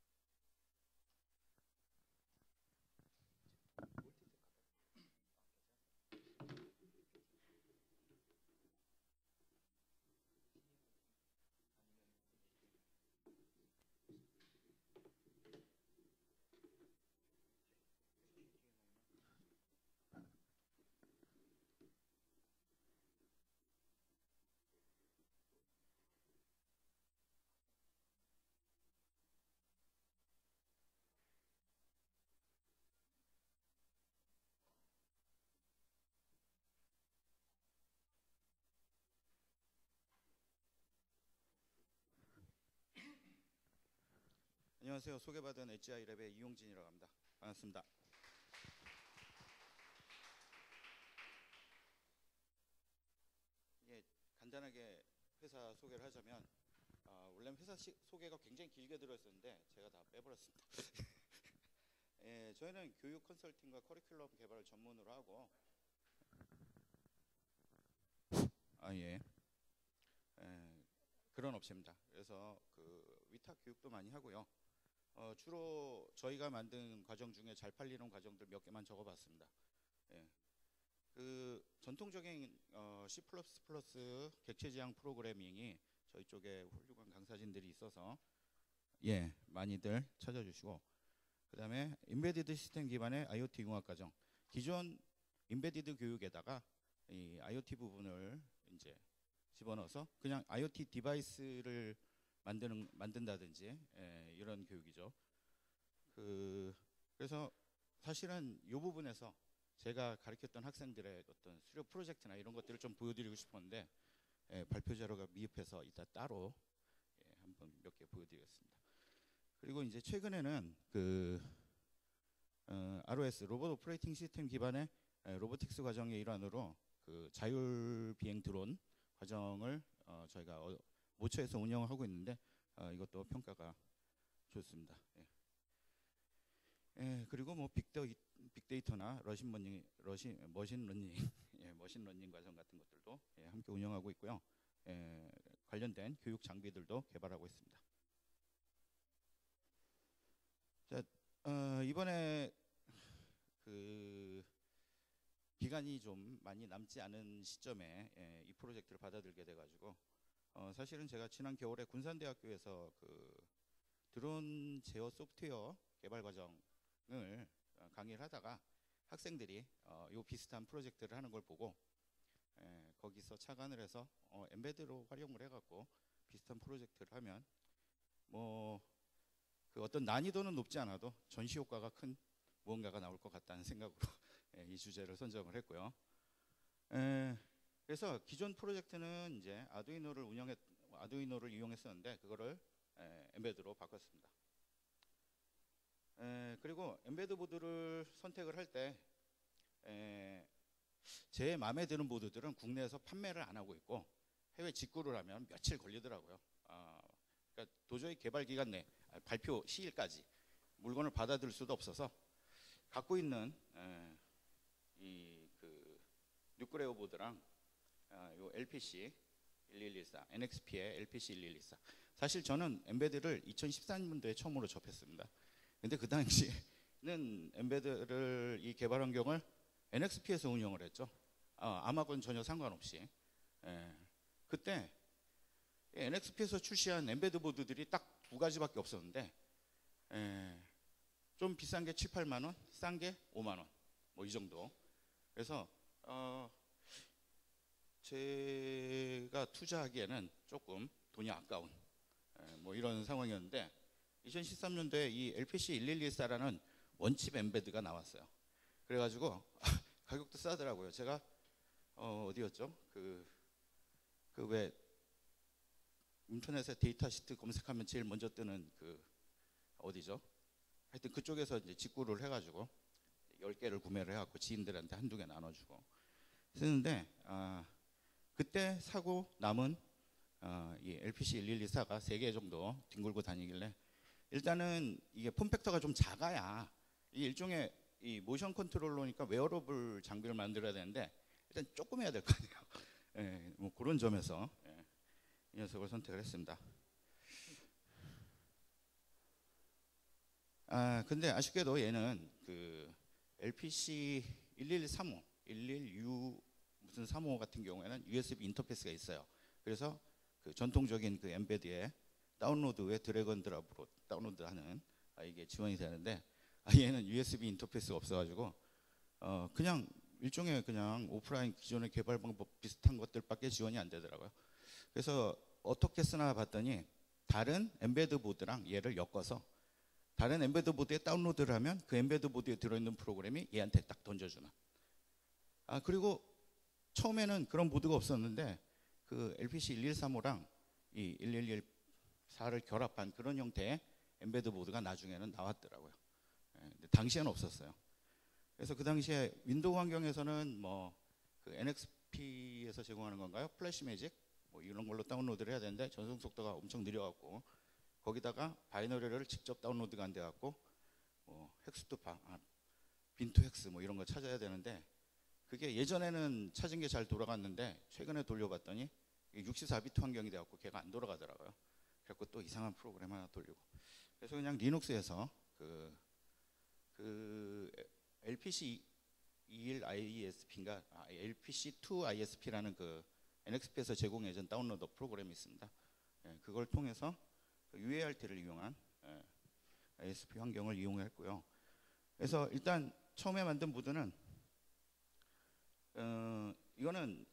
안녕하세요. 소개받은 엣지 아이랩의 이용진이라고 합니다. 반갑습니다. 예, 간단하게 회사 소개를 하자면 아, 원래 회사 시, 소개가 굉장히 길게 들어있었는데 제가 다 빼버렸습니다. 예, 저희는 교육 컨설팅과 커리큘럼 개발을 전문으로 하고 아 예, 예 그런 업체입니다. 그래서 그 위탁 교육도 많이 하고요. 어, 주로 저희가 만든 과정 중에 잘 팔리는 과정들 몇 개만 적어봤습니다. 예. 그 전통적인 어, C 플러스 플러스 객체지향 프로그래밍이 저희 쪽에 훌륭한 강사진들이 있어서 예 많이들 찾아주시고, 그 다음에 인베디드 시스템 기반의 아이오티 융합 과정, 기존 인베디드 교육에다가 이 아이오티 부분을 이제 집어넣어서 그냥 아이오티 디바이스를 만드는 만든다든지 예, 이런 교육이죠. 그 그래서 사실은 이 부분에서 제가 가르쳤던 학생들의 어떤 수료 프로젝트나 이런 것들을 좀 보여드리고 싶었는데 예, 발표 자료가 미흡해서 이따 따로 예, 한번 몇 개 보여드리겠습니다. 그리고 이제 최근에는 그 어, 알오에스 로봇 오퍼레이팅 시스템 기반의 예, 로보틱스 과정의 일환으로 그 자율 비행 드론 과정을 어, 저희가 어, 모처에서 운영하고 있는데 어, 이것도 평가가 좋습니다. 예. 예, 그리고 뭐 빅데이, 빅데이터나 러신 러닝, 러신 머신 러닝, 예, 머신 러닝 과정 같은 것들도 예, 함께 운영하고 있고요. 예, 관련된 교육 장비들도 개발하고 있습니다. 자, 어, 이번에 그 기간이 좀 많이 남지 않은 시점에 예, 이 프로젝트를 받아들게 돼가지고. 어, 사실은 제가 지난 겨울에 군산대학교에서 그 드론 제어 소프트웨어 개발 과정을 어, 강의를 하다가 학생들이 어, 요 비슷한 프로젝트를 하는 걸 보고 에, 거기서 착안을 해서 어, 엠베드로 활용을 해갖고 비슷한 프로젝트를 하면 뭐 그 어떤 난이도는 높지 않아도 전시 효과가 큰 무언가가 나올 것 같다는 생각으로 에, 이 주제를 선정을 했고요. 에, 그래서 기존 프로젝트는 이제 아두이노를 운영했 아두이노를 이용했었는데 그거를 에, 엠베드로 바꿨습니다. 에, 그리고 엠베드 보드를 선택을 할 때 제 마음에 드는 보드들은 국내에서 판매를 안 하고 있고 해외 직구를 하면 며칠 걸리더라고요. 아, 그러니까 도저히 개발 기간 내 발표 시일까지 물건을 받아들일 수도 없어서 갖고 있는 이 그 뉴크레오 보드랑 아, 요 엘피씨 일일일사 엔엑스피의 엘피씨 일일일사 사실 저는 엠베드를 이천십사 년도에 처음으로 접했습니다. 근데 그 당시에는 엠베드를 이 개발 환경을 엔엑스피에서 운영을 했죠. 아, 아마건 전혀 상관없이. 예, 그때 엔엑스피에서 출시한 엠베드 보드들이 딱 두 가지밖에 없었는데, 예, 좀 비싼 게 칠, 팔만 원, 싼 게 오만 원, 뭐 이 정도. 그래서 어, 제가 투자하기에는 조금 돈이 아까운, 예, 뭐 이런 상황이었는데, 이천십삼 년도에 이 엘피씨 일일일사라는 원칩 엠베드가 나왔어요. 그래가지고 가격도 싸더라고요. 제가 어, 어디였죠? 그 그 왜 인터넷에 데이터 시트 검색하면 제일 먼저 뜨는 그 어디죠? 하여튼 그쪽에서 이제 직구를 해가지고 열 개를 구매를 해갖고 지인들한테 한두 개 나눠주고 쓰는데, 아, 그때 사고 남은 어, 이 엘피씨 일일이사가 세 개 정도 뒹굴고 다니길래, 일단은 이게 폼팩터가 좀 작아야 이 일종의 이 모션 컨트롤러니까 웨어러블 장비를 만들어야 되는데 일단 조금 해야 될 거 아니에요. 예, 뭐 그런 점에서 예, 이 녀석을 선택을 했습니다. 아, 근데 아쉽게도 얘는 그 엘피씨 일일삼오, 일일유 무슨 삼오 같은 경우에는 유에스비 인터페이스가 있어요. 그래서 그 전통적인 그 엠베드에 다운로드 외 드래곤 드랍으로 다운로드하는, 아, 이게 지원이 되는데, 아, 얘는 유에스비 인터페이스가 없어가지고 어, 그냥 일종의 그냥 오프라인 기존의 개발 방법 비슷한 것들밖에 지원이 안 되더라고요. 그래서 어떻게 쓰나 봤더니 다른 엠베드 보드랑 얘를 엮어서 다른 엠베드 보드에 다운로드를 하면 그 엠베드 보드에 들어있는 프로그램이 얘한테 딱 던져주는. 아, 그리고 처음에는 그런 보드가 없었는데 그 엘피씨 일일삼오랑 이 일일일사를 결합한 그런 형태의 엠베드 보드가 나중에는 나왔더라고요. 예, 근데 당시에는 없었어요. 그래서 그 당시에 윈도우 환경에서는 뭐 그 엔엑스피에서 제공하는 건가요? 플래시 매직 뭐 이런 걸로 다운로드를 해야 되는데 전송 속도가 엄청 느려갖고, 거기다가 바이너리를 직접 다운로드가 안 돼갖고 뭐 헥스투파, 아, 빈투 헥스 뭐 이런 거 찾아야 되는데, 그게 예전에는 찾은 게 잘 돌아갔는데 최근에 돌려봤더니 육십사 비트 환경이 돼갖고 걔가 안 돌아가더라고요. 그래갖고 또 이상한 프로그램 하나 돌리고, 그래서 그냥 리눅스에서 그, 그 엘피씨 이십일 아이에스피인가, 아, 엘피씨 투 아이에스피라는 그 엔엑스피에서 제공해준 다운로더 프로그램이 있습니다. 예, 그걸 통해서 유에이알티를 이용한 예, 아이에스피 환경을 이용했고요. 그래서 일단 처음에 만든 보드는 어, 이거는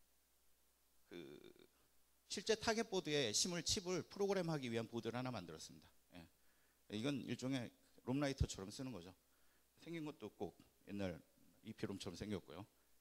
그 실제 타겟 보드에 심을 칩을 프로그램하기 위한 보드를 하나 만들었습니다. 예. 이건 일종의 롬라이터처럼 쓰는 거죠. 생긴 것도 꼭 옛날 이피롬처럼 생겼고요.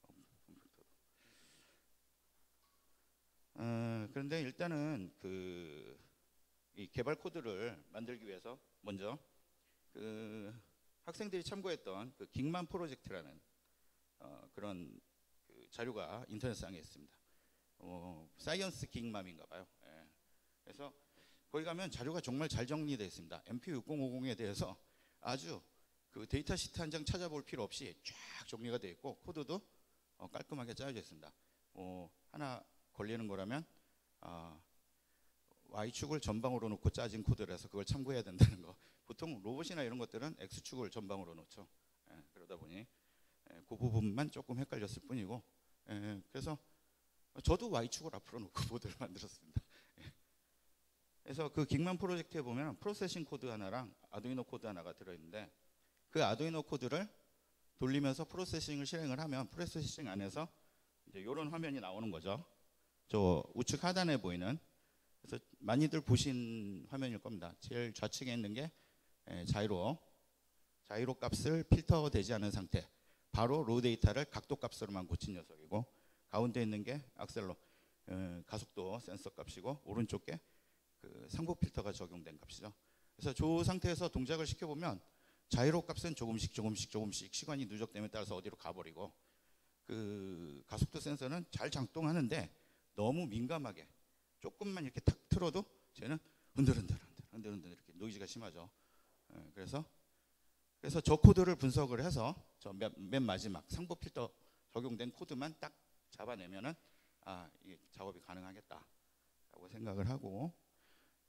어, 그런데 일단은 그 이 개발 코드를 만들기 위해서 먼저 그 학생들이 참고했던 그 긱만 프로젝트라는 어, 그런 그 자료가 인터넷상에 있습니다. 어, 사이언스 긱맘인가 봐요. 예. 그래서 거기 가면 자료가 정말 잘 정리되어 있습니다. 엠피 육공오공에 대해서 아주 그 데이터 시트 한 장 찾아볼 필요 없이 쫙 정리가 되어 있고, 코드도 어, 깔끔하게 짜여져 있습니다. 어, 하나 걸리는 거라면 아, Y축을 전방으로 놓고 짜진 코드라서 그걸 참고해야 된다는 거. 보통 로봇이나 이런 것들은 X축을 전방으로 놓죠. 예, 그러다 보니 예, 그 부분만 조금 헷갈렸을 뿐이고, 예, 그래서 저도 Y축을 앞으로 놓고 보드를 만들었습니다. 예. 그래서 그 긱만 프로젝트에 보면 프로세싱 코드 하나랑 아두이노 코드 하나가 들어있는데, 그 아두이노 코드를 돌리면서 프로세싱을 실행을 하면 프로세싱 안에서 이제 이런 화면이 나오는 거죠. 저 우측 하단에 보이는, 그래서 많이들 보신 화면일 겁니다. 제일 좌측에 있는 게 자이로, 자이로 값을 필터 되지 않은 상태, 바로 로 데이터를 각도 값으로만 고친 녀석이고, 가운데 있는 게 악셀로, 가속도 센서 값이고, 오른쪽 게 그 상부 필터가 적용된 값이죠. 그래서 저 상태에서 동작을 시켜보면 자이로 값은 조금씩 조금씩 조금씩 시간이 누적됨에 따라서 어디로 가버리고, 그 가속도 센서는 잘 작동하는데 너무 민감하게 조금만 이렇게 탁 틀어도 쟤는 흔들흔들 흔들흔들 이렇게 노이즈가 심하죠. 예, 그래서 그래서 저 코드를 분석을 해서 저 맨 마지막 상부 필터 적용된 코드만 딱 잡아내면은 아, 이게 작업이 가능하겠다라고 생각을 하고,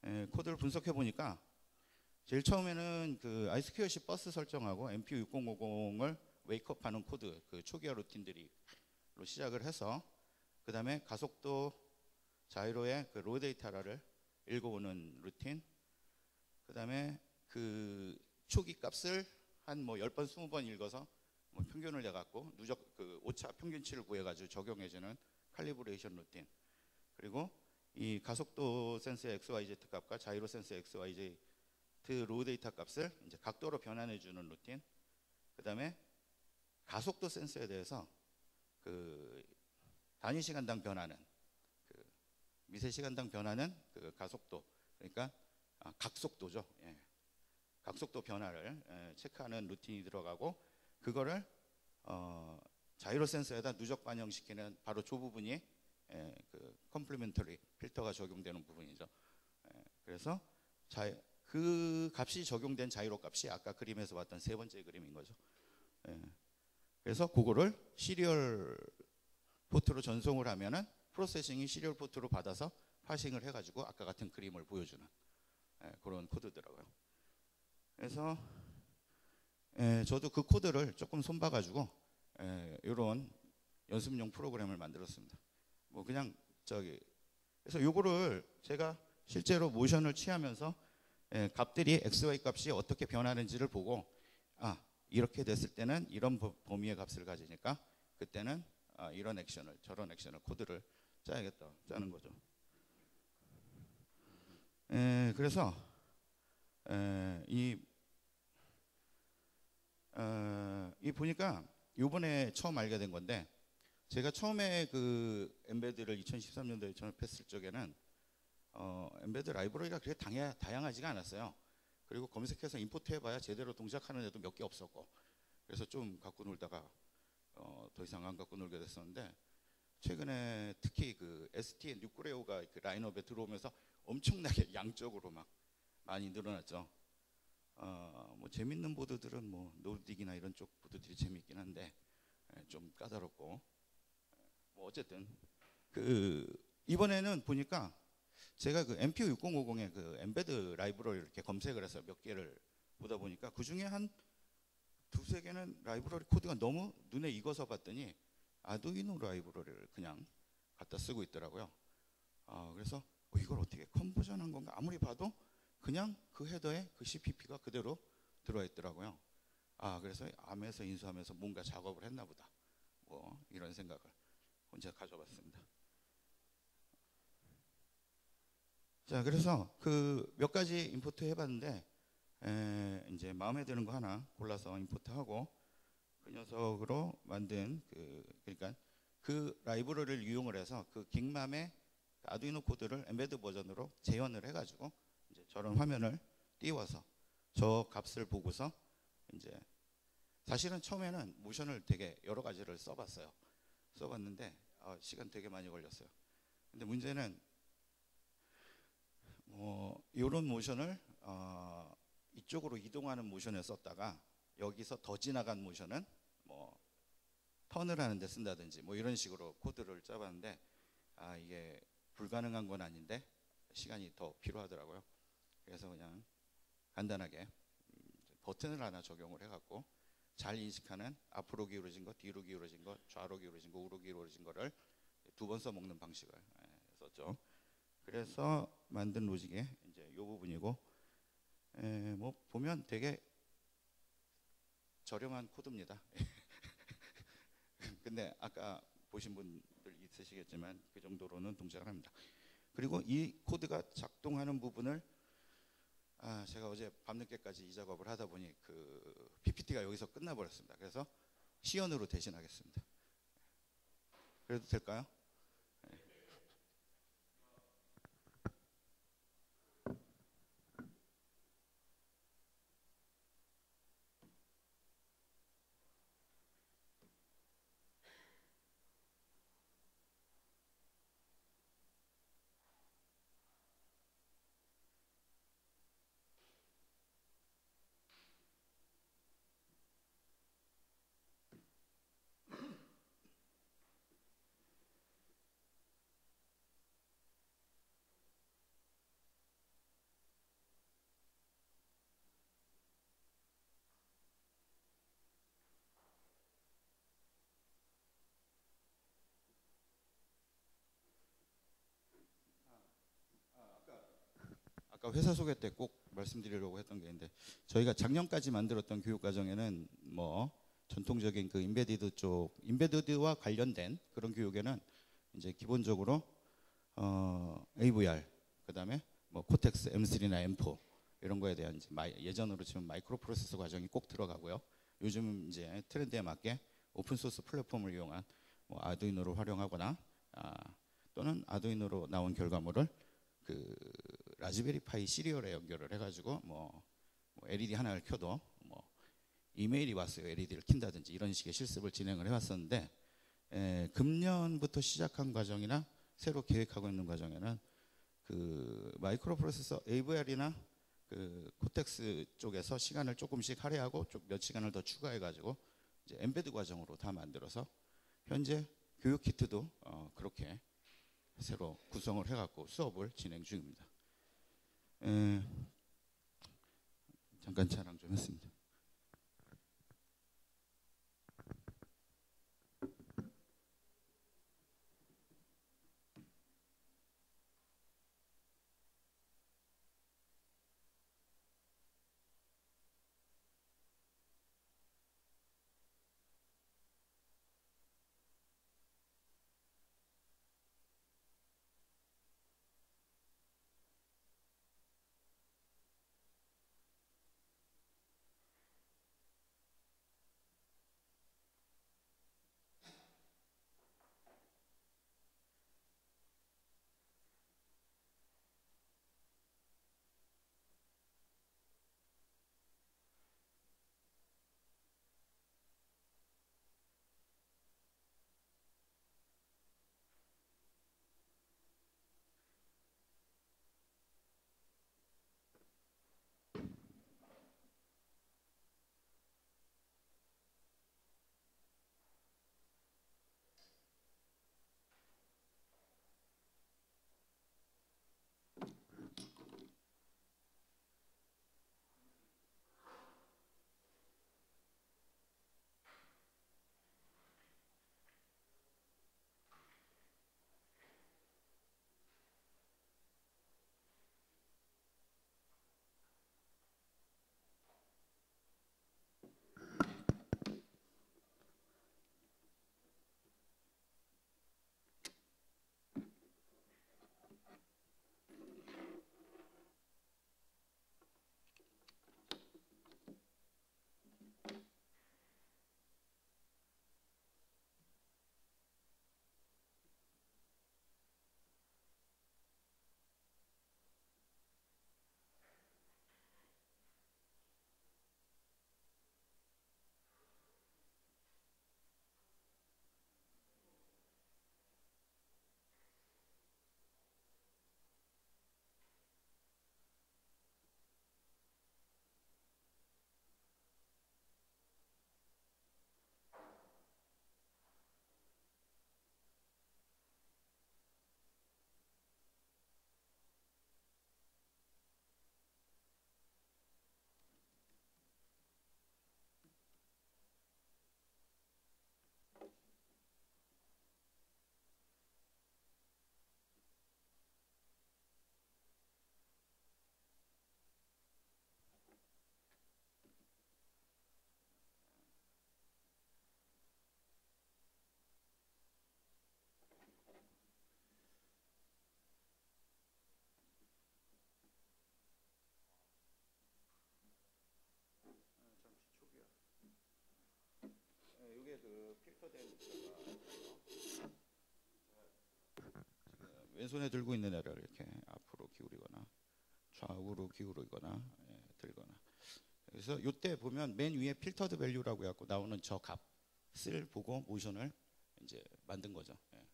에, 코드를 분석해 보니까 제일 처음에는 그 아이스큐어씨 버스 설정하고 엠피유 육공오공을 웨이크업하는 코드, 그 초기화 루틴들이로 시작을 해서 그 다음에 가속도 자이로의 그 로 데이터를 읽어오는 루틴, 그 다음에 그 초기 값을 한 뭐 십 번, 이십 번 읽어서 뭐 평균을 내갖고 누적 그 오차 평균치를 구해가지고 적용해주는 칼리브레이션 루틴, 그리고 이 가속도 센서의 엑스와이지 값과 자이로 센서의 엑스와이지 로 데이터 값을 이제 각도로 변환해주는 루틴, 그 다음에 가속도 센서에 대해서 그 단위 시간당 변하는 그 미세 시간당 변하는 그 가속도, 그러니까 아, 각속도죠. 예. 각속도 변화를 예, 체크하는 루틴이 들어가고, 그거를 어, 자이로 센서에다 누적 반영시키는 바로 저 부분이 예, 그 컴플리멘터리 필터가 적용되는 부분이죠. 예, 그래서 자, 그 값이 적용된 자이로 값이 아까 그림에서 봤던 세 번째 그림인 거죠. 예. 그래서 그거를 시리얼 포트로 전송을 하면은 프로세싱이 시리얼 포트로 받아서 파싱을 해가지고 아까 같은 그림을 보여주는 예, 그런 코드더라고요. 그래서 예, 저도 그 코드를 조금 손봐가지고 예, 이런 연습용 프로그램을 만들었습니다. 뭐 그냥 저기 그래서 요거를 제가 실제로 모션을 취하면서 예, 값들이 엑스와이 값이 어떻게 변하는지를 보고, 아 이렇게 됐을 때는 이런 범위의 값을 가지니까 그때는 아, 이런 액션을 저런 액션을 코드를 짜야겠다 짜는 거죠. 에, 그래서 에, 이, 어, 이 보니까 요번에 처음 알게 된 건데, 제가 처음에 그 엠베드를 이천십삼 년도에 전업했을 적에는 어, 엠베드 라이브러리가 그렇게 당야, 다양하지가 않았어요. 그리고 검색해서 임포트 해봐야 제대로 동작하는 애도 몇 개 없었고, 그래서 좀 갖고 놀다가 어, 더 이상 안 갖고 놀게 됐었는데, 최근에 특히 그 에스티의 뉴크레오가 그 라인업에 들어오면서 엄청나게 양적으로 막 많이 늘어났죠. 어, 뭐 재밌는 보드들은 뭐 노르딕이나 이런 쪽 보드들이 재밌긴 한데 예, 좀 까다롭고, 뭐 어쨌든 그 이번에는 보니까 제가 그 엠피유 육공오공의 그 엠베드 라이브러리를 이렇게 검색을 해서 몇 개를 보다 보니까 그 중에 한 두세 개는 라이브러리 코드가 너무 눈에 익어서 봤더니 아두이노 라이브러리를 그냥 갖다 쓰고 있더라고요. 아, 그래서 어, 이걸 어떻게 컨버전한 건가? 아무리 봐도 그냥 그 헤더에 그 씨피피가 그대로 들어와 있더라고요. 아, 그래서 암에서 인수하면서 뭔가 작업을 했나 보다. 뭐 이런 생각을 혼자 가져봤습니다. 자, 그래서 그 몇 가지 임포트 해봤는데 에, 이제 마음에 드는 거 하나 골라서 임포트하고 그 녀석으로 만든 그 그러니까 그 라이브러리를 이용을 해서 그 긱맘의 아두이노 코드를 엠베드 버전으로 재현을 해가지고 이제 저런 화면을 띄워서 저 값을 보고서 이제 사실은 처음에는 모션을 되게 여러 가지를 써봤어요. 써봤는데 어, 시간 되게 많이 걸렸어요. 근데 문제는 뭐 이런 모션을 어, 이쪽으로 이동하는 모션에 썼다가 여기서 더 지나간 모션은 뭐 턴을 하는데 쓴다든지 뭐 이런 식으로 코드를 짜봤는데 아 이게 불가능한 건 아닌데 시간이 더 필요하더라고요. 그래서 그냥 간단하게 버튼을 하나 적용을 해갖고 잘 인식하는 앞으로 기울어진 거, 뒤로 기울어진 거, 좌로 기울어진 거, 우로 기울어진 거를 두 번 써먹는 방식을 썼죠. 그래서 만든 로직이 이제 이 부분이고, 에, 뭐 보면 되게 저렴한 코드입니다. 근데 아까 보신 분들 있으시겠지만 그 정도로는 동작을 합니다. 그리고 이 코드가 작동하는 부분을 아, 제가 어제 밤늦게까지 이 작업을 하다 보니 그 피피티가 여기서 끝나버렸습니다. 그래서 시연으로 대신하겠습니다. 그래도 될까요? 아까 회사 소개 때 꼭 말씀드리려고 했던 게 있는데 저희가 작년까지 만들었던 교육 과정에는 뭐 전통적인 그 인베디드 쪽 인베디드와 관련된 그런 교육에는 이제 기본적으로 어, 에이브이알 그다음에 뭐 코텍스 엠 쓰리나 엠 포 이런 거에 대한 이제 마이, 예전으로 치면 마이크로 프로세서 과정이 꼭 들어가고요. 요즘 이제 트렌드에 맞게 오픈 소스 플랫폼을 이용한 뭐 아두이노를 활용하거나 아, 또는 아두이노로 나온 결과물을 그 라즈베리 파이 시리얼에 연결을 해가지고 뭐, 뭐 엘이디 하나를 켜도 뭐 이메일이 왔어요. 엘이디를 킨다든지 이런 식의 실습을 진행을 해왔었는데 에, 금년부터 시작한 과정이나 새로 계획하고 있는 과정에는 그 마이크로 프로세서 에이브이알이나 그 코텍스 쪽에서 시간을 조금씩 할애하고 좀 몇 시간을 더 추가해가지고 이제 엠베드 과정으로 다 만들어서 현재 교육 키트도 어, 그렇게 새로 구성을 해갖고 수업을 진행 중입니다. 에, 잠깐 자랑 좀 했습니다. 이게 그 필터된 지금 왼손에 들고 있는 애를 이렇게 앞으로 기울이거나 좌우로 기울이거나 예, 들거나 그래서 이때 보면 맨 위에 필터드 밸류라고 해갖고 나오는 저 값을 보고 모션을 이제 만든 거죠. 예.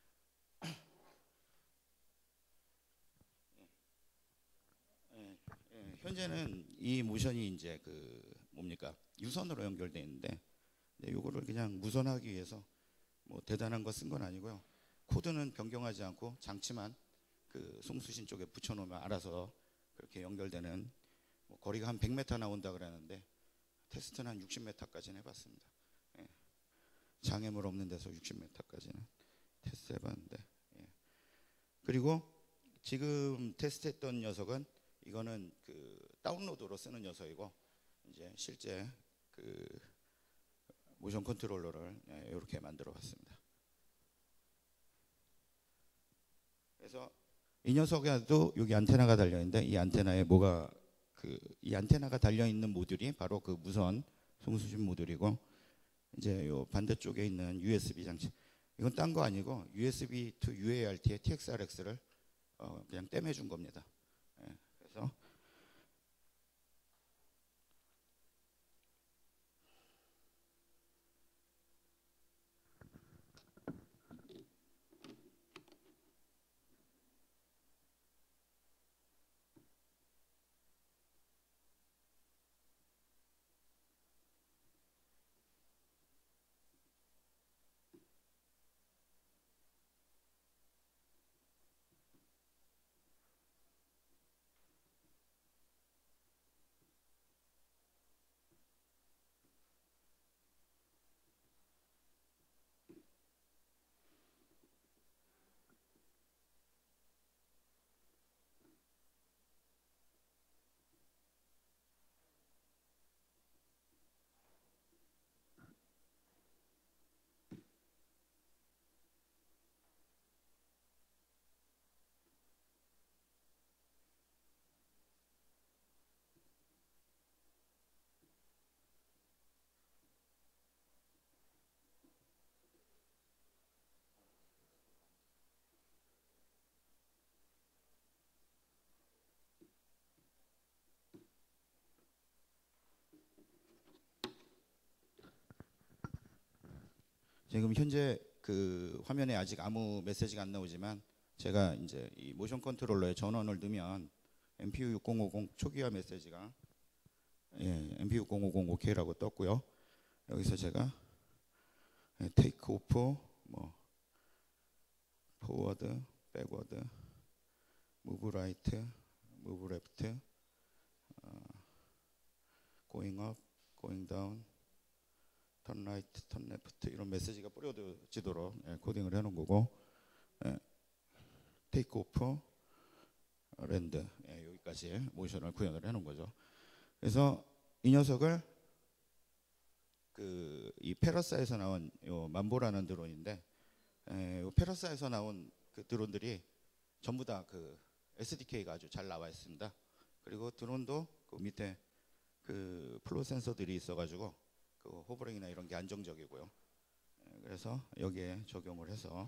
예, 예, 현재는 이 모션이 이제 그 뭡니까 유선으로 연결되어 있는데 이거를 그냥 무선하기 위해서 뭐 대단한 거 쓴 건 아니고요. 코드는 변경하지 않고 장치만 그 송수신 쪽에 붙여놓으면 알아서 그렇게 연결되는 뭐 거리가 한 백 미터 나온다 그러는데 테스트는 한 육십 미터까지는 해봤습니다. 예. 장애물 없는 데서 육십 미터까지는 테스트 해봤는데 예. 그리고 지금 테스트했던 녀석은 이거는 그 다운로드로 쓰는 녀석이고 이제 실제 그 모션 컨트롤러를 예, 이렇게 만들어 봤습니다. 그래서 이 녀석에도 여기 안테나가 달려 있는데 이 안테나에 뭐가 그 이 안테나가 달려 있는 모듈이 바로 그 무선 송수신 모듈이고 이제 요 반대쪽에 있는 유에스비 장치 이건 딴 거 아니고 유에스비 to 유에이알티의 티엑스알엑스를 어 그냥 땜해 준 겁니다. 예, 그래서 지금 현재 그 화면에 아직 아무 메시지가 안 나오지만 제가 이제 이 모션 컨트롤러에 전원을 넣으면 엠피유 육공오공 초기화 메시지가 예, 엠피유 육공오공 오케이라고 떴고요. 여기서 제가 예, 테이크 오프, 뭐 포워드, 백워드, 무브 라이트, 무브 레프트, 고잉 업, 고잉 다운, 턴 라이트, 턴 레프트 이런 메시지가 뿌려지도록 예, 코딩을 해놓은 거고 예, 테이크 오프, 랜드 예, 여기까지 모션을 구현을 해놓은 거죠. 그래서 이 녀석을 그 이 페러사에서 나온 요 만보라는 드론인데 에, 요 페러사에서 나온 그 드론들이 전부 다 그 에스디케이가 아주 잘 나와 있습니다. 그리고 드론도 그 밑에 그 플로 센서들이 있어가지고 그 호버링이나 이런 게 안정적이고요. 에, 그래서 여기에 적용을 해서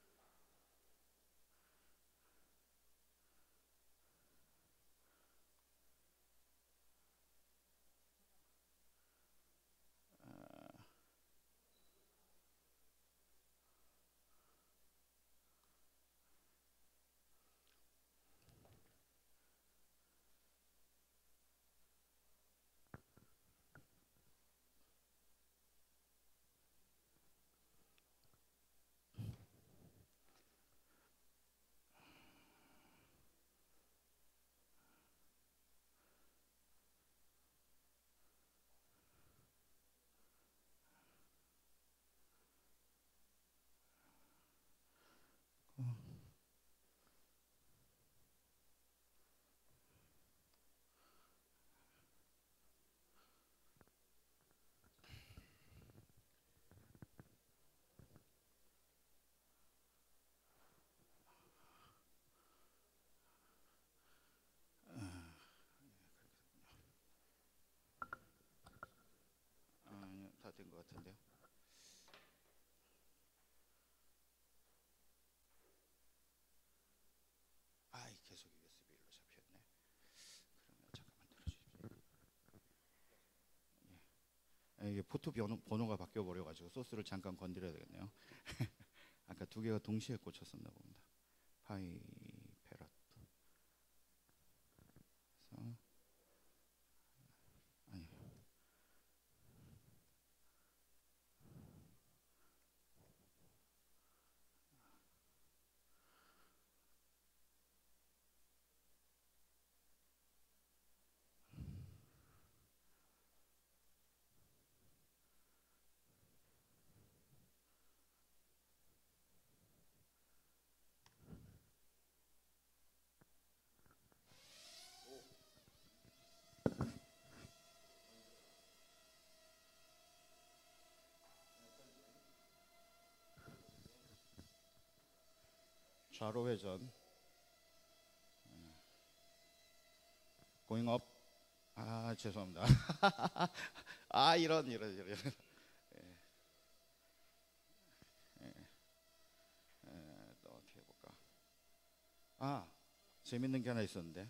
다 된 것 같은데요. 아이 계속 유에스비로 잡혔네. 그러면 잠깐만 들어주십시오. 예. 이게 포트 번호, 번호가 바뀌어 버려가지고 소스를 잠깐 건드려야 되겠네요. 아까 두 개가 동시에 꽂혔었나 봅니다. 파이 페럿. 그래서 아니. 좌로 회전. Going up. 아 죄송합니다. 아 이런 이런 이런. 예. 예. 예, 또 어떻게 해볼까? 아 재밌는 게 하나 있었는데.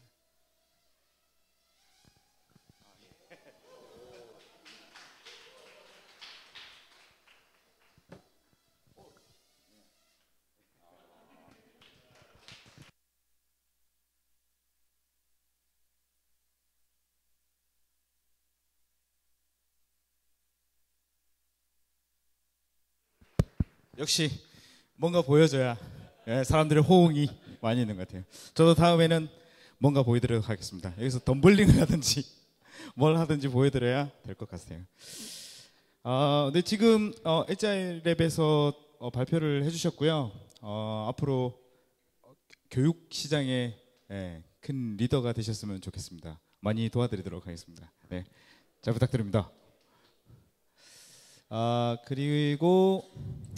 역시 뭔가 보여줘야 예, 사람들의 호응이 많이 있는 것 같아요. 저도 다음에는 뭔가 보여드리도록 하겠습니다. 여기서 덤블링을 하든지 뭘 하든지 보여드려야 될 것 같아요. 아, 근데 지금 어, 에자일 랩에서 어, 발표를 해주셨고요. 어, 앞으로 교육 시장에 예, 큰 리더가 되셨으면 좋겠습니다. 많이 도와드리도록 하겠습니다. 네, 잘 부탁드립니다. 아, 그리고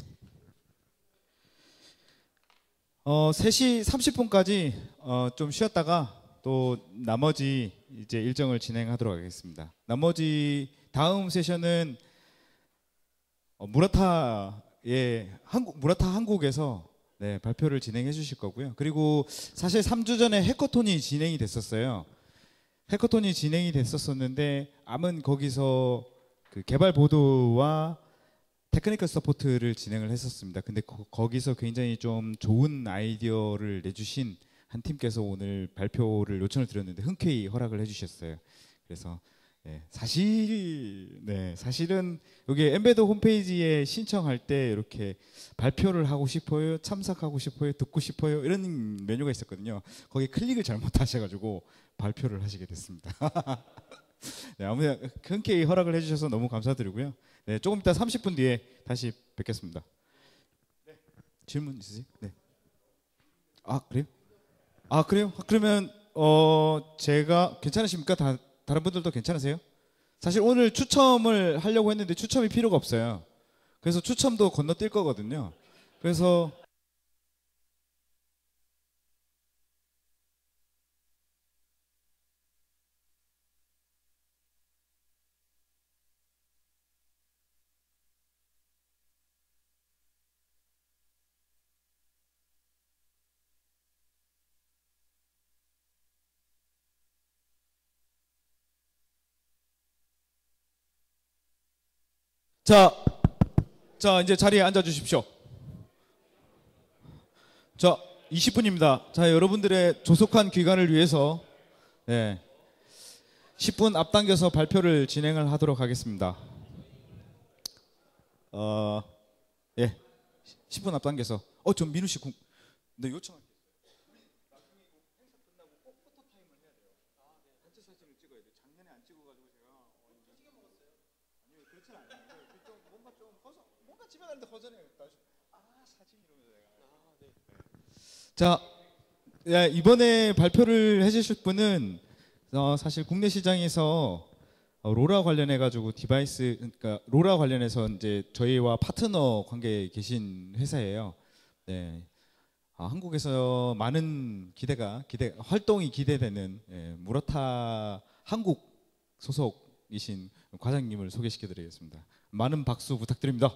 어, 세 시 삼십 분까지 어, 좀 쉬었다가 또 나머지 이제 일정을 진행하도록 하겠습니다. 나머지 다음 세션은 어, 무라타의 한국 무라타 한국에서 네, 발표를 진행해 주실 거고요. 그리고 사실 삼 주 전에 해커톤이 진행이 됐었어요. 해커톤이 진행이 됐었었는데 암은 거기서 그 개발 보도와 테크니컬 서포트를 진행을 했었습니다. 근데 거, 거기서 굉장히 좀 좋은 아이디어를 내주신 한 팀께서 오늘 발표를 요청을 드렸는데 흔쾌히 허락을 해주셨어요. 그래서 네, 사실 네 사실은 여기 엠베드 홈페이지에 신청할 때 이렇게 발표를 하고 싶어요, 참석하고 싶어요, 듣고 싶어요 이런 메뉴가 있었거든요. 거기 클릭을 잘못하셔가지고 발표를 하시게 됐습니다. 네, 아무튼 흔쾌히 허락을 해주셔서 너무 감사드리고요. 네, 조금 이따 삼십 분 뒤에 다시 뵙겠습니다. 네. 질문 있으세요? 네. 아 그래요? 아 그래요? 그러면 어 제가 괜찮으십니까? 다 다른 분들도 괜찮으세요? 사실 오늘 추첨을 하려고 했는데 추첨이 필요가 없어요. 그래서 추첨도 건너뛸 거거든요. 그래서 자, 자 이제 자리에 앉아 주십시오. 자, 이십 분입니다. 자, 여러분들의 조속한 귀관을 위해서 네, 십 분 앞당겨서 발표를 진행을 하도록 하겠습니다. 어, 예, 십 분 앞당겨서. 어, 좀 민우 씨, 네, 요청할게요. 자, 예, 이번에 발표를 해주실 분은 어, 사실 국내 시장에서 어, 로라 관련해 가지고 디바이스, 그러니까 로라 관련해서 이제 저희와 파트너 관계에 계신 회사예요. 네, 아, 한국에서 많은 기대가 기대 활동이 기대되는 예, 무라타 한국 소속이신 과장님을 소개시켜드리겠습니다. 많은 박수 부탁드립니다.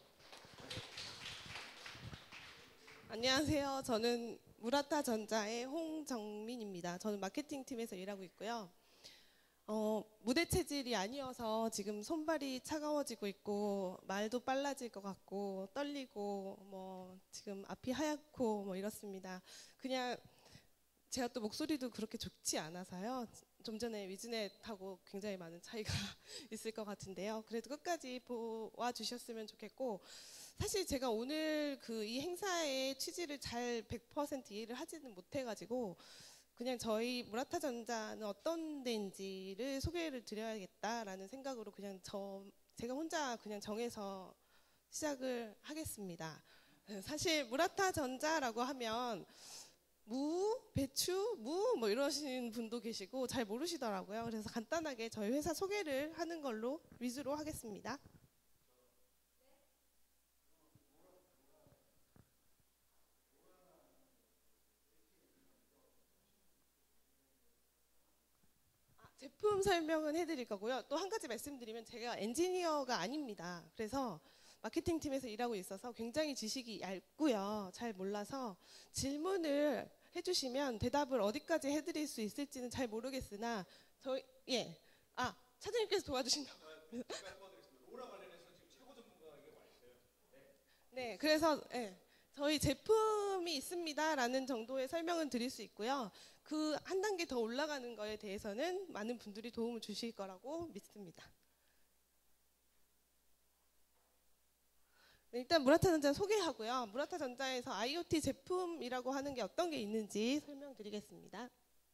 안녕하세요. 저는 무라타 전자의 홍정민입니다. 저는 마케팅 팀에서 일하고 있고요. 어, 무대 체질이 아니어서 지금 손발이 차가워지고 있고 말도 빨라질 것 같고 떨리고 뭐 지금 앞이 하얗고 뭐 이렇습니다. 그냥 제가 또 목소리도 그렇게 좋지 않아서요. 좀 전에 위즈넷하고 굉장히 많은 차이가 있을 것 같은데요. 그래도 끝까지 보아 주셨으면 좋겠고, 사실 제가 오늘 그 이 행사의 취지를 잘 백 퍼센트 이해를 하지는 못해가지고 그냥 저희 무라타 전자는 어떤 데인지를 소개를 드려야겠다라는 생각으로 그냥 저 제가 혼자 그냥 정해서 시작을 하겠습니다. 사실 무라타 전자라고 하면 무, 배추, 무 뭐 이러시는 분도 계시고 잘 모르시더라고요. 그래서 간단하게 저희 회사 소개를 하는 걸로 위주로 하겠습니다. 제품 설명은 해드릴 거고요. 또 한 가지 말씀드리면 제가 엔지니어가 아닙니다. 그래서 마케팅 팀에서 일하고 있어서 굉장히 지식이 얇고요. 잘 몰라서 질문을 해주시면 대답을 어디까지 해드릴 수 있을지는 잘 모르겠으나 저희 예, 아 차장님께서 도와주신다고. 네, 그래서 예, 저희 제품이 있습니다라는 정도의 설명은 드릴 수 있고요. 그 한 단계 더 올라가는 거에 대해서는 많은 분들이 도움을 주실 거라고 믿습니다. 네, 일단 무라타전자 소개하고요. 무라타전자에서 아이오티 제품이라고 하는 게 어떤 게 있는지 설명드리겠습니다.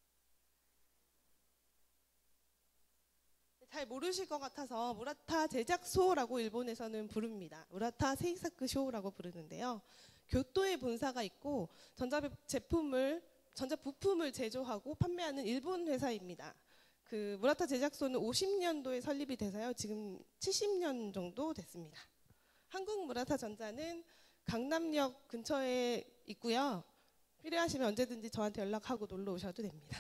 잘 모르실 것 같아서 무라타 제작소라고 일본에서는 부릅니다. 무라타 세이사크 쇼라고 부르는데요. 교토에 본사가 있고 전자 제품을 전자 부품을 제조하고 판매하는 일본 회사입니다. 그 무라타 제작소는 오십 년도에 설립이 돼서요. 지금 칠십 년 정도 됐습니다. 한국 무라타 전자는 강남역 근처에 있고요. 필요하시면 언제든지 저한테 연락하고 놀러 오셔도 됩니다.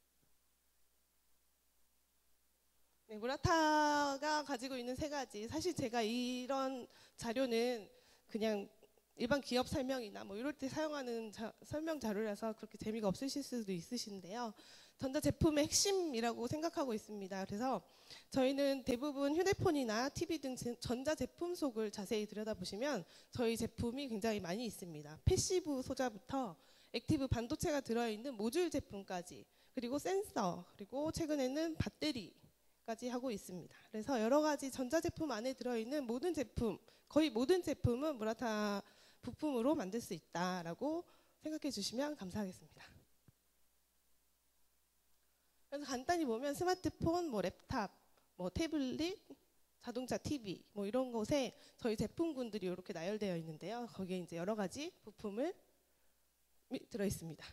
네, 무라타가 가지고 있는 세 가지. 사실 제가 이런 자료는 그냥 일반 기업 설명이나 뭐 이럴 때 사용하는 자, 설명 자료라서 그렇게 재미가 없으실 수도 있으신데요. 전자제품의 핵심이라고 생각하고 있습니다. 그래서 저희는 대부분 휴대폰이나 티비 등 전자제품 속을 자세히 들여다보시면 저희 제품이 굉장히 많이 있습니다. 패시브 소자부터 액티브 반도체가 들어있는 모듈 제품까지, 그리고 센서, 그리고 최근에는 배터리까지 하고 있습니다. 그래서 여러 가지 전자제품 안에 들어있는 모든 제품, 거의 모든 제품은 무라타 부품으로 만들 수 있다라고 생각해 주시면 감사하겠습니다. 그래서 간단히 보면 스마트폰, 뭐 랩탑, 뭐 태블릿, 자동차 티비 뭐 이런 곳에 저희 제품군들이 이렇게 나열되어 있는데요. 거기에 이제 여러 가지 부품을 들어 있습니다.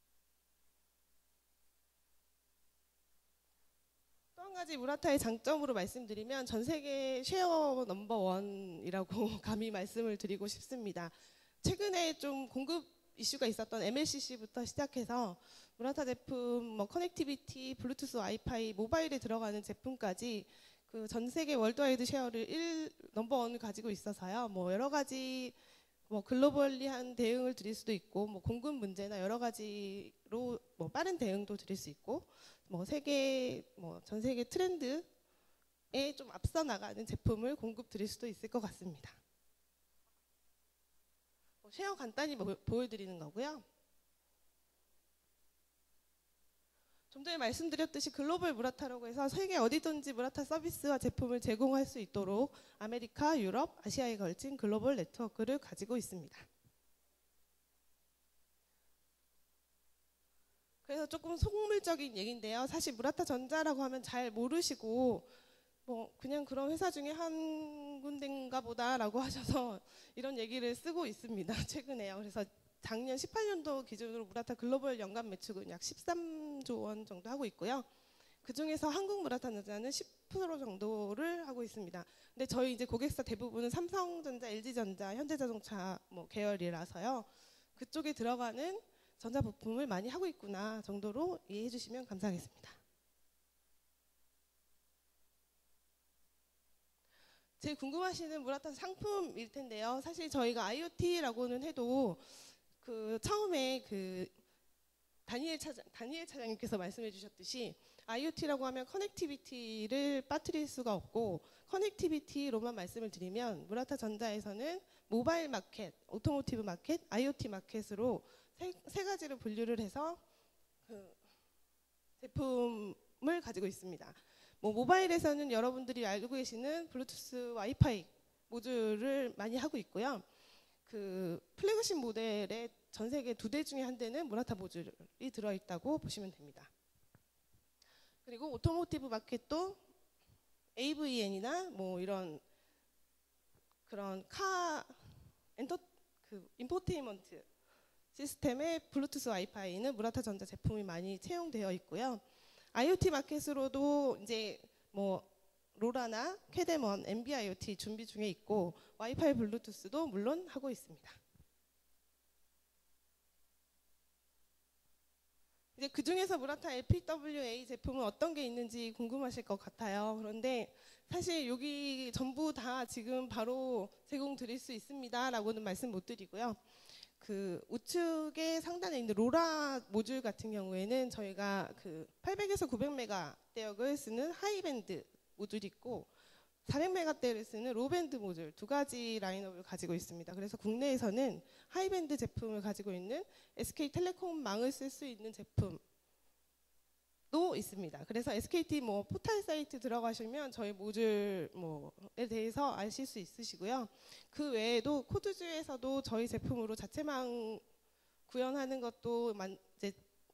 또 한 가지 무라타의 장점으로 말씀드리면 전 세계 쉐어 넘버 원이라고 감히 말씀을 드리고 싶습니다. 최근에 좀 공급 이슈가 있었던 엠엘씨씨부터 시작해서 무라타 제품, 뭐 커넥티비티, 블루투스, 와이파이, 모바일에 들어가는 제품까지 그 전 세계 월드와이드 쉐어를 일 넘버 원을 가지고 있어서요. 뭐 여러 가지 뭐 글로벌리한 대응을 드릴 수도 있고, 뭐 공급 문제나 여러 가지로 뭐 빠른 대응도 드릴 수 있고, 뭐 세계 뭐 전 세계 트렌드에 좀 앞서 나가는 제품을 공급 드릴 수도 있을 것 같습니다. 뭐 쉐어 간단히 뭐 보여드리는 거고요. 좀 전에 말씀드렸듯이 글로벌 무라타라고 해서 세계 어디든지 무라타 서비스와 제품을 제공할 수 있도록 아메리카, 유럽, 아시아에 걸친 글로벌 네트워크를 가지고 있습니다. 그래서 조금 속물적인 얘기인데요. 사실 무라타 전자라고 하면 잘 모르시고 뭐 그냥 그런 회사 중에 한 군데인가 보다라고 하셔서 이런 얘기를 쓰고 있습니다. 최근에요. 그래서 작년 십팔 년도 기준으로 무라타 글로벌 연간 매출은 약 십삼조 원 정도 하고 있고요. 그중에서 한국 무라타 전자는 십 퍼센트 정도를 하고 있습니다. 근데 저희 이제 고객사 대부분은 삼성전자, 엘지전자, 현대자동차 뭐 계열이라서요. 그쪽에 들어가는 전자부품을 많이 하고 있구나 정도로 이해해 주시면 감사하겠습니다. 제일 궁금하시는 무라타 상품일 텐데요. 사실 저희가 아이오티라고는 해도 그 처음에 그 다니엘 차장, 다니엘 차장님께서 말씀해 주셨듯이 아이오티라고 하면 커넥티비티를 빠뜨릴 수가 없고, 커넥티비티로만 말씀을 드리면 무라타 전자에서는 모바일 마켓, 오토모티브 마켓, 아이오티 마켓으로 세, 세 가지로 분류를 해서 그 제품을 가지고 있습니다. 뭐 모바일에서는 여러분들이 알고 계시는 블루투스, 와이파이 모듈을 많이 하고 있고요. 그 플래그십 모델의 전 세계 두 대 중에 한 대는 무라타 모듈이 들어있다고 보시면 됩니다. 그리고 오토모티브 마켓도 에이브이엔이나 뭐 이런 그런 카 엔터 그 인포테인먼트 시스템의 블루투스 와이파이는 무라타 전자 제품이 많이 채용되어 있고요. 아이오티 마켓으로도 이제 뭐 로라나 캐데먼, 엠비아이오티 준비 중에 있고, 와이파이 블루투스도 물론 하고 있습니다. 이제 이제 그 중에서 무라타 엘피더블유에이 제품은 어떤 게 있는지 궁금하실 것 같아요. 그런데 사실 여기 전부 다 지금 바로 제공 드릴 수 있습니다라고는 말씀 못 드리고요. 그 우측의 상단에 있는 로라 모듈 같은 경우에는 저희가 그 팔백에서 구백 메가대역을 쓰는 하이밴드 모듈이 있고 사백 메가대를 쓰는 로밴드 모듈 두 가지 라인업을 가지고 있습니다. 그래서 국내에서는 하이밴드 제품을 가지고 있는 에스케이텔레콤망을 쓸 수 있는 제품도 있습니다. 그래서 에스케이티 뭐 포털 사이트 들어가시면 저희 모듈 뭐에 대해서 아실 수 있으시고요. 그 외에도 코드주에서도 저희 제품으로 자체망 구현하는 것도 만, 이제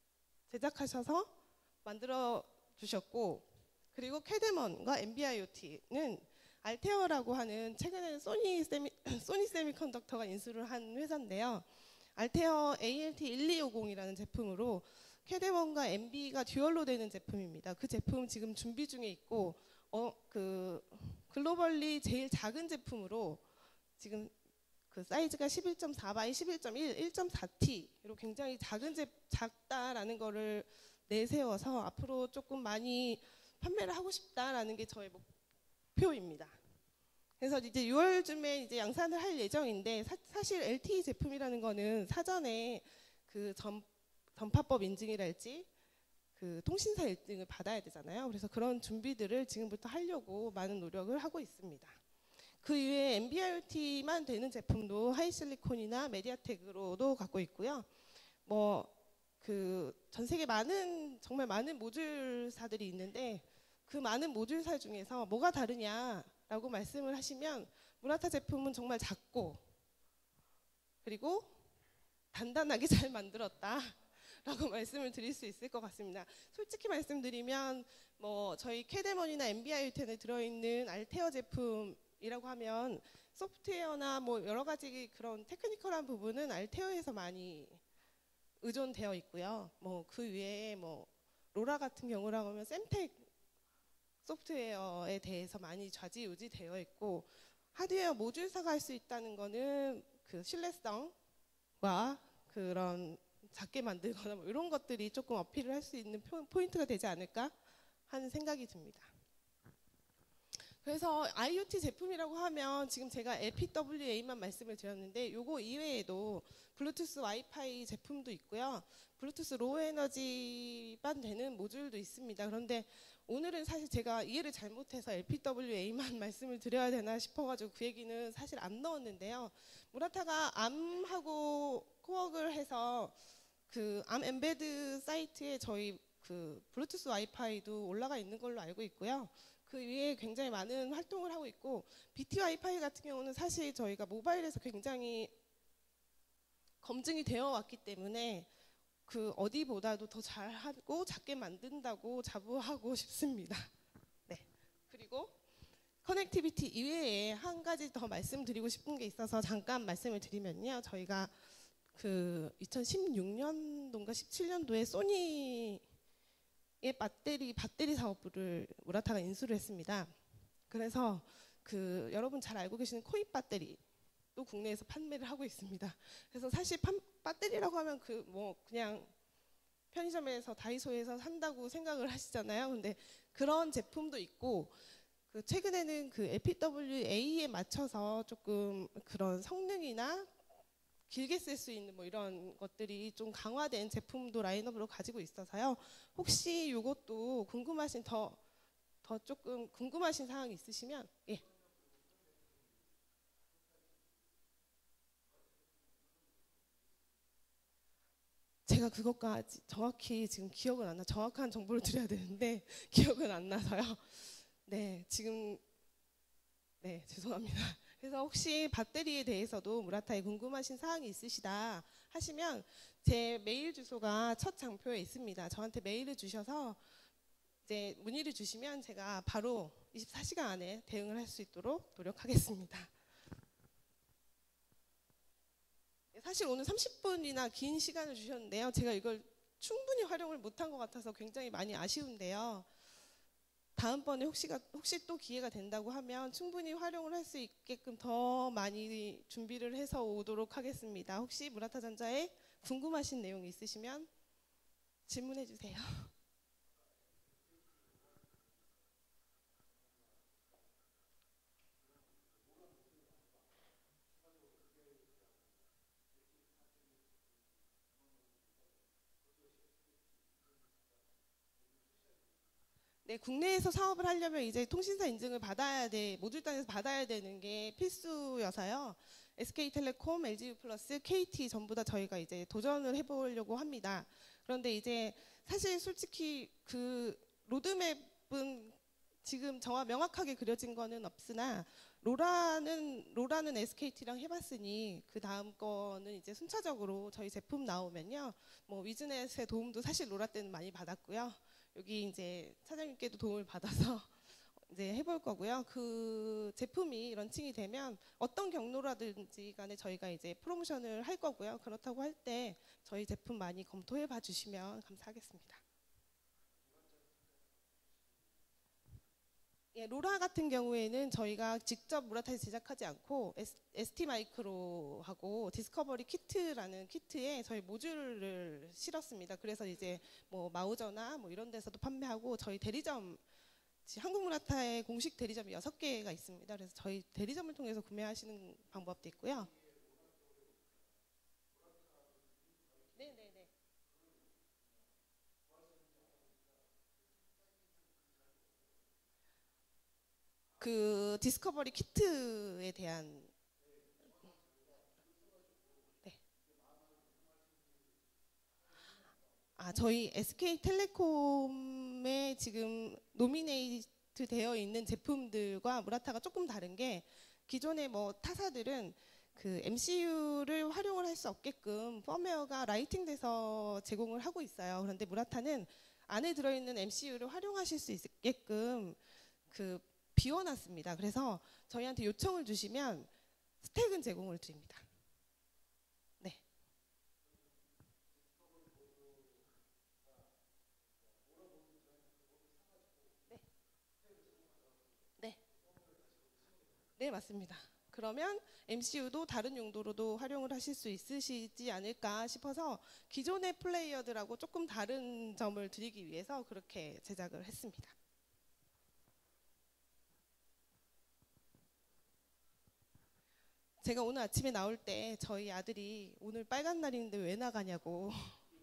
제작하셔서 만들어 주셨고, 그리고 캐데먼과 엠비아이오티는 알테어라고 하는 최근에는 소니 세미 소니 세미컨덕터가 인수를 한 회사인데요. 알테어 에이엘티 일이오공이라는 제품으로 캐데먼과 엠비가 듀얼로 되는 제품입니다. 그 제품 지금 준비 중에 있고, 어, 그 글로벌리 제일 작은 제품으로 지금 그 사이즈가 십일 점 사 바이 십일 점 일, 일 점 사 티로 굉장히 작은 제 작다라는 거를 내세워서 앞으로 조금 많이 판매를 하고 싶다라는 게 저의 목표입니다. 그래서 이제 유월쯤에 이제 양산을 할 예정인데, 사, 사실 엘티이 제품이라는 거는 사전에 그 전, 전파법 인증이랄지 그 통신사 인증을 받아야 되잖아요. 그래서 그런 준비들을 지금부터 하려고 많은 노력을 하고 있습니다. 그 이외에 엠비아이오티만 되는 제품도 하이실리콘이나 메디아텍으로도 갖고 있고요. 뭐 그 전 세계 많은 정말 많은 모듈사들이 있는데 그 많은 모듈사 중에서 뭐가 다르냐라고 말씀을 하시면 무라타 제품은 정말 작고 그리고 단단하게 잘 만들었다라고 말씀을 드릴 수 있을 것 같습니다. 솔직히 말씀드리면 뭐 저희 캐데먼이나 엠비아이오티에 들어있는 알테어 제품이라고 하면 소프트웨어나 뭐 여러 가지 그런 테크니컬한 부분은 알테어에서 많이 의존되어 있고요. 뭐 그 외에 뭐 로라 같은 경우라고 하면 샘텍 소프트웨어에 대해서 많이 좌지우지 되어 있고, 하드웨어 모듈사가 할 수 있다는 거는 그 신뢰성과 그런 작게 만들거나 뭐 이런 것들이 조금 어필을 할 수 있는 포인트가 되지 않을까 하는 생각이 듭니다. 그래서 아이오티 제품이라고 하면 지금 제가 엘피더블유에이만 말씀을 드렸는데 요거 이외에도 블루투스 와이파이 제품도 있고요. 블루투스 로우 에너지만 되는 모듈도 있습니다. 그런데 오늘은 사실 제가 이해를 잘못해서 엘피더블유에이만 말씀을 드려야 되나 싶어가지고 그 얘기는 사실 안 넣었는데요. 무라타가 암하고 코어를 해서 그 암 엠베드 사이트에 저희 그 블루투스 와이파이도 올라가 있는 걸로 알고 있고요. 그 위에 굉장히 많은 활동을 하고 있고, 비티 와이파이 같은 경우는 사실 저희가 모바일에서 굉장히 검증이 되어 왔기 때문에 그 어디보다도 더 잘하고 작게 만든다고 자부하고 싶습니다. 네. 그리고 커넥티비티 이외에 한 가지 더 말씀드리고 싶은 게 있어서 잠깐 말씀을 드리면요. 저희가 그 이천십육 년도인가 십칠 년도에 소니의 배터리 배터리 사업부를 무라타가 인수를 했습니다. 그래서 그 여러분 잘 알고 계시는 코인 배터리도 국내에서 판매를 하고 있습니다. 그래서 사실 판, 배터리라고 하면 그 뭐 그냥 편의점에서 다이소에서 산다고 생각을 하시잖아요. 근데 그런 제품도 있고, 그 최근에는 그 엘피더블유에이에 맞춰서 조금 그런 성능이나 길게 쓸 수 있는 뭐 이런 것들이 좀 강화된 제품도 라인업으로 가지고 있어서요. 혹시 이것도 궁금하신 더, 더 조금 궁금하신 사항이 있으시면 예. 제가 그것까지 정확히 지금 기억은 안 나. 정확한 정보를 드려야 되는데 기억은 안 나서요. 네, 지금 네 죄송합니다. 그래서 혹시 배터리에 대해서도 무라타에 궁금하신 사항이 있으시다 하시면 제 메일 주소가 첫 장표에 있습니다. 저한테 메일을 주셔서 이제 문의를 주시면 제가 바로 이십사 시간 안에 대응을 할 수 있도록 노력하겠습니다. 사실 오늘 삼십 분이나 긴 시간을 주셨는데요. 제가 이걸 충분히 활용을 못한 것 같아서 굉장히 많이 아쉬운데요. 다음번에 혹시, 혹시 또 기회가 된다고 하면 충분히 활용을 할 수 있게끔 더 많이 준비를 해서 오도록 하겠습니다. 혹시 무라타전자에 궁금하신 내용이 있으시면 질문해 주세요. 네, 국내에서 사업을 하려면 이제 통신사 인증을 받아야 돼, 모듈단에서 받아야 되는 게 필수여서요. 에스케이텔레콤, 엘지유플러스, 케이티 전부 다 저희가 이제 도전을 해보려고 합니다. 그런데 이제 사실 솔직히 그 로드맵은 지금 저와 명확하게 그려진 거는 없으나 로라는 로라는 에스케이티랑 해봤으니 그 다음 거는 이제 순차적으로 저희 제품 나오면요, 뭐 위즈넷의 도움도 사실 로라 때는 많이 받았고요. 여기 이제 차장님께도 도움을 받아서 이제 해볼 거고요. 그 제품이 런칭이 되면 어떤 경로라든지 간에 저희가 이제 프로모션을 할 거고요. 그렇다고 할 때 저희 제품 많이 검토해 봐 주시면 감사하겠습니다. 예, 로라 같은 경우에는 저희가 직접 무라타에서 제작하지 않고 에스티 마이크로하고 디스커버리 키트라는 키트에 저희 모듈을 실었습니다. 그래서 이제 뭐 마우저나 뭐 이런 데서도 판매하고, 저희 대리점, 한국 무라타의 공식 대리점이 여섯 개가 있습니다. 그래서 저희 대리점을 통해서 구매하시는 방법도 있고요. 네네네. 그 디스커버리 키트에 대한, 네. 아, 저희 에스케이텔레콤에 지금 노미네이트 되어 있는 제품들과 무라타가 조금 다른 게, 기존의 뭐 타사들은 그 엠씨유를 활용을 할 수 없게끔 펌웨어가 라이팅돼서 제공을 하고 있어요. 그런데 무라타는 안에 들어있는 엠씨유를 활용하실 수 있게끔 그 비워놨습니다. 그래서 저희한테 요청을 주시면 스택은 제공을 드립니다. 네. 네. 네. 네, 맞습니다. 그러면 엠씨유도 다른 용도로도 활용을 하실 수 있으시지 않을까 싶어서 기존의 플레이어들하고 조금 다른 점을 드리기 위해서 그렇게 제작을 했습니다. 제가 오늘 아침에 나올 때 저희 아들이 오늘 빨간 날인데 왜 나가냐고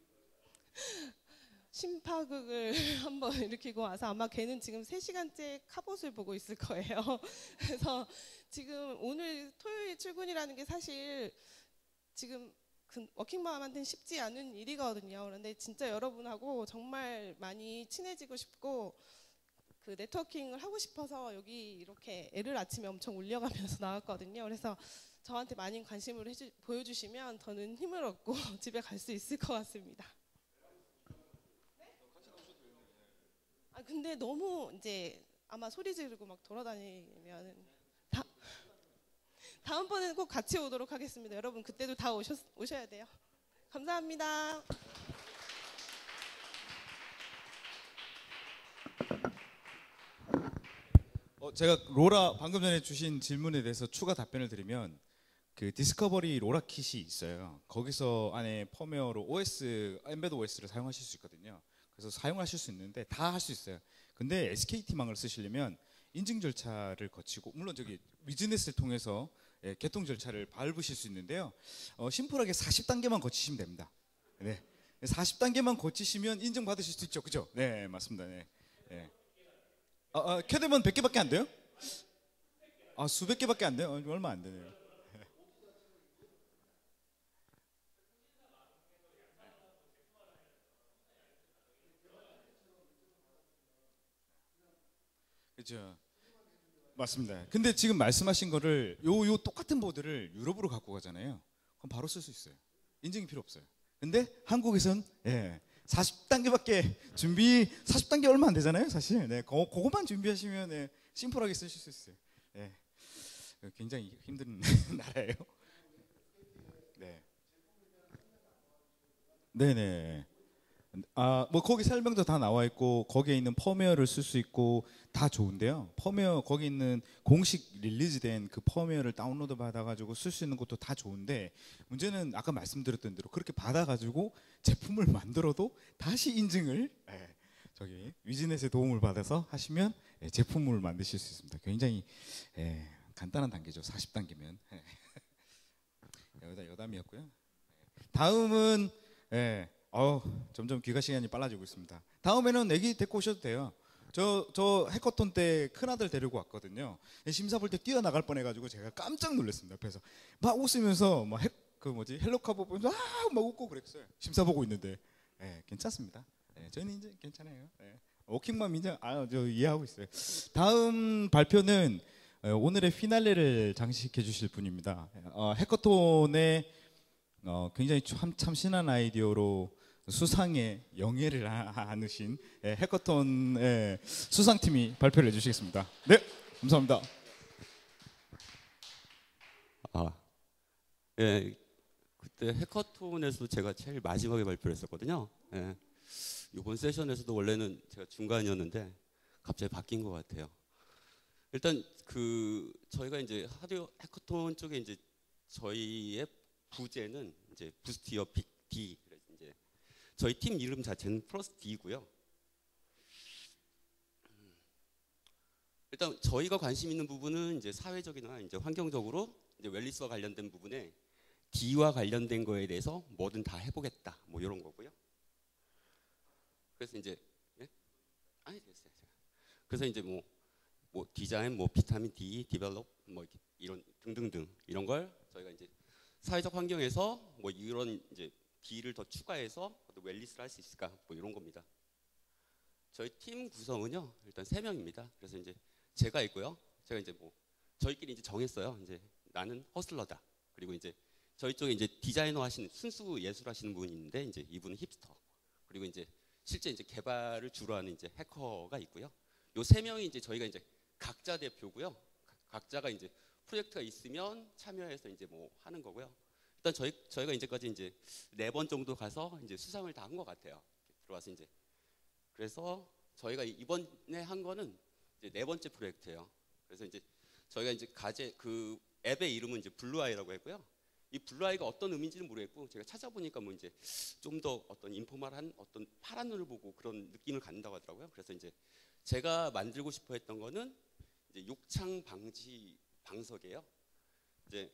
심파극을 한번 일으키고 와서 아마 걔는 지금 세 시간째 카봇을 보고 있을 거예요. 그래서 지금 오늘 토요일 출근이라는 게 사실 지금 그 워킹맘한테는 쉽지 않은 일이거든요. 그런데 진짜 여러분하고 정말 많이 친해지고 싶고 그 네트워킹을 하고 싶어서 여기 이렇게 애를 아침에 엄청 울려가면서 나왔거든요. 그래서 저한테 많은 관심을 해주, 보여주시면 저는 힘을 얻고 집에 갈 수 있을 것 같습니다. 아 근데 너무 이제 아마 소리 지르고 막 돌아다니면 다, 다음번에는 꼭 같이 오도록 하겠습니다. 여러분 그때도 다 오셨, 오셔야 돼요. 감사합니다. 어, 제가 로라 방금 전에 주신 질문에 대해서 추가 답변을 드리면, 그 디스커버리 로라 킷이 있어요. 거기서 안에 펌웨어로 오에스, 엠베드 오에스를 사용하실 수 있거든요. 그래서 사용하실 수 있는데 다 할 수 있어요. 근데 에스케이티망을 쓰시려면 인증 절차를 거치고, 물론 저기 위즈넷을 통해서 예, 개통 절차를 밟으실 수 있는데요. 어, 심플하게 사십 단계만 거치시면 됩니다. 네, 사십 단계만 거치시면 인증 받으실 수 있죠, 그죠? 네, 맞습니다. 네. 네. 아, 아, 캐드면 백 개밖에 안 돼요? 아, 수백 개밖에 안 돼요? 얼마 안 되네요. 그렇죠. 맞습니다. 근데 지금 말씀하신 거를 요 요 똑같은 보드를 유럽으로 갖고 가잖아요. 그럼 바로 쓸 수 있어요. 인증이 필요 없어요. 근데 한국에선 예, 사십 단계밖에 준비 사십 단계 얼마 안 되잖아요, 사실. 네, 거, 그거만 준비하시면 예, 심플하게 쓰실 수 있어요. 예, 굉장히 힘든 나라예요. 네, 네네, 아, 뭐 거기 설명도 다 나와 있고 거기에 있는 펌웨어를 쓸 수 있고 다 좋은데요. 펌웨어 거기 있는 공식 릴리즈된 그 펌웨어를 다운로드 받아가지고 쓸 수 있는 것도 다 좋은데 문제는 아까 말씀드렸던 대로 그렇게 받아가지고 제품을 만들어도 다시 인증을 예, 저기 위즈넷의 도움을 받아서 하시면 예, 제품을 만드실 수 있습니다. 굉장히 예, 간단한 단계죠. 사십 단계면 예. 여기다 여담이었고요. 다음은 예. 어, 점점 귀가 시간이 빨라지고 있습니다. 다음에는 애기 데리고 오셔도 돼요. 저, 저 해커톤 때 큰아들 데리고 왔거든요. 심사 볼 때 뛰어나갈 뻔해가지고 제가 깜짝 놀랐습니다. 옆에서 막 웃으면서 막 해, 그 뭐지 헬로카보 보면서 아, 막 웃고 그랬어요. 심사 보고 있는데 예, 괜찮습니다. 예, 저는 이제 괜찮아요. 예. 워킹맘 인정, 아, 저 이해하고 있어요. 다음 발표는 어, 오늘의 피날레를 장식해 주실 분입니다. 어, 해커톤의 어, 굉장히 참, 참신한 아이디어로 수상의 영예를 안으신 예, 해커톤 예, 수상팀이 발표를 해주시겠습니다. 네, 감사합니다. 아, 예, 그때 해커톤에서 제가 제일 마지막에 발표를 했었거든요. 예, 이번 세션에서도 원래는 제가 중간이었는데 갑자기 바뀐 것 같아요. 일단 그 저희가 이제 하드웨어 해커톤 쪽에 이제 저희의 부제는 이제 부스트 여 빅 D. 이제 저희 팀 이름 자체는 플러스 D고요. 일단 저희가 관심 있는 부분은 이제 사회적이나 이제 환경적으로 이제 웰리스와 관련된 부분에 D와 관련된 거에 대해서 뭐든 다 해보겠다. 뭐 이런 거고요. 그래서 이제 예? 아니 됐어요. 그래서 이제 뭐, 뭐 디자인, 뭐 비타민 D, 디벨롭, 뭐 이런 등등등 이런 걸 저희가 이제 사회적 환경에서 뭐 이런 이제 D를 더 추가해서 웰리스를 할 수 있을까 뭐 이런 겁니다. 저희 팀 구성은요 일단 세 명입니다. 그래서 이제 제가 있고요. 제가 이제 뭐 저희끼리 이제 정했어요. 이제 나는 허슬러다. 그리고 이제 저희 쪽에 이제 디자이너 하시는 순수 예술 하시는 분이 있는데 이제 이분은 힙스터. 그리고 이제 실제 이제 개발을 주로 하는 이제 해커가 있고요. 요 세 명이 이제 저희가 이제 각자 대표고요. 각자가 이제 프로젝트가 있으면 참여해서 이제 뭐 하는 거고요. 일단 저희 저희가 이제까지 이제 네 번 정도 가서 이제 수상을 다 한 것 같아요. 들어와서 이제 그래서 저희가 이번에 한 거는 이제 네 번째 프로젝트예요. 그래서 이제 저희가 이제 가제 그 앱의 이름은 이제 블루아이라고 했고요. 이 블루아이가 어떤 의미인지는 모르겠고 제가 찾아보니까 뭐 이제 좀 더 어떤 인포멀한 어떤 파란 눈을 보고 그런 느낌을 갖는다고 하더라고요. 그래서 이제 제가 만들고 싶어 했던 거는 이제 욕창 방지 방석이에요. 이제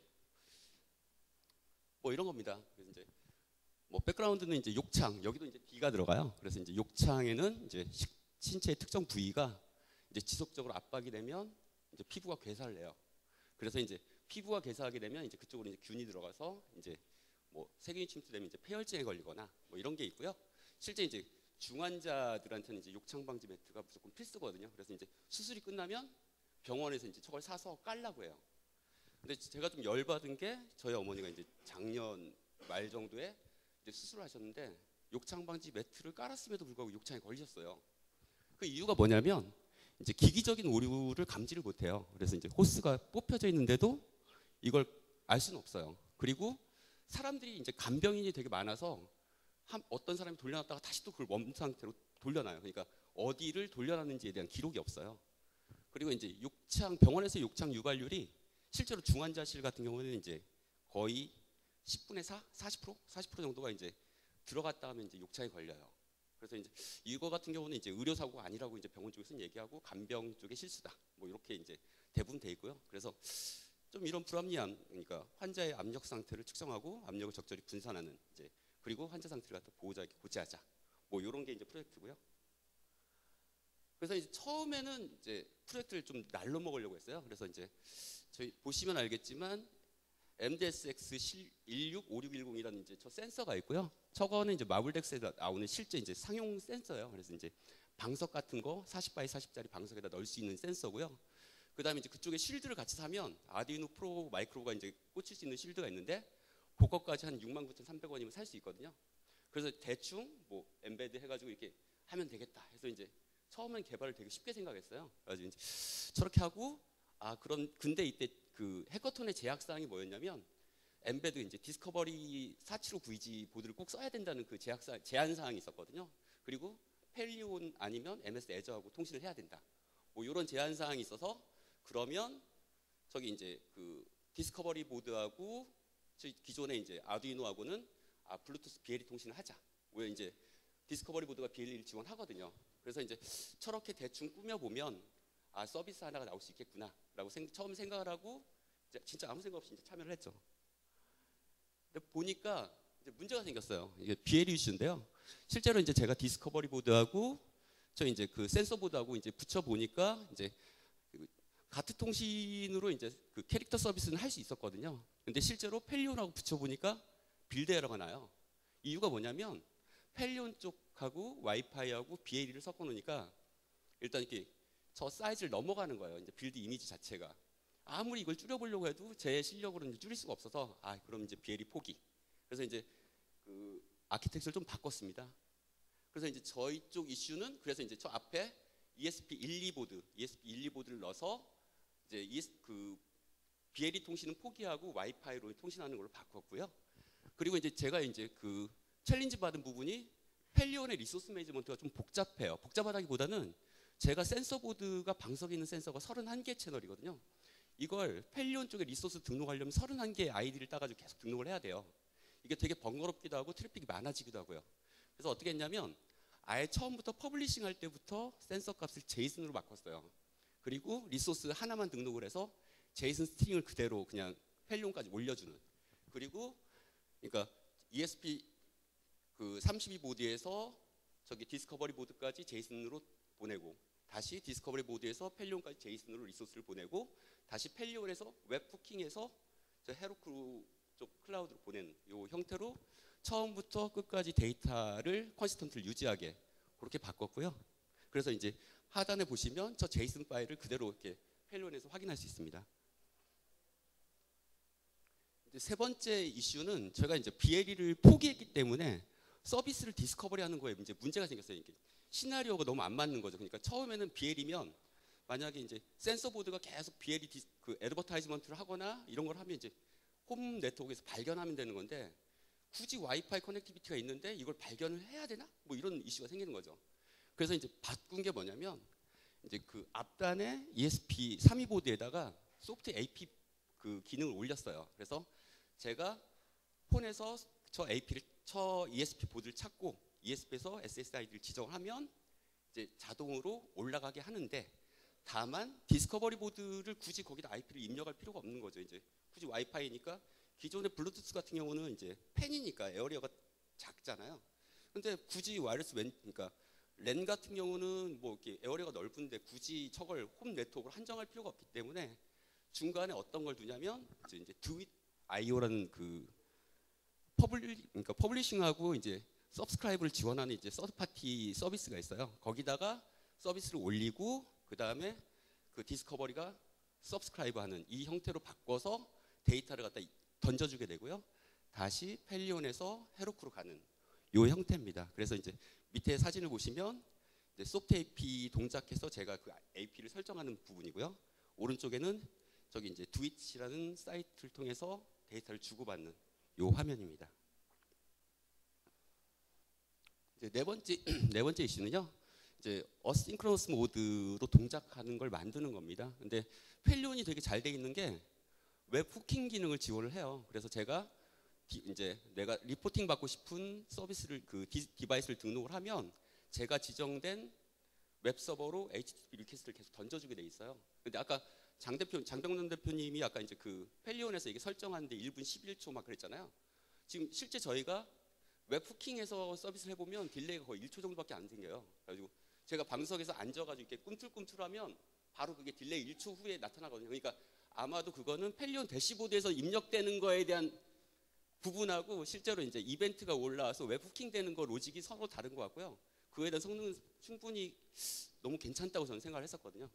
뭐 이런 겁니다. 그래서 이제 뭐 백그라운드는 이제 욕창, 여기도 이제 D가 들어가요. 그래서 이제 욕창에는 이제 신체의 특정 부위가 이제 지속적으로 압박이 되면 이제 피부가 괴사를 해요. 그래서 이제 피부가 괴사하게 되면 이제 그쪽으로 이제 균이 들어가서 이제 뭐 세균이 침투되면 이제 폐혈증에 걸리거나 뭐 이런 게 있고요. 실제 이제 중환자들한테는 이제 욕창 방지 매트가 무조건 필수거든요. 그래서 이제 수술이 끝나면 병원에서 이제 저걸 사서 깔라고 해요. 근데 제가 좀 열받은 게 저희 어머니가 이제 작년 말 정도에 이제 수술을 하셨는데 욕창 방지 매트를 깔았음에도 불구하고 욕창에 걸리셨어요. 그 이유가 뭐냐면 이제 기기적인 오류를 감지를 못해요. 그래서 이제 호스가 뽑혀져 있는데도 이걸 알 수는 없어요. 그리고 사람들이 이제 간병인이 되게 많아서 한 어떤 사람이 돌려놨다가 다시 또 그걸 원 상태로 돌려놔요. 그러니까 어디를 돌려놨는지에 대한 기록이 없어요. 그리고 이제 욕창 병원에서 욕창 유발률이 실제로 중환자실 같은 경우는 이제 거의 십분의 사, 사십 퍼센트, 사십 퍼센트 정도가 이제 들어갔다 하면 이제 욕창에 걸려요. 그래서 이제 이거 같은 경우는 이제 의료 사고가 아니라고 이제 병원 쪽에서는 얘기하고 간병 쪽의 실수다. 뭐 이렇게 이제 대부분 돼 있고요. 그래서 좀 이런 불합리함, 그러니까 환자의 압력 상태를 측정하고 압력을 적절히 분산하는 이제 그리고 환자 상태를 갖다 보호자에게 고지하자. 뭐 이런 게 이제 프로젝트고요. 그래서 이제 처음에는 이제 프로젝트를 좀 날로 먹으려고 했어요. 그래서 이제 저희 보시면 알겠지만 엠디에스엑스 일육오육일공이라는 이제 저 센서가 있고요. 저거는 이제 마블덱스에 나오는 실제 이제 상용 센서예요. 그래서 이제 방석 같은 거 사십 바이 사십짜리 방석에다 넣을 수 있는 센서고요. 그다음에 이제 그쪽에 쉴드를 같이 사면 아두이노 프로 마이크로가 이제 꽂힐 수 있는 쉴드가 있는데 그것까지 한 육만 구천삼백 원이면 살 수 있거든요. 그래서 대충 뭐 엠베드 해가지고 이렇게 하면 되겠다 해서 이제 처음엔 개발을 되게 쉽게 생각했어요. 그래서 이제 저렇게 하고 아 그런 근데 이때 그 해커톤의 제약 사항이 뭐였냐면 엠베드 이제 디스커버리 사칠오구이지 보드를 꼭 써야 된다는 그 제약사, 제한 사항이 있었거든요. 그리고 펠리온 아니면 엠에스 에저하고 통신을 해야 된다. 뭐 이런 제한 사항이 있어서 그러면 저기 이제 그 디스커버리 보드하고 저희 기존의 이제 아두이노하고는 아 블루투스 비엘이 통신을 하자. 왜 이제 디스커버리 보드가 비엘이를 지원하거든요. 그래서 이제 저렇게 대충 꾸며 보면 아 서비스 하나가 나올 수 있겠구나라고 생, 처음 생각을 하고 이제 진짜 아무 생각 없이 이제 참여를 했죠. 근데 보니까 이제 문제가 생겼어요. 이게 비엘이 이슈인데요. 실제로 이제 제가 디스커버리 보드하고 저 이제 그 센서 보드하고 이제 붙여 보니까 이제 가트 통신으로 이제 그 캐릭터 서비스는 할 수 있었거든요. 근데 실제로 펠리온하고 붙여 보니까 빌드 에러가 나요. 이유가 뭐냐면 펠리온 쪽하고 와이파이하고 비엘이를 섞어 놓으니까 일단 이렇게 저 사이즈를 넘어가는 거예요. 이제 빌드 이미지 자체가. 아무리 이걸 줄여보려고 해도 제 실력으로는 줄일 수가 없어서 아 그럼 이제 비엘이 포기. 그래서 이제 그 아키텍처를 좀 바꿨습니다. 그래서 이제 저희 쪽 이슈는 그래서 이제 저 앞에 이에스피 십이 보드, 이에스피 십이 보드를 넣어서 이제 이에스, 그 비엘이 통신은 포기하고 와이파이로 통신하는 걸로 바꿨고요. 그리고 이제 제가 이제 그 챌린지 받은 부분이 펠리온의 리소스 매니지먼트가 좀 복잡해요. 복잡하다기보다는 제가 센서 보드가 방석에 있는 센서가 서른한 개 채널이거든요. 이걸 펠리온 쪽에 리소스 등록하려면 서른한 개의 아이디를 따가지고 계속 등록을 해야 돼요. 이게 되게 번거롭기도 하고 트래픽이 많아지기도 하고요. 그래서 어떻게 했냐면 아예 처음부터 퍼블리싱 할 때부터 센서 값을 제이슨으로 바꿨어요. 그리고 리소스 하나만 등록을 해서 제이슨 스트링을 그대로 그냥 펠리온까지 올려주는. 그리고 그러니까 이에스피 그 삼십이 보드에서 저기 디스커버리 보드까지 제이슨으로 보내고 다시 디스커버리 보드에서 펠리온까지 제이슨으로 리소스를 보내고 다시 펠리온에서 웹 후킹해서 저 헤로크루 쪽 클라우드로 보내는 요 형태로 처음부터 끝까지 데이터를 컨시스턴트를 유지하게 그렇게 바꿨고요. 그래서 이제 하단에 보시면 저 제이슨 파일을 그대로 이렇게 펠리온에서 확인할 수 있습니다. 이제 세 번째 이슈는 제가 이제 비엘이를 포기했기 때문에 서비스를 디스커버리하는 거에 이제 문제가 생겼어요. 이게 시나리오가 너무 안 맞는 거죠. 그러니까 처음에는 비엘이면 만약에 이제 센서 보드가 계속 비엘이 디스, 그 애드버타이즈먼트를 하거나 이런 걸 하면 이제 홈 네트워크에서 발견하면 되는 건데 굳이 와이파이 커넥티비티가 있는데 이걸 발견을 해야 되나? 뭐 이런 이슈가 생기는 거죠. 그래서 이제 바꾼 게 뭐냐면 이제 그 앞단에 이에스피 삼십이 보드에다가 소프트 에이피 그 기능을 올렸어요. 그래서 제가 폰에서 저 에이피를 저 이에스피 보드를 찾고 이에스피에서 에스에스아이디를 지정하면 이제 자동으로 올라가게 하는데 다만 디스커버리 보드를 굳이 거기다 아이피를 입력할 필요가 없는 거죠. 이제 굳이 와이파이니까 기존의 블루투스 같은 경우는 이제 펜이니까 에어리어가 작잖아요. 근데 굳이 와이어리스 웬 그러니까 랜 같은 경우는 뭐 이렇게 에어리어가 넓은데 굳이 저걸 홈 네트워크로 한정할 필요가 없기 때문에 중간에 어떤 걸 두냐면 이제 이제 두잇 아이오라는 그 퍼블리 그러니까 퍼블리싱하고 이제 서브스크라이브를 지원하는 이제 서드 파티 서비스가 있어요. 거기다가 서비스를 올리고 그 다음에 그 디스커버리가 서브스크라이브하는 이 형태로 바꿔서 데이터를 갖다 던져주게 되고요. 다시 펠리온에서 헤로크로 가는 이 형태입니다. 그래서 이제 밑에 사진을 보시면 이제 소프트 에이피 동작해서 제가 그 에이피를 설정하는 부분이고요. 오른쪽에는 저기 이제 두잇이라는 사이트를 통해서 데이터를 주고받는 이 화면입니다. 이제 네 번째 네 번째 이슈는요. 이제 어싱크로너스 모드로 동작하는 걸 만드는 겁니다. 근데 펠리온이 되게 잘 돼 있는 게 웹 후킹 기능을 지원을 해요. 그래서 제가 디, 이제 내가 리포팅 받고 싶은 서비스를 그 디, 디바이스를 등록을 하면 제가 지정된 웹 서버로 에이치티티피 리퀘스트를 계속 던져주게 돼 있어요. 근데 아까 장 대표 장병론 대표님이 아까 이제 그 펠리온에서 이게 설정하는데 일 분 십일 초 막 그랬잖아요. 지금 실제 저희가 웹 후킹해서 서비스를 해보면 딜레이가 거의 일 초 정도밖에 안 생겨요. 그래가지고 제가 방석에서 앉아가지고 이렇게 꿈틀꿈틀하면 바로 그게 딜레이 일 초 후에 나타나거든요. 그러니까 아마도 그거는 펠리온 대시보드에서 입력되는 거에 대한 부분하고 실제로 이제 이벤트가 올라와서 웹 후킹되는 거 로직이 서로 다른 것 같고요. 그에 대한 성능은 충분히 너무 괜찮다고 저는 생각을 했었거든요.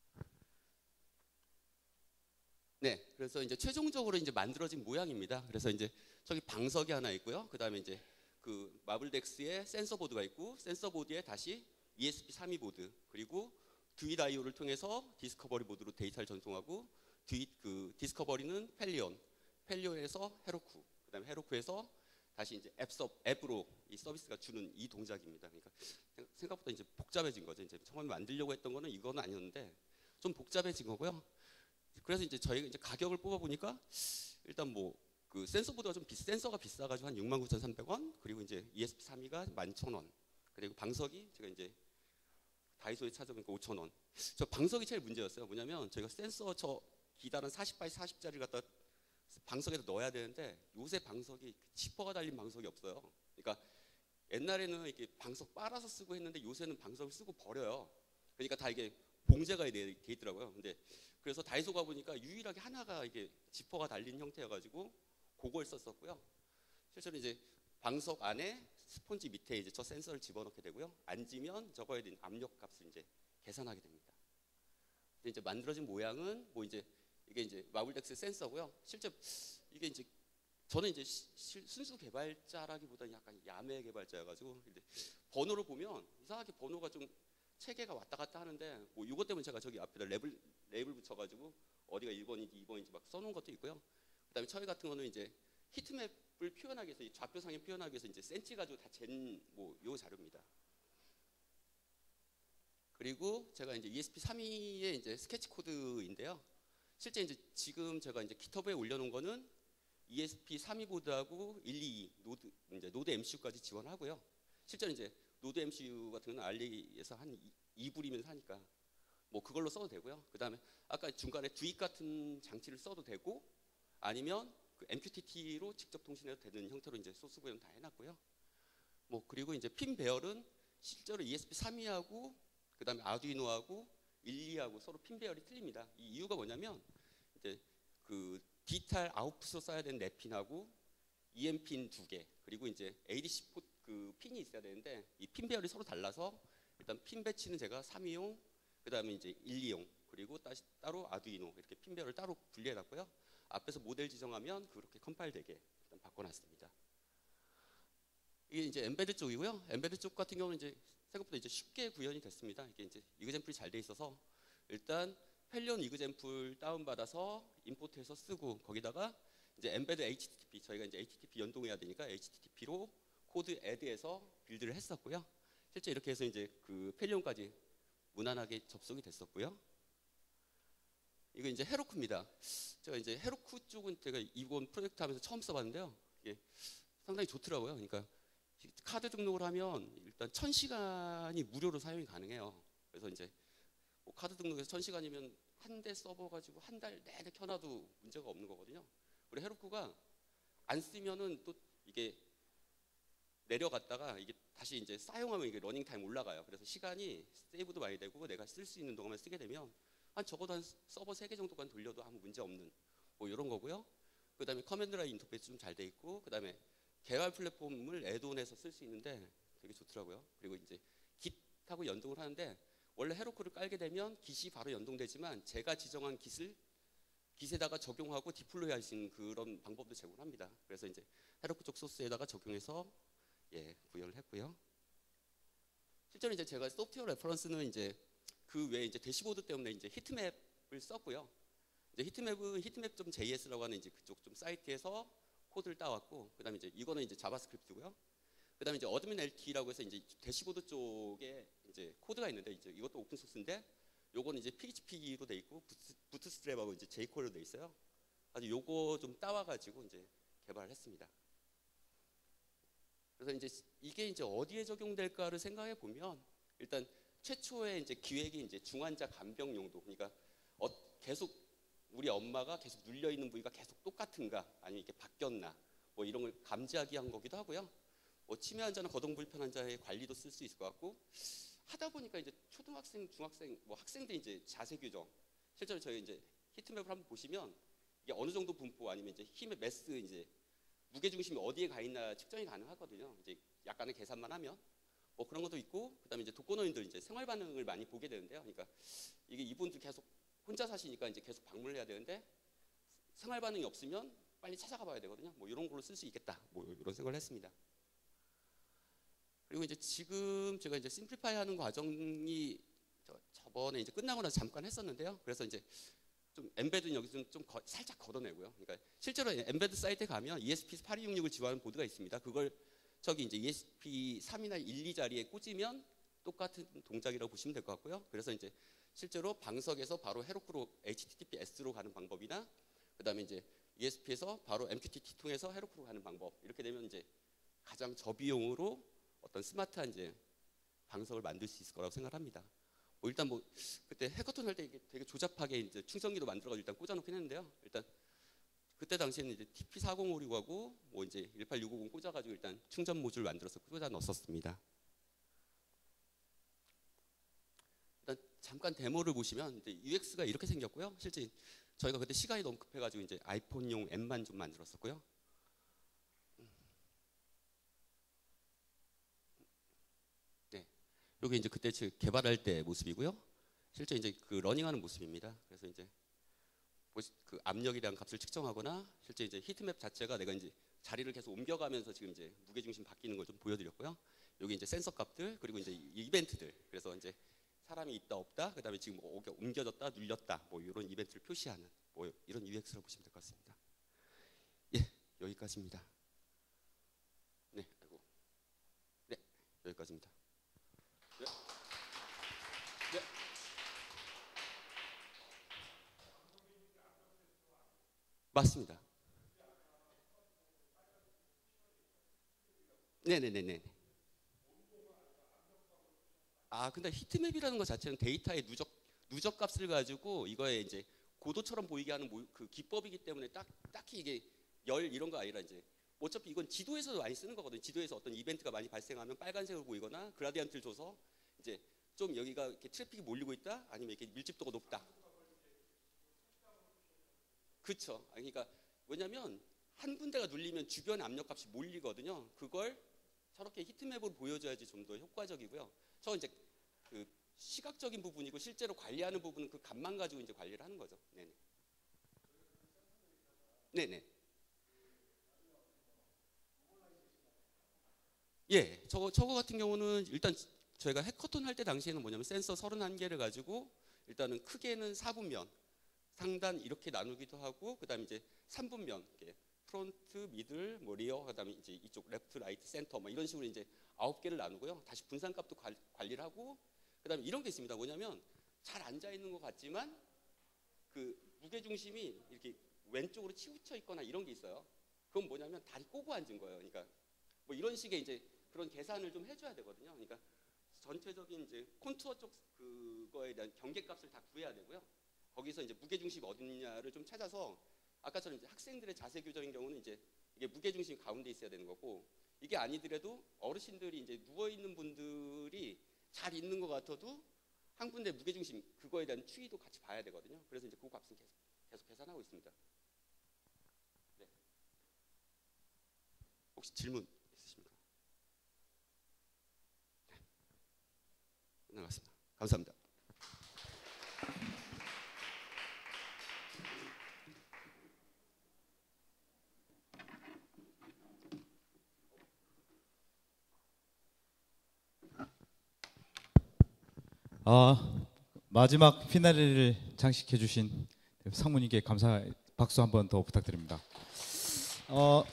네, 그래서 이제 최종적으로 이제 만들어진 모양입니다. 그래서 이제 저기 방석이 하나 있고요. 그 다음에 이제 그 마블덱스에 센서 보드가 있고 센서 보드에 다시 이에스피 삼십이 보드 그리고 두잇 아이오를 통해서 디스커버리 보드로 데이터를 전송하고 두잇 그 디스커버리는 펠리온 펠리온에서 헤로쿠, 그다음에 헤로쿠에서 다시 이제 앱서 앱으로 이 서비스가 주는 이 동작입니다. 그러니까 생각보다 이제 복잡해진 거죠. 이제 처음에 만들려고 했던 거는 이거는 아니었는데 좀 복잡해진 거고요. 그래서 이제 저희가 이제 가격을 뽑아 보니까 일단 뭐 그 센서보드가 좀 비, 센서가 비싸가지고 한 육만 구천삼백 원, 그리고 이제 이에스피 삼십이가 만 천 원, 그리고 방석이 제가 이제 다이소에 찾아보니까 오천 원. 저 방석이 제일 문제였어요. 뭐냐면 저희가 센서 저 기다란 사십 바이 사십짜리를 갖다 방석에다 넣어야 되는데 요새 방석이 지퍼가 달린 방석이 없어요. 그러니까 옛날에는 이렇게 방석 빨아서 쓰고 했는데 요새는 방석을 쓰고 버려요. 그러니까 다 이게 봉제가 돼 있더라고요. 근데 그래서 다이소 가 보니까 유일하게 하나가 이게 지퍼가 달린 형태여가지고 그걸 썼었고요. 실제로 이제 방석 안에 스폰지 밑에 이제 저 센서를 집어넣게 되고요. 앉으면 적어야 되는 압력 값을 이제 계산하게 됩니다. 근데 이제 만들어진 모양은 뭐 이제 이게 이제 마블덱스 센서고요. 실제 이게 이제 저는 이제 시, 시, 순수 개발자라기보다는 약간 야매 개발자여가지고 근데 번호를 보면 이상하게 번호가 좀 체계가 왔다 갔다 하는데 뭐 이것 때문에 제가 저기 앞에다 레벨 레이블 붙여가지고 어디가 일 번인지 이 번인지 막 써놓은 것도 있고요. 그다음에 저희 같은 거는 이제 히트맵을 표현하기 위해서 이 좌표상에 표현하기 위해서 이제 센치 가지고 다 잰 뭐 요 자료입니다. 그리고 제가 이제 이에스피 삼십이의 이제 스케치 코드인데요. 실제 이제 지금 제가 이제 깃허브에 올려놓은 거는 이에스피 삼십이 보드하고 백이십이 노드 이제 노드 엠씨유까지 지원하고요. 실제로 이제 노드 엠씨유 같은 건 알리에서 한 이 불이면 사니까 뭐 그걸로 써도 되고요. 그다음에 아까 중간에 두입 같은 장치를 써도 되고 아니면 그 엠큐티티로 직접 통신해도 되는 형태로 이제 소스 구현 다 해놨고요. 뭐 그리고 이제 핀 배열은 실제로 이에스피 삼십이하고 그다음에 아두이노하고 백이십이하고 서로 핀 배열이 틀립니다. 이 이유가 뭐냐면 이제 그 디지털 아웃풋으로 써야 되는 랩핀하고 이엠핀 두 개 그리고 이제 에이디씨 포, 그 핀이 있어야 되는데 이 핀 배열이 서로 달라서 일단 핀 배치는 제가 삼십이용 그다음에 이제 백이십이용 그리고 다시 따로 아두이노 이렇게 핀 배열을 따로 분리해놨고요. 앞에서 모델 지정하면 그렇게 컴파일되게 일단 바꿔놨습니다. 이게 이제 엠베드 쪽이고요. 엠베드 쪽 같은 경우는 이제 생각보다 이제 쉽게 구현이 됐습니다. 이게 이제 이그젠플이 잘 돼 있어서 일단 펠리온 이그젠플 다운받아서 임포트해서 쓰고 거기다가 이제 엠베드 에이치티티피 저희가 이제 에이치티티피 연동해야 되니까 에이치티티피로 코드 애드해서 빌드를 했었고요. 실제 이렇게 해서 이제 그 펠리온까지 무난하게 접속이 됐었고요. 이거 이제 헤로쿠입니다. 제가 이제 헤로쿠 쪽은 제가 이번 프로젝트 하면서 처음 써봤는데요. 이게 상당히 좋더라고요. 그러니까 카드 등록을 하면 일단 천 시간이 무료로 사용이 가능해요. 그래서 이제 뭐 카드 등록해서 천 시간이면 한 대 서버 가지고 한 달 내내 켜놔도 문제가 없는 거거든요. 그리고 헤로쿠가 안 쓰면은 또 이게 내려갔다가 이게 다시 이제 사용하면 이게 러닝 타임 올라가요. 그래서 시간이 세이브도 많이 되고 내가 쓸 수 있는 동안만 쓰게 되면 한 적어도 한 서버 세 개 정도만 돌려도 아무 문제 없는 뭐 이런 거고요. 그다음에 커맨드 라인 인터페이스 좀 잘 돼 있고 그다음에 개발 플랫폼을 애드온해서 쓸 수 있는데 되게 좋더라고요. 그리고 이제 깃하고 연동을 하는데 원래 헤로쿠를 깔게 되면 깃이 바로 연동되지만 제가 지정한 깃을 깃에다가 적용하고 디플로이 할 수 있는 그런 방법도 제공합니다. 그래서 이제 헤로쿠 쪽 소스에다가 적용해서 예, 구현을 했고요. 실제로 이제 제가 소프트웨어 레퍼런스는 이제 그 외에 이제 대시보드 때문에 이제 히트맵을 썼고요. 이제 히트맵은 히트맵.js라고 하는 이제 그쪽 좀 사이트에서 코드를 따왔고, 그다음에 이제 이거는 이제 자바스크립트고요. 그다음에 이제 어드민 엘티라고 해서 이제 대시보드 쪽에 이제 코드가 있는데 이제 이것도 오픈 소스인데 요거는 이제 피에이치피로 돼 있고 부트, 부트스트랩하고 이제 제이콜로 돼 있어요. 아주 요거 좀 따와가지고 이제 개발을 했습니다. 그래서 이제 이게 이제 어디에 적용될까를 생각해 보면 일단 최초의 이제 기획이 이제 중환자 간병 용도, 그러니까 어, 계속 우리 엄마가 계속 눌려 있는 부위가 계속 똑같은가, 아니면 이게 바뀌었나, 뭐 이런 걸 감지하기 위한 거기도 하고요. 뭐 치매 환자나 거동 불편 환자의 관리도 쓸 수 있을 것 같고, 하다 보니까 이제 초등학생, 중학생, 뭐 학생들 이제 자세 교정, 실제로 저희 이제 히트맵을 한번 보시면 이게 어느 정도 분포 아니면 이제 힘의 매스 이제 무게 중심이 어디에 가 있나 측정이 가능하거든요. 이제 약간의 계산만 하면 뭐 그런 것도 있고, 그다음에 이제 독거노인들 이제 생활 반응을 많이 보게 되는데요. 그러니까 이게 이분들 계속 혼자 사시니까 이제 계속 방문을 해야 되는데 생활 반응이 없으면 빨리 찾아가 봐야 되거든요. 뭐 이런 걸로 쓸 수 있겠다. 뭐 이런 생각을 했습니다. 그리고 이제 지금 제가 이제 심플리파이 하는 과정이 저, 저번에 이제 끝나고 나서 잠깐 했었는데요. 그래서 이제 좀 엠베드는 여기서 좀 거, 살짝 걷어내고요. 그러니까 실제로 엠베드 사이트에 가면 이에스피 팔이육육을 지원하는 보드가 있습니다. 그걸 저기 이제 이에스피 삼이나 일, 이 자리에 꽂으면 똑같은 동작이라고 보시면 될 것 같고요. 그래서 이제 실제로 방석에서 바로 헤로크로 에이치티티피에스로 가는 방법이나 그다음에 이제 이에스피에서 바로 엠큐티티 통해서 헤로크로 가는 방법 이렇게 되면 이제 가장 저비용으로 어떤 스마트한 이제 방석을 만들 수 있을 거라고 생각합니다. 뭐 일단 뭐 그때 해커톤 할 때 되게 조잡하게 이제 충전기도 만들어가지고 일단 꽂아놓긴 했는데요. 일단 그때 당시에는 이제 티피 사공오육하고 뭐 이제 일팔육오공 꽂아가지고 일단 충전 모듈 만들어서 꽂아 넣었습니다. 일단 잠깐 데모를 보시면 이제 유엑스가 이렇게 생겼고요. 실제 저희가 그때 시간이 너무 급해가지고 이제 아이폰용 앱만 좀 만들었었고요. 네, 여기 이제 그때 개발할 때 모습이고요. 실제 이제 그 러닝하는 모습입니다. 그래서 이제 그 압력이라는 값을 측정하거나 실제 이제 히트맵 자체가 내가 이제 자리를 계속 옮겨가면서 지금 이제 무게 중심 바뀌는 걸 좀 보여드렸고요. 여기 이제 센서 값들 그리고 이제 이벤트들 그래서 이제 사람이 있다 없다 그다음에 지금 뭐 옮겨졌다 눌렸다 뭐 이런 이벤트를 표시하는 뭐 이런 유엑스라고 보시면 될 것 같습니다. 예, 여기까지입니다. 네, 아이고, 네, 여기까지입니다. 네. 네. 맞습니다. 네네네네. 아 근데 히트맵이라는 것 자체는 데이터의 누적 누적 값을 가지고 이거에 이제 고도처럼 보이게 하는 모, 그 기법이기 때문에 딱 딱히 이게 열 이런 거 아니라 이제 어차피 이건 지도에서도 많이 쓰는 거거든요. 지도에서 어떤 이벤트가 많이 발생하면 빨간색으로 보이거나 그라디언트를 줘서 이제 좀 여기가 이렇게 트래픽이 몰리고 있다 아니면 이렇게 밀집도가 높다. 그렇죠. 그러니까 왜냐면 한 군데가 눌리면 주변 압력값이 몰리거든요. 그걸 저렇게 히트맵으로 보여줘야지 좀 더 효과적이고요. 저 이제 그 시각적인 부분이고 실제로 관리하는 부분은 그 값만 가지고 이제 관리를 하는 거죠. 네네. 네네. 예, 저거 저거 같은 경우는 일단 저희가 해커톤 할 때 당시에는 뭐냐면 센서 서른한 개를 가지고 일단은 크게는 사 분면 상단 이렇게 나누기도 하고 그다음에 이제 삼 분면 이렇게 프론트, 미들, 뭐 리어, 그다음에 이제 이쪽 레프트, 라이트, 센터 뭐 이런 식으로 이제 아홉 개를 나누고요. 다시 분산값도 관, 관리를 하고 그다음에 이런 게 있습니다. 뭐냐면 잘 앉아 있는 것 같지만 그 무게 중심이 이렇게 왼쪽으로 치우쳐 있거나 이런 게 있어요. 그건 뭐냐면 다리 꼬고 앉은 거예요. 그러니까 뭐 이런 식의 이제 그런 계산을 좀 해줘야 되거든요. 그러니까 전체적인 이제 콘투어 쪽 그거에 대한 경계값을 다 구해야 되고요. 거기서 이제 무게 중심이 어딨냐를 좀 찾아서 아까처럼 이제 학생들의 자세 교정인 경우는 이제 이게 무게 중심이 가운데 있어야 되는 거고 이게 아니더라도 어르신들이 이제 누워 있는 분들이 잘 있는 것 같아도 한 군데 무게 중심 그거에 대한 추이도 같이 봐야 되거든요. 그래서 이제 그 값은 계속 계속 계산하고 있습니다. 네. 혹시 질문 있으십니까? 네. 끝나갔습니다. 감사합니다. 아, 마지막 피나레를 장식해 주신 상무님께 감사 박수 한번 더 부탁드립니다. 어,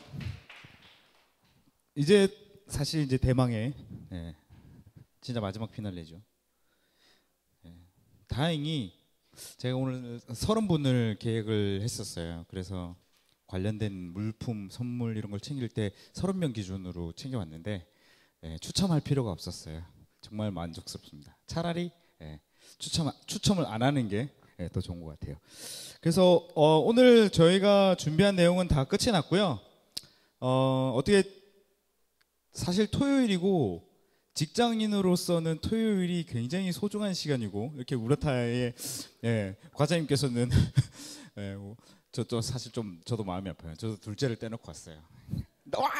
이제 사실 이제 대망의 예, 진짜 마지막 피날레죠. 예, 다행히 제가 오늘 서른 분을 계획을 했었어요. 그래서 관련된 물품, 선물 이런 걸 챙길 때 서른 명 기준으로 챙겨왔는데 예, 추첨할 필요가 없었어요. 정말 만족스럽습니다. 차라리 예, 추첨, 추첨을 안 하는 게 더 예, 좋은 것 같아요. 그래서 어, 오늘 저희가 준비한 내용은 다 끝이 났고요. 어, 어떻게 사실 토요일이고 직장인으로서는 토요일이 굉장히 소중한 시간이고 이렇게 우라타의 예, 과장님께서는 예, 저, 저 사실 좀 저도 마음이 아파요. 저도 둘째를 떼놓고 왔어요. 나와!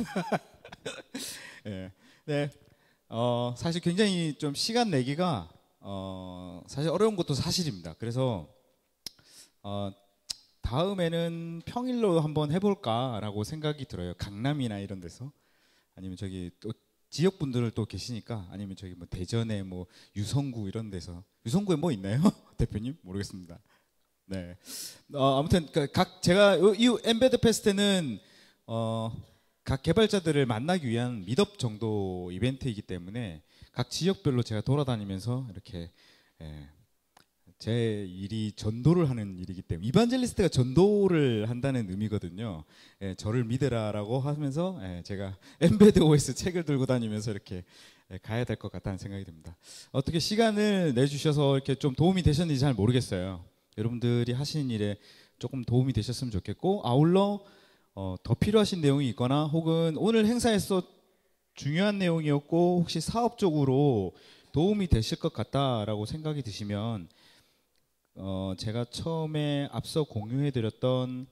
예, 네. 어, 사실 굉장히 좀 시간 내기가 어, 사실 어려운 것도 사실입니다. 그래서 어, 다음에는 평일로 한번 해볼까라고 생각이 들어요. 강남이나 이런 데서 아니면 저기 또 지역 분들 또 계시니까 아니면 저기 뭐 대전에 뭐 유성구 이런 데서 유성구에 뭐 있나요? 대표님 모르겠습니다. 네. 어, 아무튼 그 각 제가 이 엠베드 페스트는 어, 각 개발자들을 만나기 위한 미덥 정도 이벤트이기 때문에 각 지역별로 제가 돌아다니면서 이렇게 예, 제 일이 전도를 하는 일이기 때문에 이반젤리스트가 전도를 한다는 의미거든요. 예, 저를 믿으라라고 하면서 예, 제가 엠베드 오에스 책을 들고 다니면서 이렇게 예, 가야 될 것 같다는 생각이 듭니다. 어떻게 시간을 내주셔서 이렇게 좀 도움이 되셨는지 잘 모르겠어요. 여러분들이 하시는 일에 조금 도움이 되셨으면 좋겠고 아울러 어, 더 필요하신 내용이 있거나 혹은 오늘 행사에서 중요한 내용이었고 혹시 사업적으로 도움이 되실 것 같다라고 생각이 드시면 어, 제가 처음에 앞서 공유해드렸던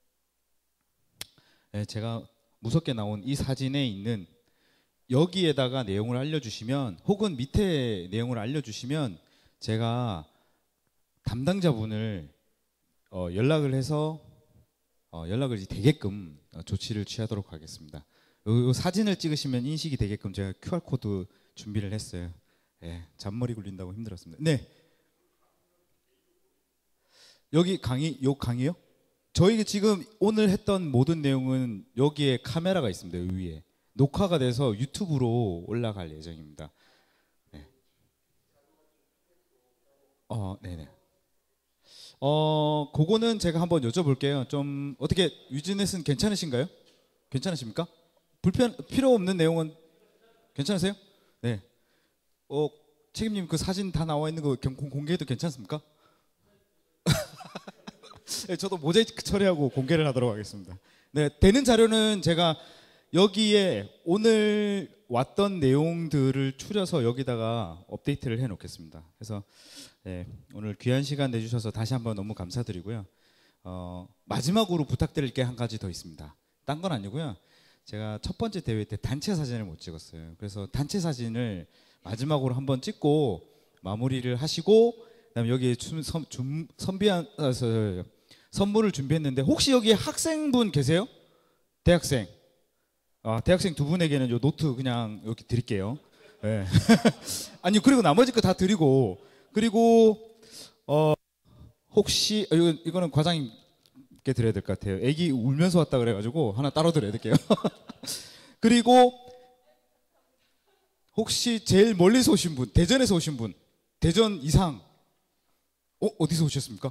네, 제가 무섭게 나온 이 사진에 있는 여기에다가 내용을 알려주시면 혹은 밑에 내용을 알려주시면 제가 담당자분을 어, 연락을 해서 어, 연락을 되게끔 어, 조치를 취하도록 하겠습니다. 요, 요 사진을 찍으시면 인식이 되게끔 제가 큐알코드 준비를 했어요. 예, 잔머리 굴린다고 힘들었습니다. 네. 여기 강의, 요 강의요? 저희 지금 오늘 했던 모든 내용은 여기에 카메라가 있습니다. 위에 녹화가 돼서 유튜브로 올라갈 예정입니다. 네. 어, 네네. 어, 그거는 제가 한번 여쭤볼게요. 좀 어떻게 유진넷은 괜찮으신가요? 괜찮으십니까? 불편 필요 없는 내용은 괜찮으세요? 네. 어, 책임님 그 사진 다 나와 있는 거 공개해도 괜찮습니까? 네, 저도 모자이크 처리하고 공개를 하도록 하겠습니다. 네, 되는 자료는 제가 여기에 오늘 왔던 내용들을 추려서 여기다가 업데이트를 해 놓겠습니다. 그래서 네, 오늘 귀한 시간 내주셔서 다시 한번 너무 감사드리고요. 어, 마지막으로 부탁드릴 게 한 가지 더 있습니다. 딴 건 아니고요. 제가 첫 번째 대회 때 단체 사진을 못 찍었어요. 그래서 단체 사진을 마지막으로 한번 찍고 마무리를 하시고 그다음에 여기에 준, 선, 준, 선비한, 아, 서, 선물을 준비했는데 혹시 여기 학생분 계세요? 대학생. 아, 대학생 두 분에게는 요 노트 그냥 이렇게 드릴게요. 네. 아니 그리고 나머지 거 다 드리고 그리고 어 혹시 어, 이거, 이거는 과장님께 드려야 될 것 같아요. 애기 울면서 왔다 그래가지고 하나 따로 드려야 될게요. 그리고 혹시 제일 멀리서 오신 분, 대전에서 오신 분, 대전 이상, 어 어디서 오셨습니까?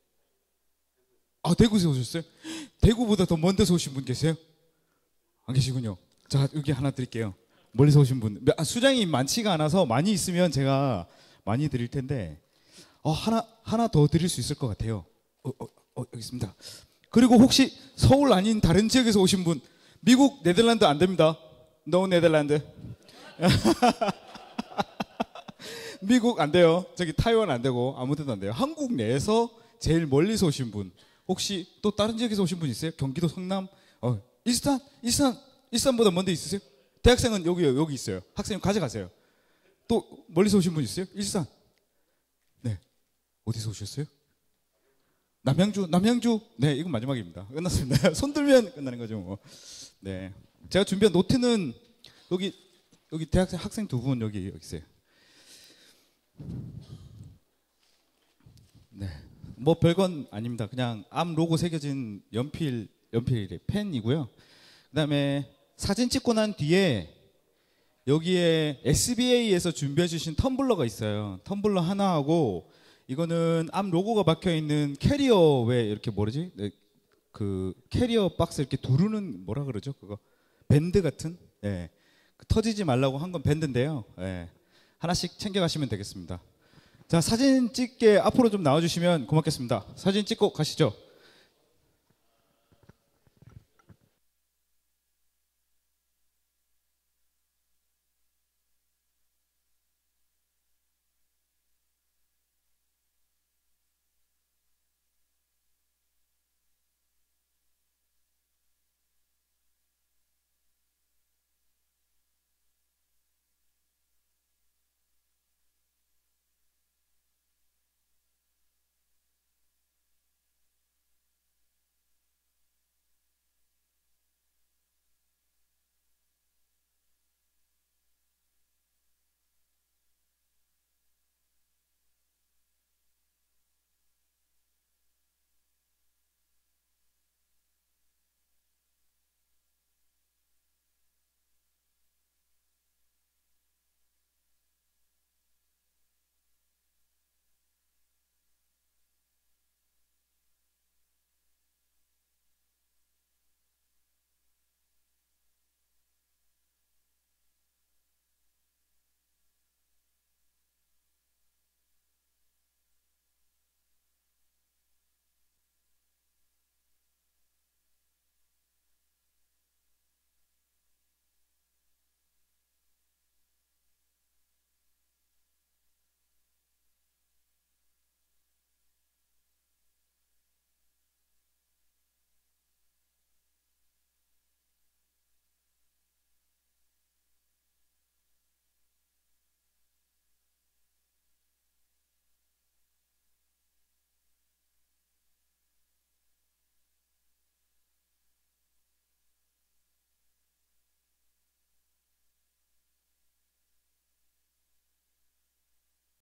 아 대구에서 오셨어요? 대구보다 더 먼 데서 오신 분 계세요? 안 계시군요. 자 여기 하나 드릴게요. 멀리서 오신 분, 아, 수량이 많지가 않아서 많이 있으면 제가 많이 드릴 텐데 어, 하나 하나 더 드릴 수 있을 것 같아요. 어, 어, 어, 여기 있습니다. 그리고 혹시 서울 아닌 다른 지역에서 오신 분, 미국, 네덜란드 안 됩니다. No 네덜란드. 미국 안 돼요. 저기 타이완 안 되고 아무 데도 안 돼요. 한국 내에서 제일 멀리서 오신 분, 혹시 또 다른 지역에서 오신 분 있어요? 경기도 성남, 어, 일산, 일산, 일산보다 먼 데 있으세요? 대학생은 여기 여기 있어요. 학생님 가져가세요. 또 멀리서 오신 분 있어요? 일산. 네. 어디서 오셨어요? 남양주, 남양주. 네, 이건 마지막입니다. 끝났습니다. 손 들면 끝나는 거죠, 뭐. 네. 제가 준비한 노트는 여기 여기 대학생 학생 두 분 여기 여기 있어요. 네. 뭐 별건 아닙니다. 그냥 암 로고 새겨진 연필 연필 펜이고요. 그다음에 사진 찍고 난 뒤에 여기에 에스비에이에서 준비해 주신 텀블러가 있어요. 텀블러 하나하고 이거는 암 로고가 박혀 있는 캐리어, 왜 이렇게 뭐지? 네, 그 캐리어 박스 이렇게 두르는 뭐라 그러죠? 그거 밴드 같은? 예. 네. 터지지 말라고 한 건 밴드인데요. 예. 네. 하나씩 챙겨 가시면 되겠습니다. 자, 사진 찍게 앞으로 좀 나와 주시면 고맙겠습니다. 사진 찍고 가시죠.